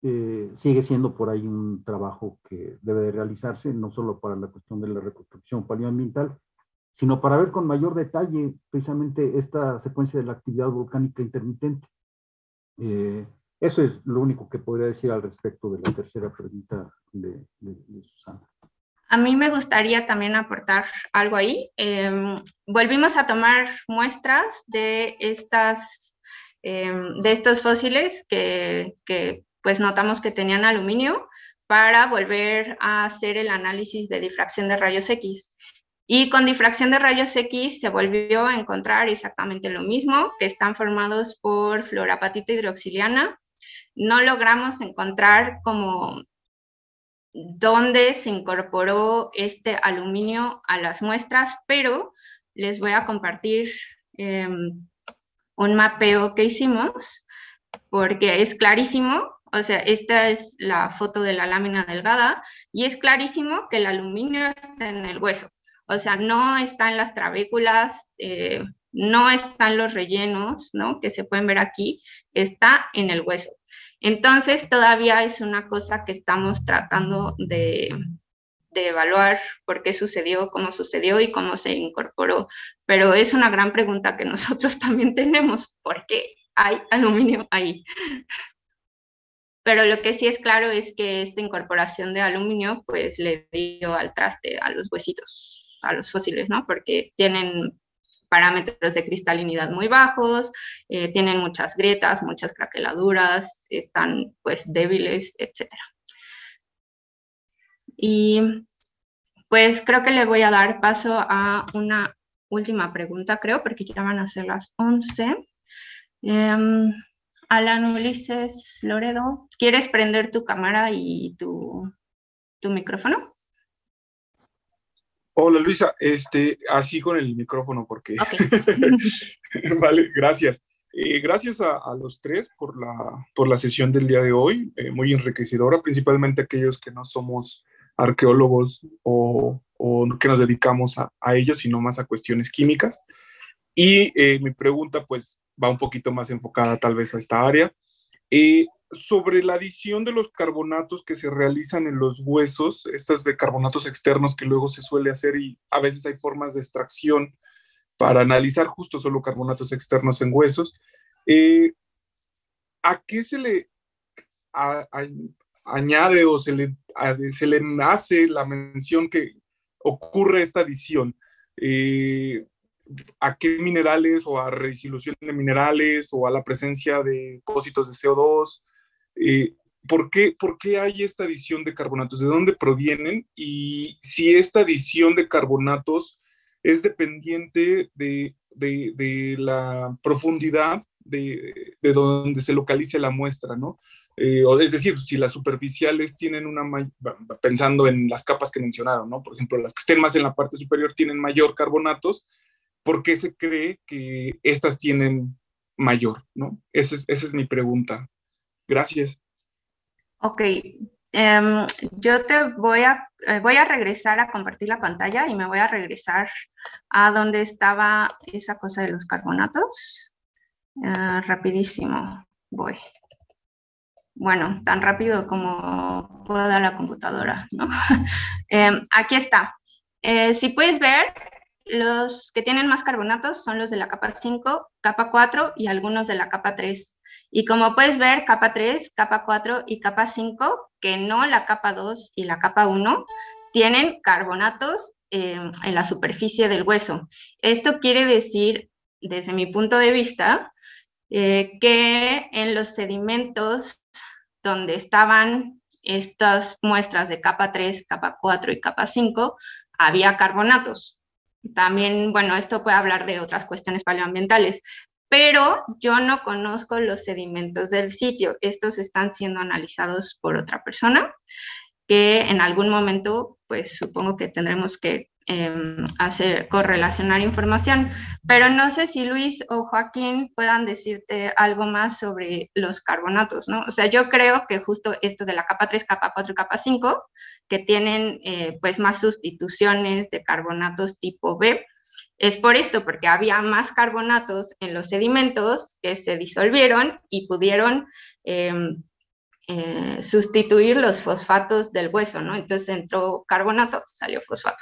eh, sigue siendo por ahí un trabajo que debe de realizarse, no solo para la cuestión de la reconstrucción paleoambiental, sino para ver con mayor detalle precisamente esta secuencia de la actividad volcánica intermitente. Eh, eso es lo único que podría decir al respecto de la tercera pregunta de, de, de Susana. A mí me gustaría también aportar algo ahí. Eh, volvimos a tomar muestras de, estas, eh, de estos fósiles que, que pues notamos que tenían aluminio para volver a hacer el análisis de difracción de rayos X. Y con difracción de rayos X se volvió a encontrar exactamente lo mismo, que están formados por fluorapatita hidroxiliana. No logramos encontrar como dónde se incorporó este aluminio a las muestras, pero les voy a compartir eh, un mapeo que hicimos, porque es clarísimo. O sea, esta es la foto de la lámina delgada, y es clarísimo que el aluminio está en el hueso. O sea, no está en las trabéculas, eh, no están los rellenos, ¿no?, que se pueden ver aquí, está en el hueso. Entonces, todavía es una cosa que estamos tratando de, de evaluar por qué sucedió, cómo sucedió y cómo se incorporó. Pero es una gran pregunta que nosotros también tenemos, ¿por qué hay aluminio ahí? Pero lo que sí es claro es que esta incorporación de aluminio pues le dio al traste a los huesitos, a los fósiles, ¿no? Porque tienen parámetros de cristalinidad muy bajos, eh, tienen muchas grietas, muchas craqueladuras, están pues débiles, etcétera. Y pues creo que le voy a dar paso a una última pregunta, creo, porque ya van a ser las once. Um, Alan Ulises Loredo, ¿quieres prender tu cámara y tu, tu micrófono? Hola Luisa, este, así con el micrófono porque... Okay. Vale, gracias. Eh, gracias a, a los tres por la, por la sesión del día de hoy, eh, muy enriquecedora, principalmente aquellos que no somos arqueólogos o, o que nos dedicamos a, a ello, sino más a cuestiones químicas. Y eh, mi pregunta pues va un poquito más enfocada tal vez a esta área. Eh, sobre la adición de los carbonatos que se realizan en los huesos, estas de carbonatos externos que luego se suele hacer, y a veces hay formas de extracción para analizar justo solo carbonatos externos en huesos. Eh, ¿A qué se le a, a, añade o se le, a, se le hace la mención que ocurre esta adición? Eh, ¿A qué minerales, o a redisolución de minerales, o a la presencia de depósitos de C O dos? Eh, ¿por qué, ¿Por qué hay esta adición de carbonatos? ¿De dónde provienen? Y si esta adición de carbonatos es dependiente de, de, de la profundidad de, de donde se localice la muestra, ¿no? Eh, o es decir, si las superficiales tienen una, pensando en las capas que mencionaron, ¿no? Por ejemplo, las que estén más en la parte superior tienen mayor carbonatos, ¿por qué se cree que estas tienen mayor, ¿no? Esa es, esa es mi pregunta. Gracias. Ok, um, yo te voy a, eh, voy a regresar a compartir la pantalla y me voy a regresar a donde estaba esa cosa de los carbonatos. Uh, rapidísimo, voy. Bueno, tan rápido como pueda la computadora, ¿no? eh, aquí está. Eh, si puedes ver, los que tienen más carbonatos son los de la capa cinco, capa cuatro y algunos de la capa tres. Y como puedes ver, capa tres, capa cuatro y capa cinco, que no la capa dos y la capa uno, tienen carbonatos eh, en la superficie del hueso. Esto quiere decir, desde mi punto de vista, eh, que en los sedimentos donde estaban estas muestras de capa tres, capa cuatro y capa cinco, había carbonatos. También, bueno, esto puede hablar de otras cuestiones paleoambientales, pero yo no conozco los sedimentos del sitio. Estos están siendo analizados por otra persona, que en algún momento, pues supongo que tendremos que eh, hacer, correlacionar información, pero no sé si Luis o Joaquín puedan decirte algo más sobre los carbonatos, ¿no? O sea, yo creo que justo esto de la capa tres, capa cuatro y capa cinco, que tienen eh, pues más sustituciones de carbonatos tipo B, es por esto, porque había más carbonatos en los sedimentos que se disolvieron y pudieron eh, eh, sustituir los fosfatos del hueso, ¿no? Entonces entró carbonato, salió fosfato.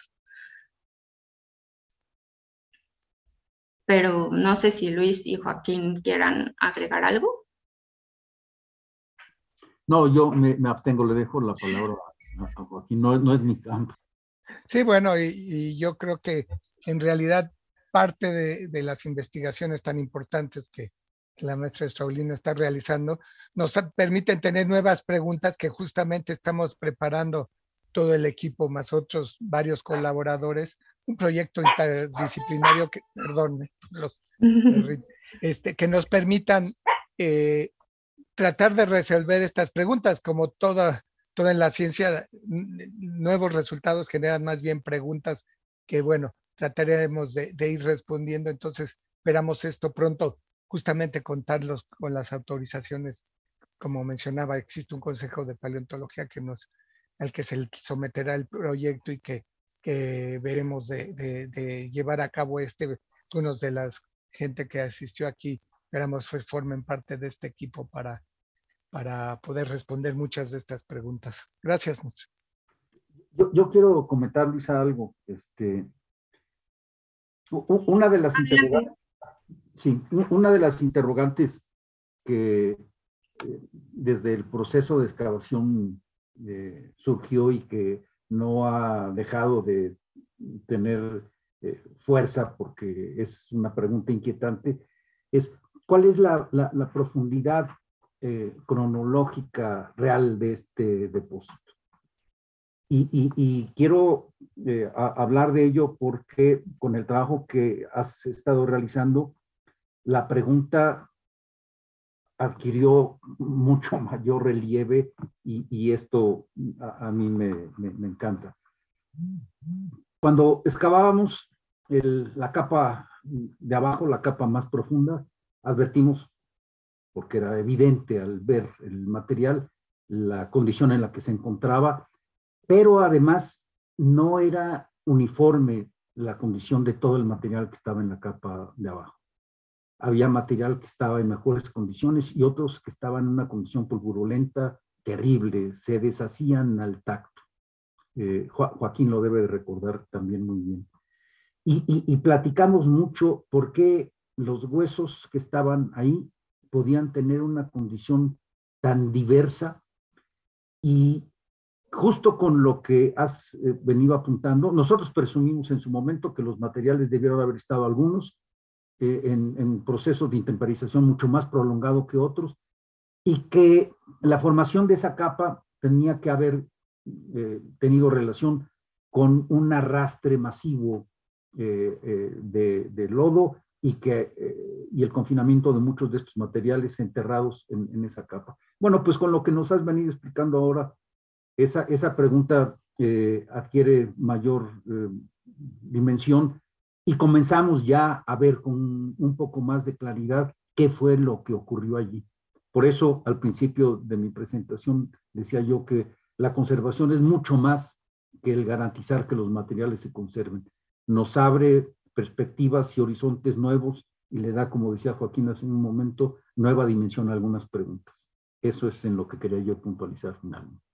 Pero no sé si Luis y Joaquín quieran agregar algo. No, yo me, me abstengo, le dejo la palabra a, a Joaquín, no, no es mi campo. Sí, bueno, y, y yo creo que en realidad parte de, de las investigaciones tan importantes que, que la maestra Straulina está realizando nos permiten tener nuevas preguntas que justamente estamos preparando todo el equipo, más otros varios colaboradores, un proyecto interdisciplinario que, perdón, los, este, que nos permitan eh, tratar de resolver estas preguntas, como toda, toda en la ciencia, nuevos resultados generan más bien preguntas que, bueno, trataremos de, de ir respondiendo. Entonces, esperamos esto pronto, justamente contarlos con las autorizaciones. Como mencionaba, existe un consejo de paleontología que nos, al que se someterá el proyecto y que, que veremos de, de, de llevar a cabo este. Unos de las gente que asistió aquí, esperamos pues, formen parte de este equipo para, para poder responder muchas de estas preguntas. Gracias, maestro. Yo, yo quiero comentar, Luisa, algo. Este, una de las interrogantes, sí, una de las interrogantes que eh, desde el proceso de excavación eh, surgió y que no ha dejado de tener eh, fuerza porque es una pregunta inquietante, es ¿cuál es la, la, la profundidad eh, cronológica real de este depósito? Y, y, y quiero eh, a, hablar de ello porque con el trabajo que has estado realizando, la pregunta adquirió mucho mayor relieve y, y esto a, a mí me, me, me encanta. Cuando excavábamos el, la capa de abajo, la capa más profunda, advertimos, porque era evidente al ver el material, la condición en la que se encontraba, pero además no era uniforme la condición de todo el material que estaba en la capa de abajo. Había material que estaba en mejores condiciones y otros que estaban en una condición pulverulenta terrible, se deshacían al tacto. Eh, Jo Joaquín lo debe de recordar también muy bien. Y, y, y platicamos mucho por qué los huesos que estaban ahí podían tener una condición tan diversa y justo con lo que has eh, venido apuntando, nosotros presumimos en su momento que los materiales debieron haber estado algunos eh, en, en procesos de intemperización mucho más prolongado que otros y que la formación de esa capa tenía que haber eh, tenido relación con un arrastre masivo eh, eh, de, de lodo y, que, eh, y el confinamiento de muchos de estos materiales enterrados en, en esa capa. Bueno, pues con lo que nos has venido explicando ahora, esa, esa pregunta eh, adquiere mayor eh, dimensión y comenzamos ya a ver con un poco más de claridad qué fue lo que ocurrió allí. Por eso, al principio de mi presentación, decía yo que la conservación es mucho más que el garantizar que los materiales se conserven. Nos abre perspectivas y horizontes nuevos y le da, como decía Joaquín hace un momento, nueva dimensión a algunas preguntas. Eso es en lo que quería yo puntualizar finalmente.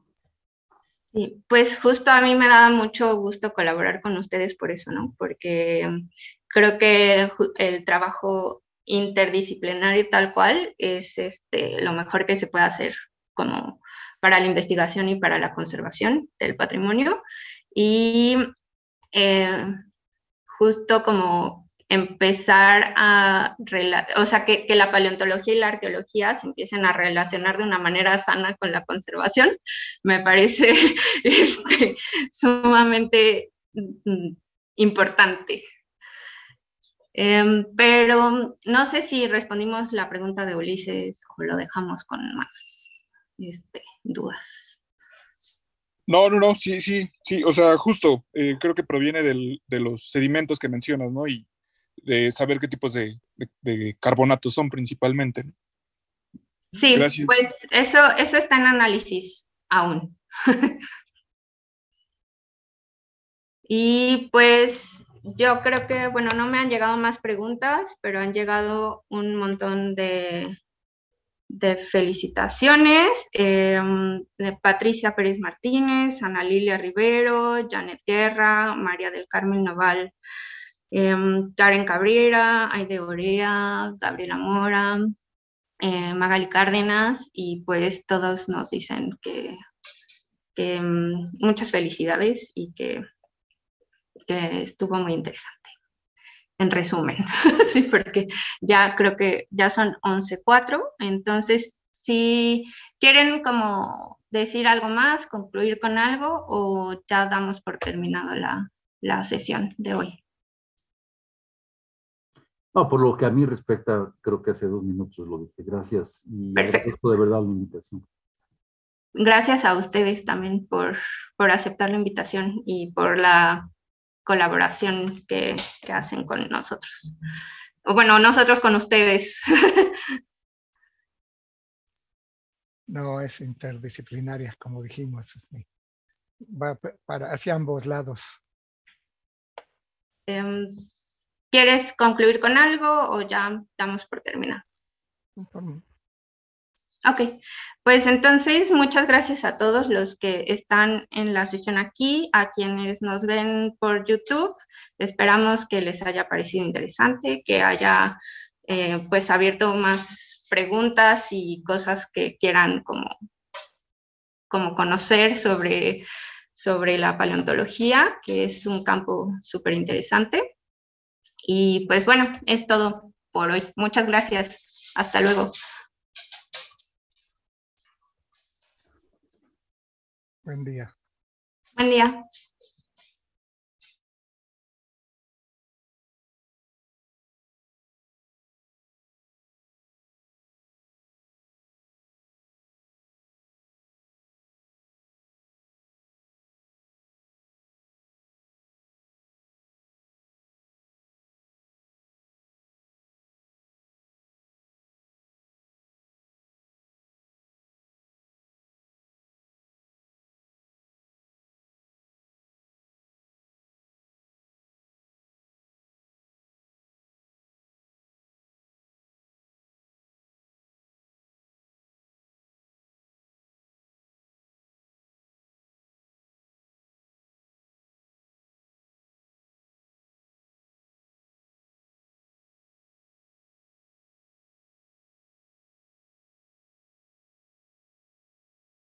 Sí, pues justo a mí me da mucho gusto colaborar con ustedes por eso, ¿no? Porque creo que el trabajo interdisciplinario tal cual es este, lo mejor que se puede hacer como para la investigación y para la conservación del patrimonio. Y eh, justo como empezar a, o sea, que, que la paleontología y la arqueología se empiecen a relacionar de una manera sana con la conservación, me parece este, sumamente importante. Eh, pero no sé si respondimos la pregunta de Ulises o lo dejamos con más este, dudas. No, no, no, sí, sí, sí, o sea, justo, eh, creo que proviene del, de los sedimentos que mencionas, ¿no? Y de saber qué tipos de, de, de carbonatos son principalmente, ¿no? Sí, Gracias. Pues eso, eso está en análisis aún. Y pues yo creo que, bueno, no me han llegado más preguntas, pero han llegado un montón de, de felicitaciones, eh, de Patricia Pérez Martínez, Ana Lilia Rivero, Janet Guerra, María del Carmen Naval, eh, Karen Cabrera, Aide Orea, Gabriela Mora, eh, Magali Cárdenas, y pues todos nos dicen que, que um, muchas felicidades y que, que estuvo muy interesante. En resumen, sí, porque ya creo que ya son once cuatro, entonces si quieren como decir algo más, concluir con algo, o ya damos por terminado la, la sesión de hoy. No, por lo que a mí respecta, creo que hace dos minutos lo dije. Gracias y Perfecto. Agradezco de verdad la invitación. Gracias a ustedes también por, por aceptar la invitación y por la colaboración que, que hacen con nosotros. O bueno, nosotros con ustedes. No, es interdisciplinaria, como dijimos. Va para, hacia ambos lados. Um, ¿Quieres concluir con algo o ya damos por terminar? Ok, pues entonces muchas gracias a todos los que están en la sesión aquí, a quienes nos ven por YouTube. Esperamos que les haya parecido interesante, que haya eh, pues abierto más preguntas y cosas que quieran como, como conocer sobre, sobre la paleontología, que es un campo súper interesante. Y pues bueno, es todo por hoy. Muchas gracias. Hasta luego. Buen día. Buen día.